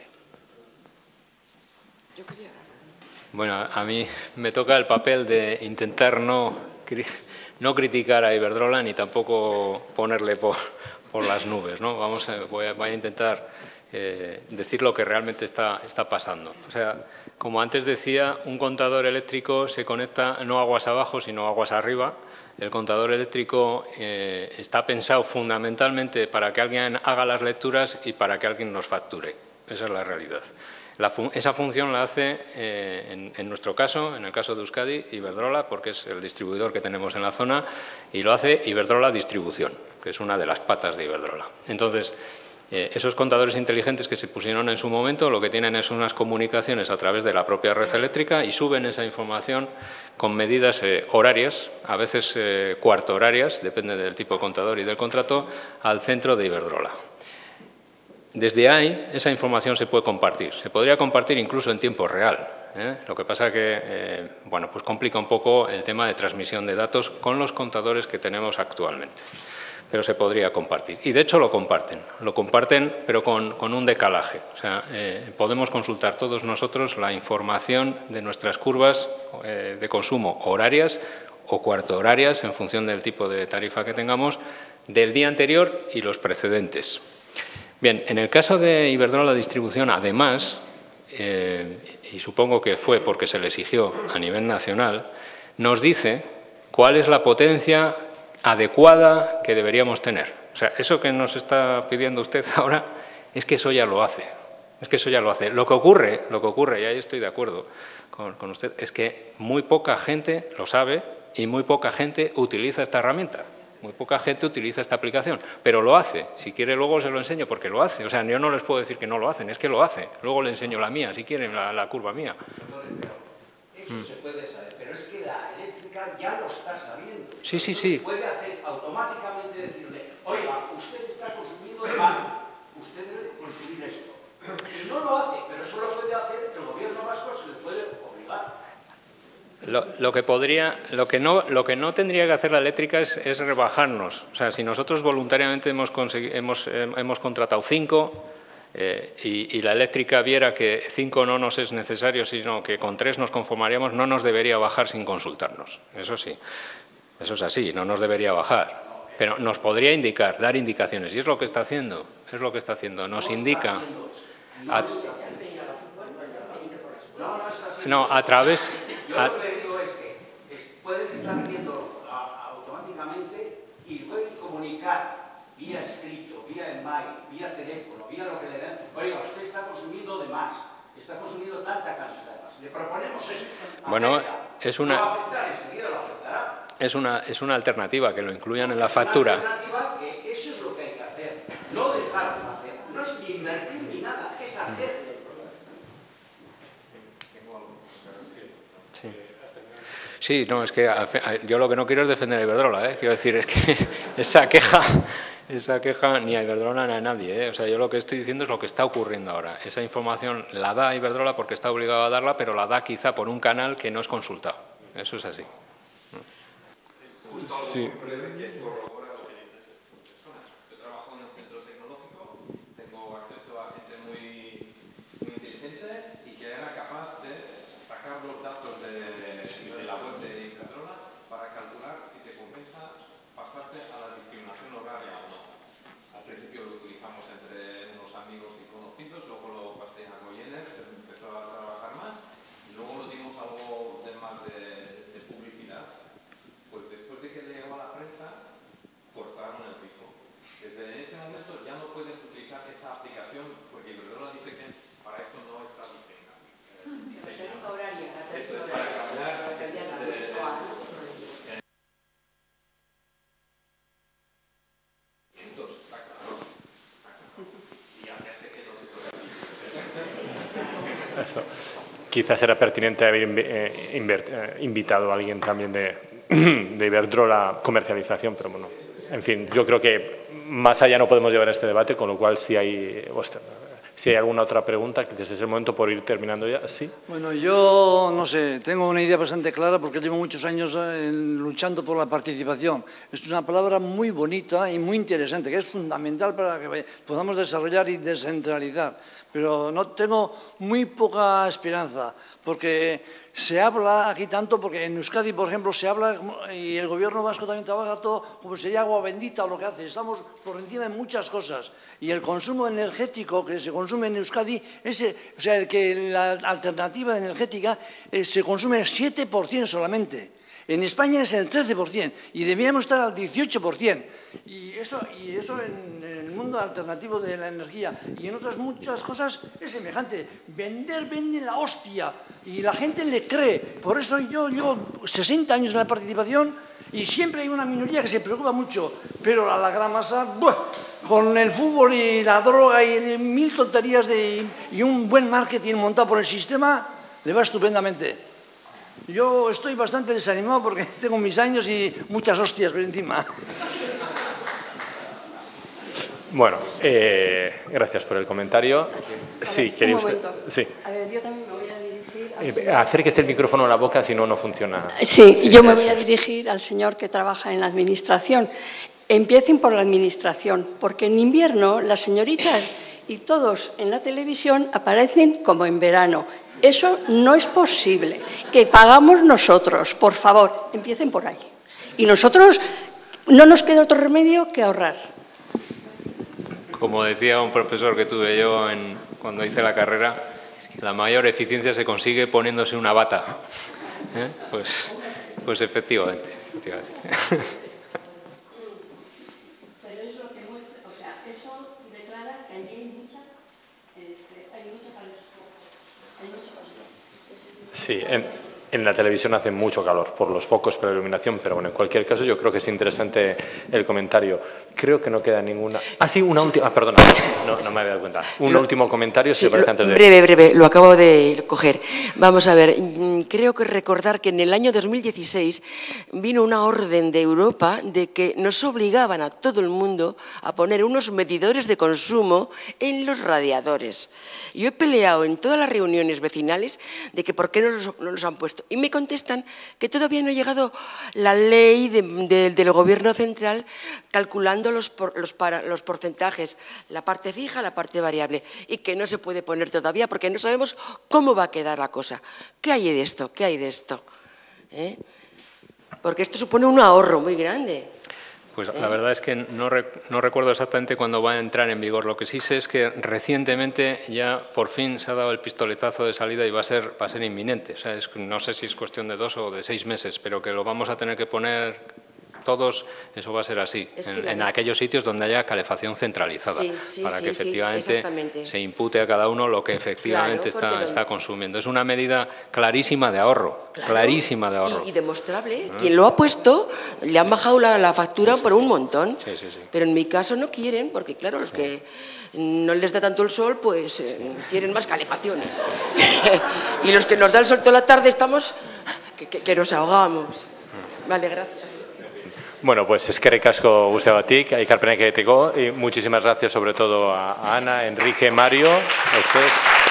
Speaker 4: Bueno, a mí me toca el papel de intentar no, no criticar a Iberdrola ni tampoco ponerle por, por las nubes, ¿no? Vamos a, voy, a, voy a intentar eh, decir lo que realmente está, está pasando. O sea, como antes decía, un contador eléctrico se conecta no aguas abajo, sino aguas arriba. El contador eléctrico eh, está pensado fundamentalmente para que alguien haga las lecturas y para que alguien nos facture. Esa es la realidad. La fun esa función la hace, eh, en, en nuestro caso, en el caso de Euskadi, Iberdrola, porque es el distribuidor que tenemos en la zona, y lo hace Iberdrola Distribución, que es una de las patas de Iberdrola. Entonces, Eh, esos contadores inteligentes que se pusieron en su momento lo que tienen es unas comunicaciones a través de la propia red eléctrica y suben esa información con medidas eh, horarias, a veces eh, cuarto horarias, depende del tipo de contador y del contrato, al centro de Iberdrola. Desde ahí esa información se puede compartir, se podría compartir incluso en tiempo real. ¿eh? Lo que pasa que eh, bueno, pues complica un poco el tema de transmisión de datos con los contadores que tenemos actualmente. pero se podría compartir. Y de hecho lo comparten, lo comparten pero con, con un decalaje. O sea, eh, podemos consultar todos nosotros la información de nuestras curvas eh, de consumo horarias o cuarto horarias, en función del tipo de tarifa que tengamos, del día anterior y los precedentes. Bien, en el caso de Iberdrola Distribución, además, eh, y supongo que fue porque se le exigió a nivel nacional, nos dice cuál es la potencia adecuada que deberíamos tener. O sea, eso que nos está pidiendo usted ahora, es que eso ya lo hace. Es que eso ya lo hace. Lo que ocurre, lo que ocurre, y ahí estoy de acuerdo con, con usted, es que muy poca gente lo sabe y muy poca gente utiliza esta herramienta. Muy poca gente utiliza esta aplicación, pero lo hace. Si quiere luego se lo enseño porque lo hace. O sea, yo no les puedo decir que no lo hacen, es que lo hace. Luego le enseño la mía, si quieren, la, la curva mía.
Speaker 12: Eso mm. se puede saber, pero es que la eléctrica ya lo está sabiendo.
Speaker 4: Sí, sí, sí.
Speaker 12: Puede hacer automáticamente decirle, oiga, usted está consumiendo de más, usted debe consumir esto. Y no lo hace, pero eso lo puede hacer, el gobierno vasco se le puede obligar.
Speaker 4: Lo, lo, que podría, lo, que no, lo que no tendría que hacer la eléctrica es, es rebajarnos. O sea, si nosotros voluntariamente hemos, hemos, hemos contratado cinco eh, y, y la eléctrica viera que cinco no nos es necesario, sino que con tres nos conformaríamos, no nos debería bajar sin consultarnos. Eso sí, eso es así, no nos debería bajar. Pero nos podría indicar, dar indicaciones. Y es lo que está haciendo, es lo que está haciendo. Nos indica... A, no, a través... A,
Speaker 12: pueden estar viendo automáticamente y pueden comunicar vía escrito, vía email, vía teléfono, vía lo que le den. Oiga, usted está consumiendo de más, está consumiendo tanta cantidad de más. Le proponemos esto.
Speaker 4: Bueno, es una,
Speaker 12: lo va a aceptar, enseguida lo aceptará.
Speaker 4: Es una, es una alternativa, que lo incluyan en la factura.
Speaker 12: Es una alternativa que eso es lo que hay que hacer, no dejar de hacer. No es ni invertir ni nada, es hacer.
Speaker 4: Sí. Sí, no, es que yo lo que no quiero es defender a Iberdrola, ¿eh? Quiero decir, es que esa queja, esa queja ni a Iberdrola ni a nadie, ¿eh? O sea, yo lo que estoy diciendo es lo que está ocurriendo ahora. Esa información la da Iberdrola porque está obligado a darla, pero la da quizá por un canal que no es consultado. Eso es así.
Speaker 15: Sí.
Speaker 2: Eso. Quizás era pertinente haber eh, invitado a alguien también de, de Iberdrola a comercialización, pero bueno, en fin, yo creo que más allá no podemos llevar este debate, con lo cual si hay, si hay alguna otra pregunta, que es el momento por ir terminando ya. ¿Sí?
Speaker 16: Bueno, yo no sé, tengo una idea bastante clara porque llevo muchos años en, luchando por la participación. Es una palabra muy bonita y muy interesante, que es fundamental para que podamos desarrollar y descentralizar. Pero no tengo muy poca esperanza, porque se habla aquí tanto, porque en Euskadi, por ejemplo, se habla, y el gobierno vasco también trabaja todo como sería agua bendita o lo que hace. Estamos por encima de muchas cosas. Y el consumo energético que se consume en Euskadi, es, o sea, el que la alternativa energética eh, se consume el siete por ciento solamente. En España es el trece por ciento y debíamos estar al dieciocho por ciento. Y eso, y eso en el mundo alternativo de la energía y en otras muchas cosas es semejante. Vender, vende la hostia y la gente le cree. Por eso yo llevo sesenta años en la participación y siempre hay una minoría que se preocupa mucho, pero a la gran masa, ¡buah!, con el fútbol y la droga y mil tonterías de, y un buen marketing montado por el sistema, le va estupendamente. Yo estoy bastante desanimado porque tengo mis años y muchas hostias por encima.
Speaker 2: Bueno, eh, gracias por el comentario. Sí, quería usted. Sí.
Speaker 11: A ver, yo también me voy a dirigir al
Speaker 2: eh,
Speaker 11: señor...
Speaker 2: Acérquese el micrófono a la boca, si no, no funciona.
Speaker 11: Sí, sí, yo me voy a dirigir al señor que trabaja en la administración. empiecen por la administración, porque en invierno las señoritas y todos en la televisión aparecen como en verano. Eso no es posible. Que pagamos nosotros, por favor, empiecen por ahí. Y nosotros no nos queda otro remedio que ahorrar.
Speaker 4: Como decía un profesor que tuve yo en, cuando hice la carrera, la mayor eficiencia se consigue poniéndose una bata. ¿Eh? Pues, pues efectivamente. efectivamente.
Speaker 11: Pero es lo que muestra, o sea, eso declara que allí hay mucha, este, hay mucha calor. Hay mucha calor.
Speaker 2: Sí, en, en la televisión hace mucho calor por los focos, por la iluminación, pero bueno, en cualquier caso yo creo que es interesante el comentario. Creo que no queda ninguna... Ah, sí, una última... Ah, perdona, no, no me había dado cuenta. Un
Speaker 15: lo,
Speaker 2: último comentario, si
Speaker 15: sí,
Speaker 2: te parece,
Speaker 15: lo,
Speaker 2: antes de...
Speaker 15: Breve, breve, lo acabo de coger. Vamos a ver, creo que recordar que en el año dos mil dieciséis vino una orden de Europa de que nos obligaban a todo el mundo a poner unos medidores de consumo en los radiadores. Yo he peleado en todas las reuniones vecinales de que por qué no los, no los han puesto. Y me contestan que todavía no ha llegado la ley de, de, del gobierno central calculando los, por, los, para, los porcentajes, la parte fija, la parte variable, y que no se puede poner todavía porque no sabemos cómo va a quedar la cosa. ¿Qué hay de esto? ¿Qué hay de esto? ¿Eh? Porque esto supone un ahorro muy grande.
Speaker 4: Pues la verdad es que no, rec no recuerdo exactamente cuándo va a entrar en vigor. Lo que sí sé es que recientemente ya por fin se ha dado el pistoletazo de salida y va a ser, va a ser inminente. O sea, es, no sé si es cuestión de dos o de seis meses, pero que lo vamos a tener que poner todos, eso va a ser así, es en, en aquellos sitios donde haya calefacción centralizada,
Speaker 15: sí, sí,
Speaker 4: para
Speaker 15: sí,
Speaker 4: que efectivamente
Speaker 15: sí,
Speaker 4: se impute a cada uno lo que efectivamente
Speaker 15: claro,
Speaker 4: está, está consumiendo. Es una medida clarísima de ahorro, claro, clarísima de ahorro.
Speaker 15: Y, y demostrable. ¿Ah? Quien lo ha puesto, le han bajado la, la factura sí, sí. por un montón,
Speaker 4: sí, sí, sí.
Speaker 15: pero en mi caso no quieren, porque claro, los sí. que no les da tanto el sol, pues eh, quieren más calefacción. Y los que nos da el sol toda la tarde estamos que, que, que nos ahogamos. Vale, gracias.
Speaker 2: Bueno, pues eskerrik asko guztiagatik, aikarpenak egiteko, y muchísimas gracias sobre todo a Ana, Enrique, Mario, a ustedes.